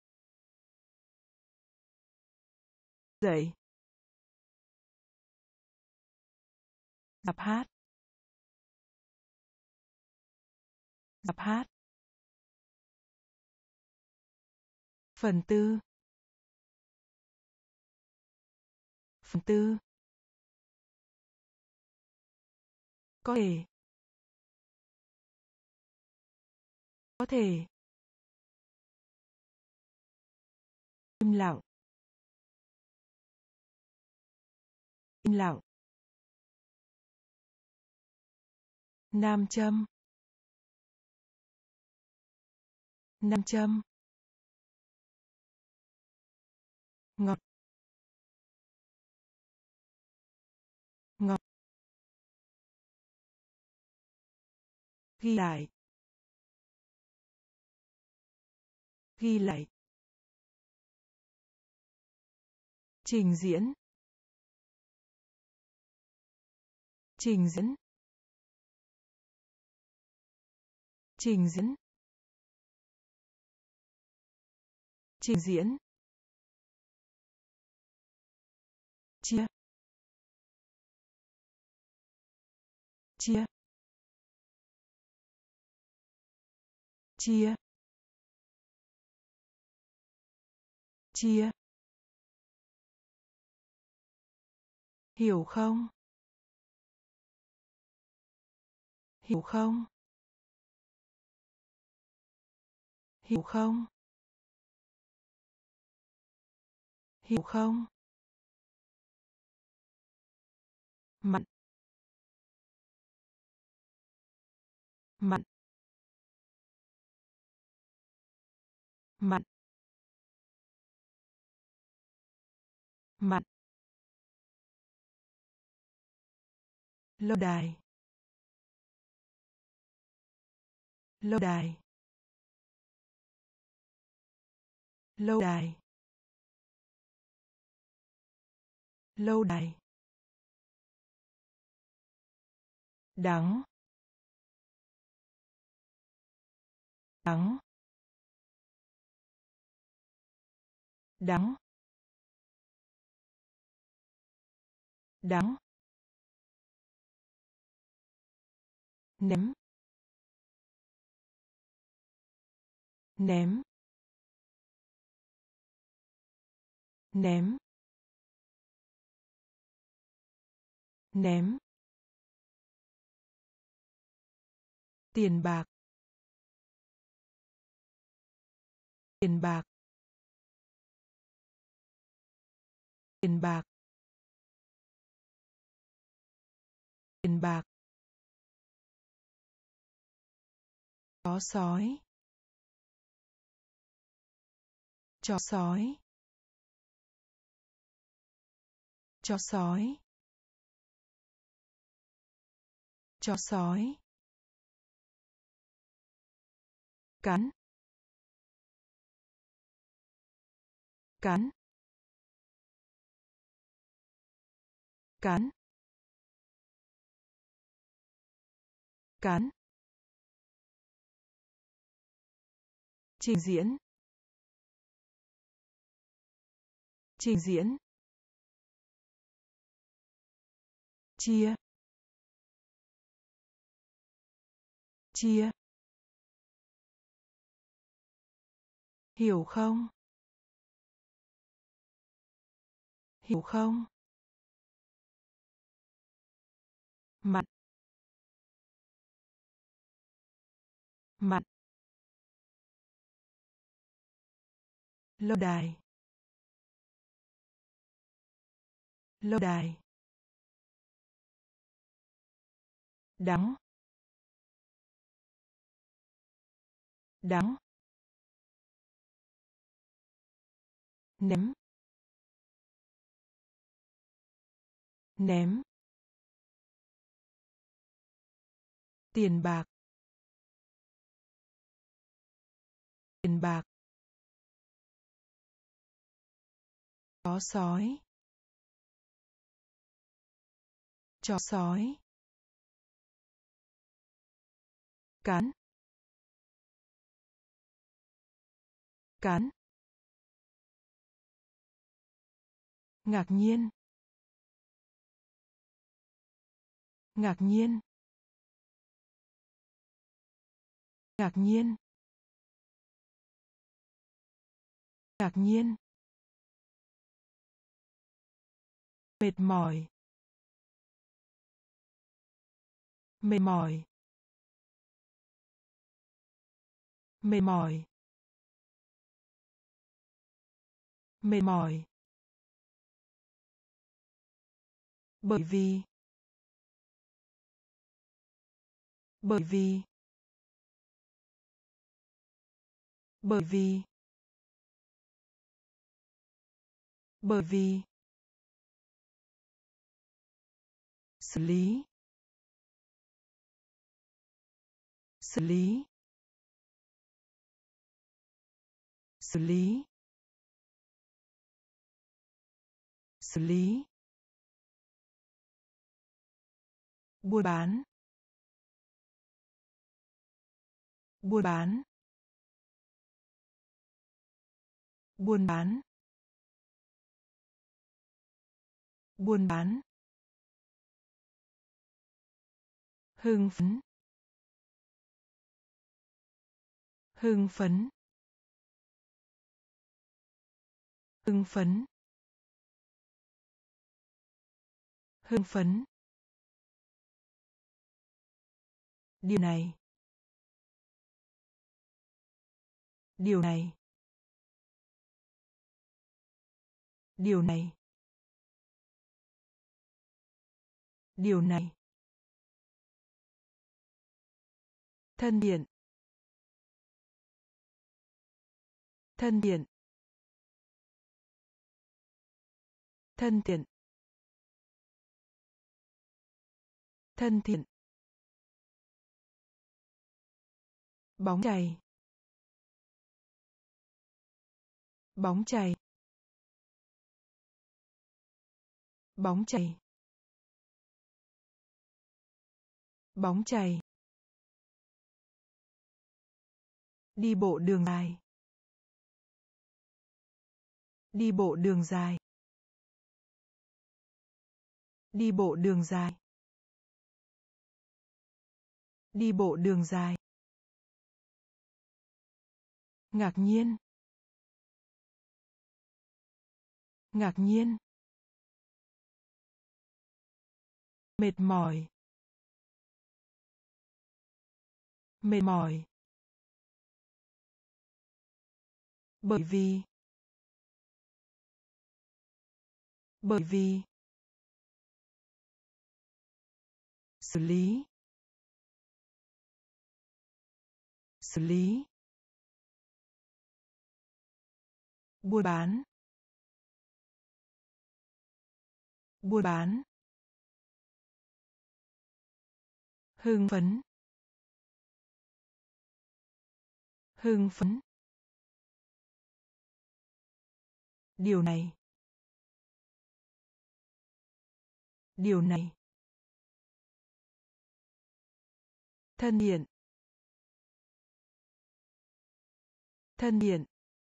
Dậy. Giạp hát. Giạp hát. Phần tư. Phần tư. Có thể. Có thể. Im lặng. Im lặng. Nam châm. Nam châm. Ngọt. Ngọt. Ghi lại. Ghi lại. Trình diễn. Trình diễn. Trình diễn. Trình diễn. Chia. Chia. Chia. Chia. Hiểu không? Hiểu không? Hiểu không? Hiểu không? Mặn. Mặn. Mặn. Mặn. Lâu đài. Lâu đài. Lâu đài. Lâu đài. Đắng. Đắng. Đắng. Đắng. Ném. Ném. Ném. Ném. Tiền bạc. Tiền bạc. Tiền bạc. Tiền bạc. Chó sói. Chó sói. Chó sói. Chó sói. Cắn. Cắn. Cắn. Cắn. Trình diễn. Trình diễn. Chia. Chia. Hiểu không? Hiểu không? Mặt. Mặt. Lâu đài. Lâu đài. Đắng. Đắng. Ném. Ném. Tiền bạc. Tiền bạc. Chó sói. Chó sói. Cắn. Cắn. Ngạc nhiên. Ngạc nhiên. Ngạc nhiên. Ngạc nhiên. Mệt mỏi. Mệt mỏi. Mệt mỏi. Mệt mỏi. Bởi vì. Bởi vì. Bởi vì. Bởi vì. Xử lý. Xử lý. Xử lý. Xử lý. Buôn bán. Buôn bán. Buôn bán. Buôn bán. Hưng phấn. Hưng phấn. Hưng phấn. Hưng phấn. Điều này. Điều này. Điều này. Điều này. Thân thiện. Thân thiện. Thân thiện. Thân thiện. Bóng chày. Bóng chày. Bóng chày. Bóng chày. Đi bộ đường dài. Đi bộ đường dài. Đi bộ đường dài. Đi bộ đường dài. Ngạc nhiên. Ngạc nhiên. Mệt mỏi. Mệt mỏi. Bởi vì. Bởi vì. xử lý, xử lý, buôn bán, buôn bán, hưng phấn, hưng phấn, điều này, điều này, thân thiện, thân thiện,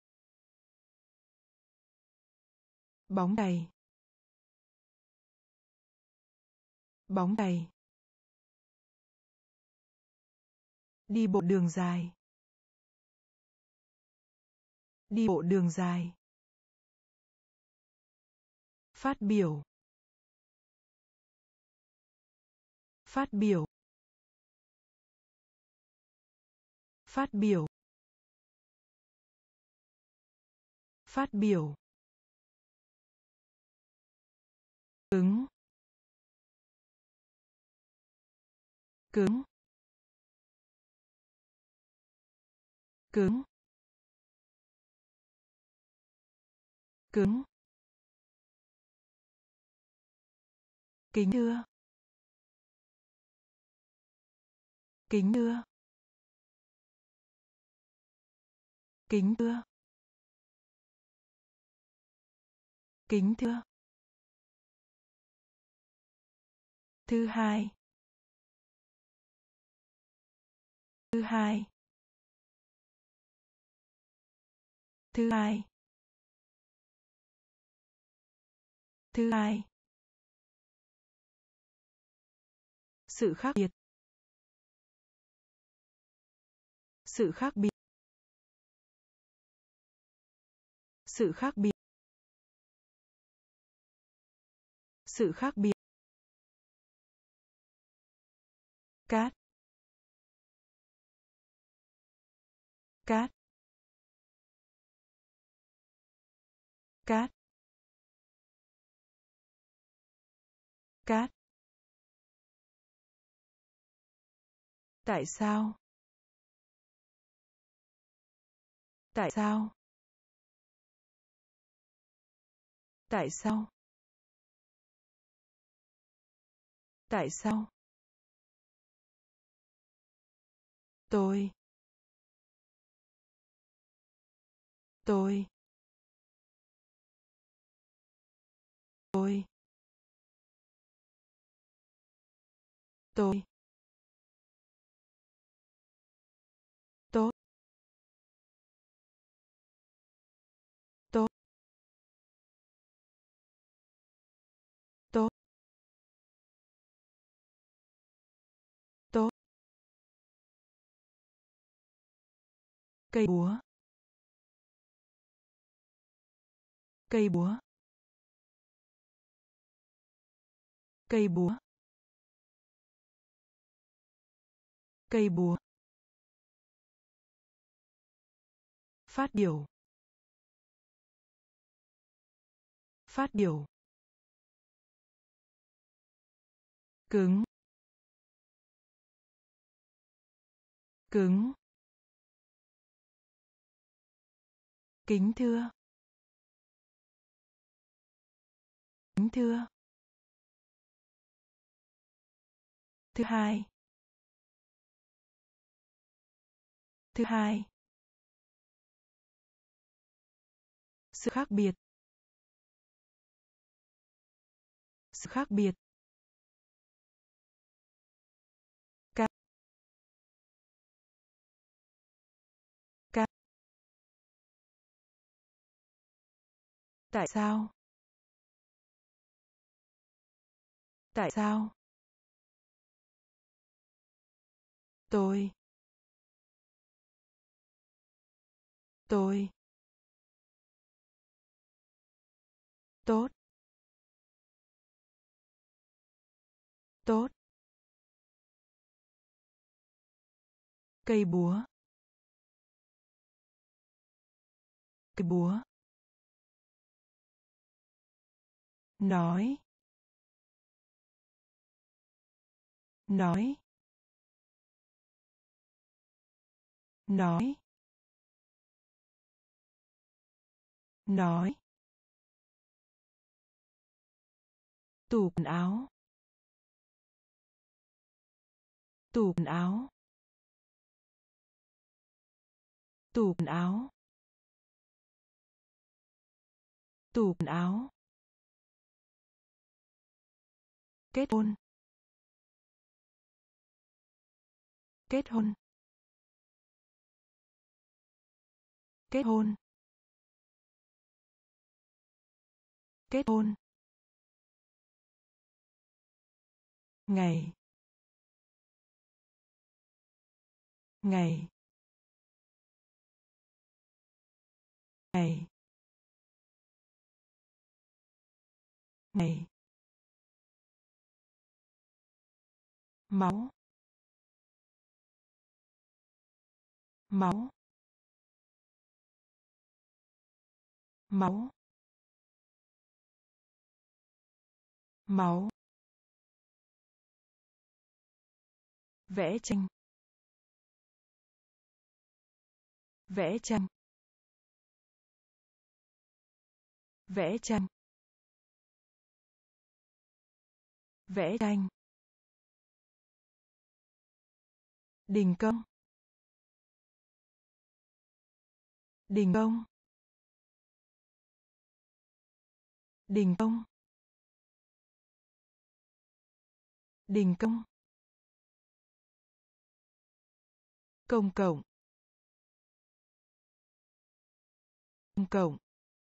bóng chày, bóng chày, đi bộ đường dài, đi bộ đường dài, phát biểu, phát biểu, phát biểu, phát biểu, cứng, cứng, cứng, cứng, kính thưa, kính thưa, kính thưa, kính thưa, thứ hai, thứ hai, thứ hai, thứ hai, sự khác biệt, sự khác biệt, sự khác biệt, sự khác biệt, cát, cát, cát, cát, tại sao, tại sao, tại sao, tại sao, tôi, tôi, tôi, tôi, tốt, tốt, tốt, tốt, cây búa, cây búa, cây búa, cây búa, phát biểu, phát biểu, cứng, cứng, kính thưa, kính thưa, thứ hai, thứ hai, sự khác biệt, sự khác biệt, cát, cát, tại sao, tại sao, tôi, tôi, tốt, tốt, cây búa, cây búa, nói, nói, nói, nói, tủ quần áo, tủ quần áo, tủ quần áo, tủ quần áo, kết hôn, kết hôn, kết hôn, kết hôn, ngày, ngày, ngày, ngày, máu, máu, máu, máu, vẽ tranh, vẽ tranh, vẽ tranh, vẽ tranh, đình công, đình công, đình công, đình công, công cộng, công cộng,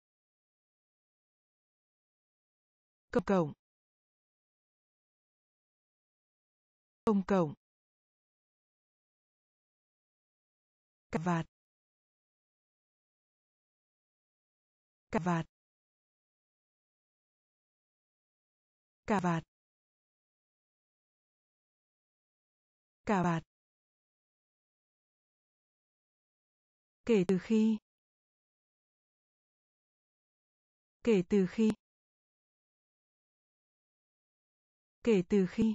công cộng, công cộng, cà vạt, cà vạt, cà vạt, cà vạt, kể từ khi, kể từ khi, kể từ khi,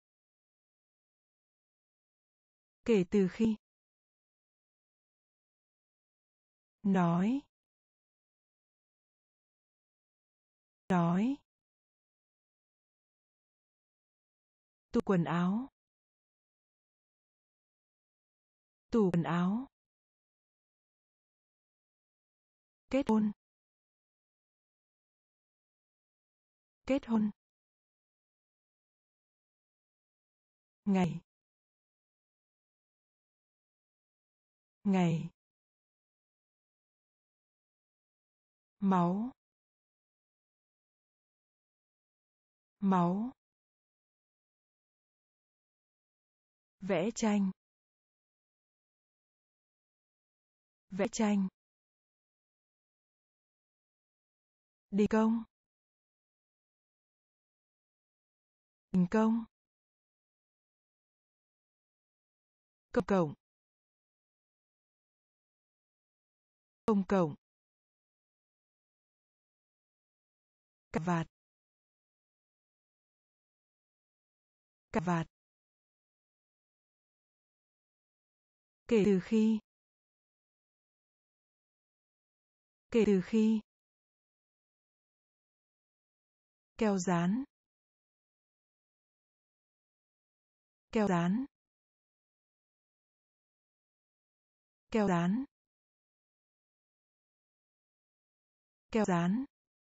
kể từ khi, nói, nói, tủ quần áo, tủ quần áo, kết hôn, kết hôn, ngày, ngày, máu, máu, vẽ tranh, vẽ tranh, đình công, đình công, công cộng, công cộng, cà vạt, cà vạt, kể từ khi, kể từ khi, keo dán, keo dán, keo dán, keo dán,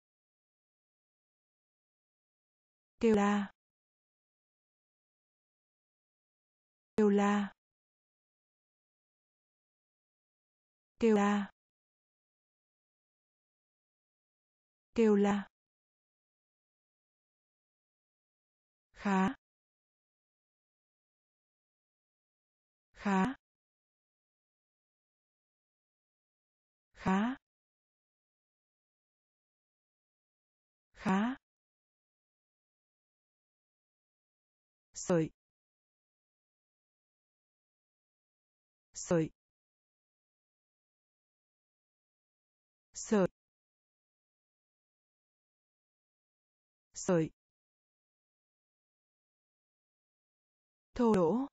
kêu la, kêu la, kêu la, kêu la, khá, khá, khá, khá, sợi, sợi, sợi, sợi, thô lỗ,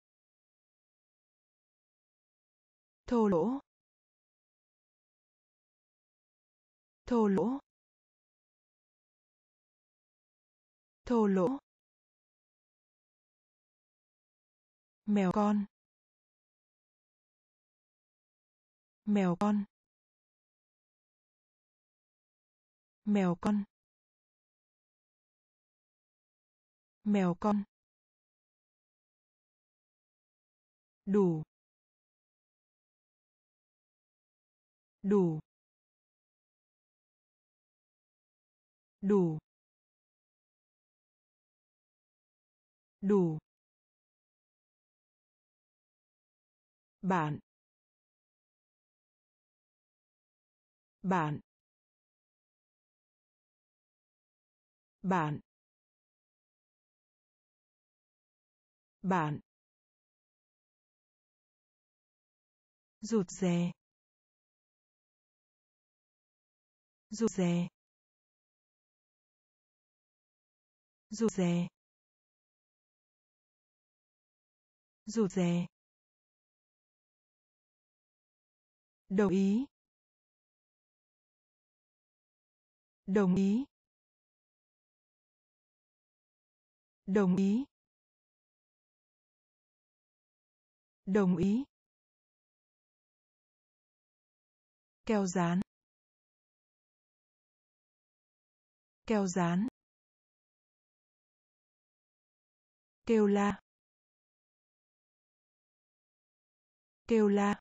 thô lỗ, thô lỗ, thô lỗ, mèo con, mèo con, mèo con, mèo con, đủ, đủ, đủ, đủ, bạn, bạn, bạn, bạn, rụt rè, rụt rè, rụt rè, rụt rè, đồng ý, đồng ý, đồng ý, đồng ý, keo dán, keo dán, kêu la, kêu la,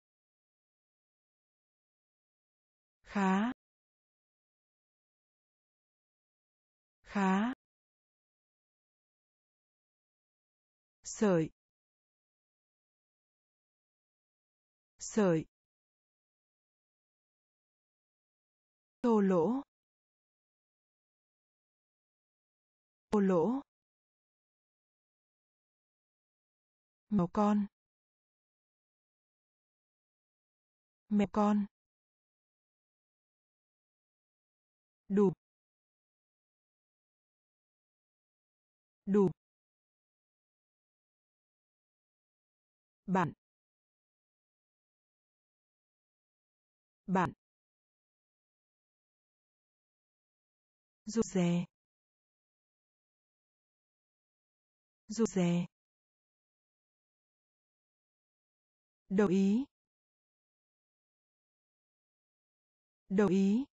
khá, khá, sợi, sợi, thô lỗ, thô lỗ, mèo con, mèo con, đủ, đủ, bạn, bạn, rụt rè, rụt rè, đồng ý, đồng ý,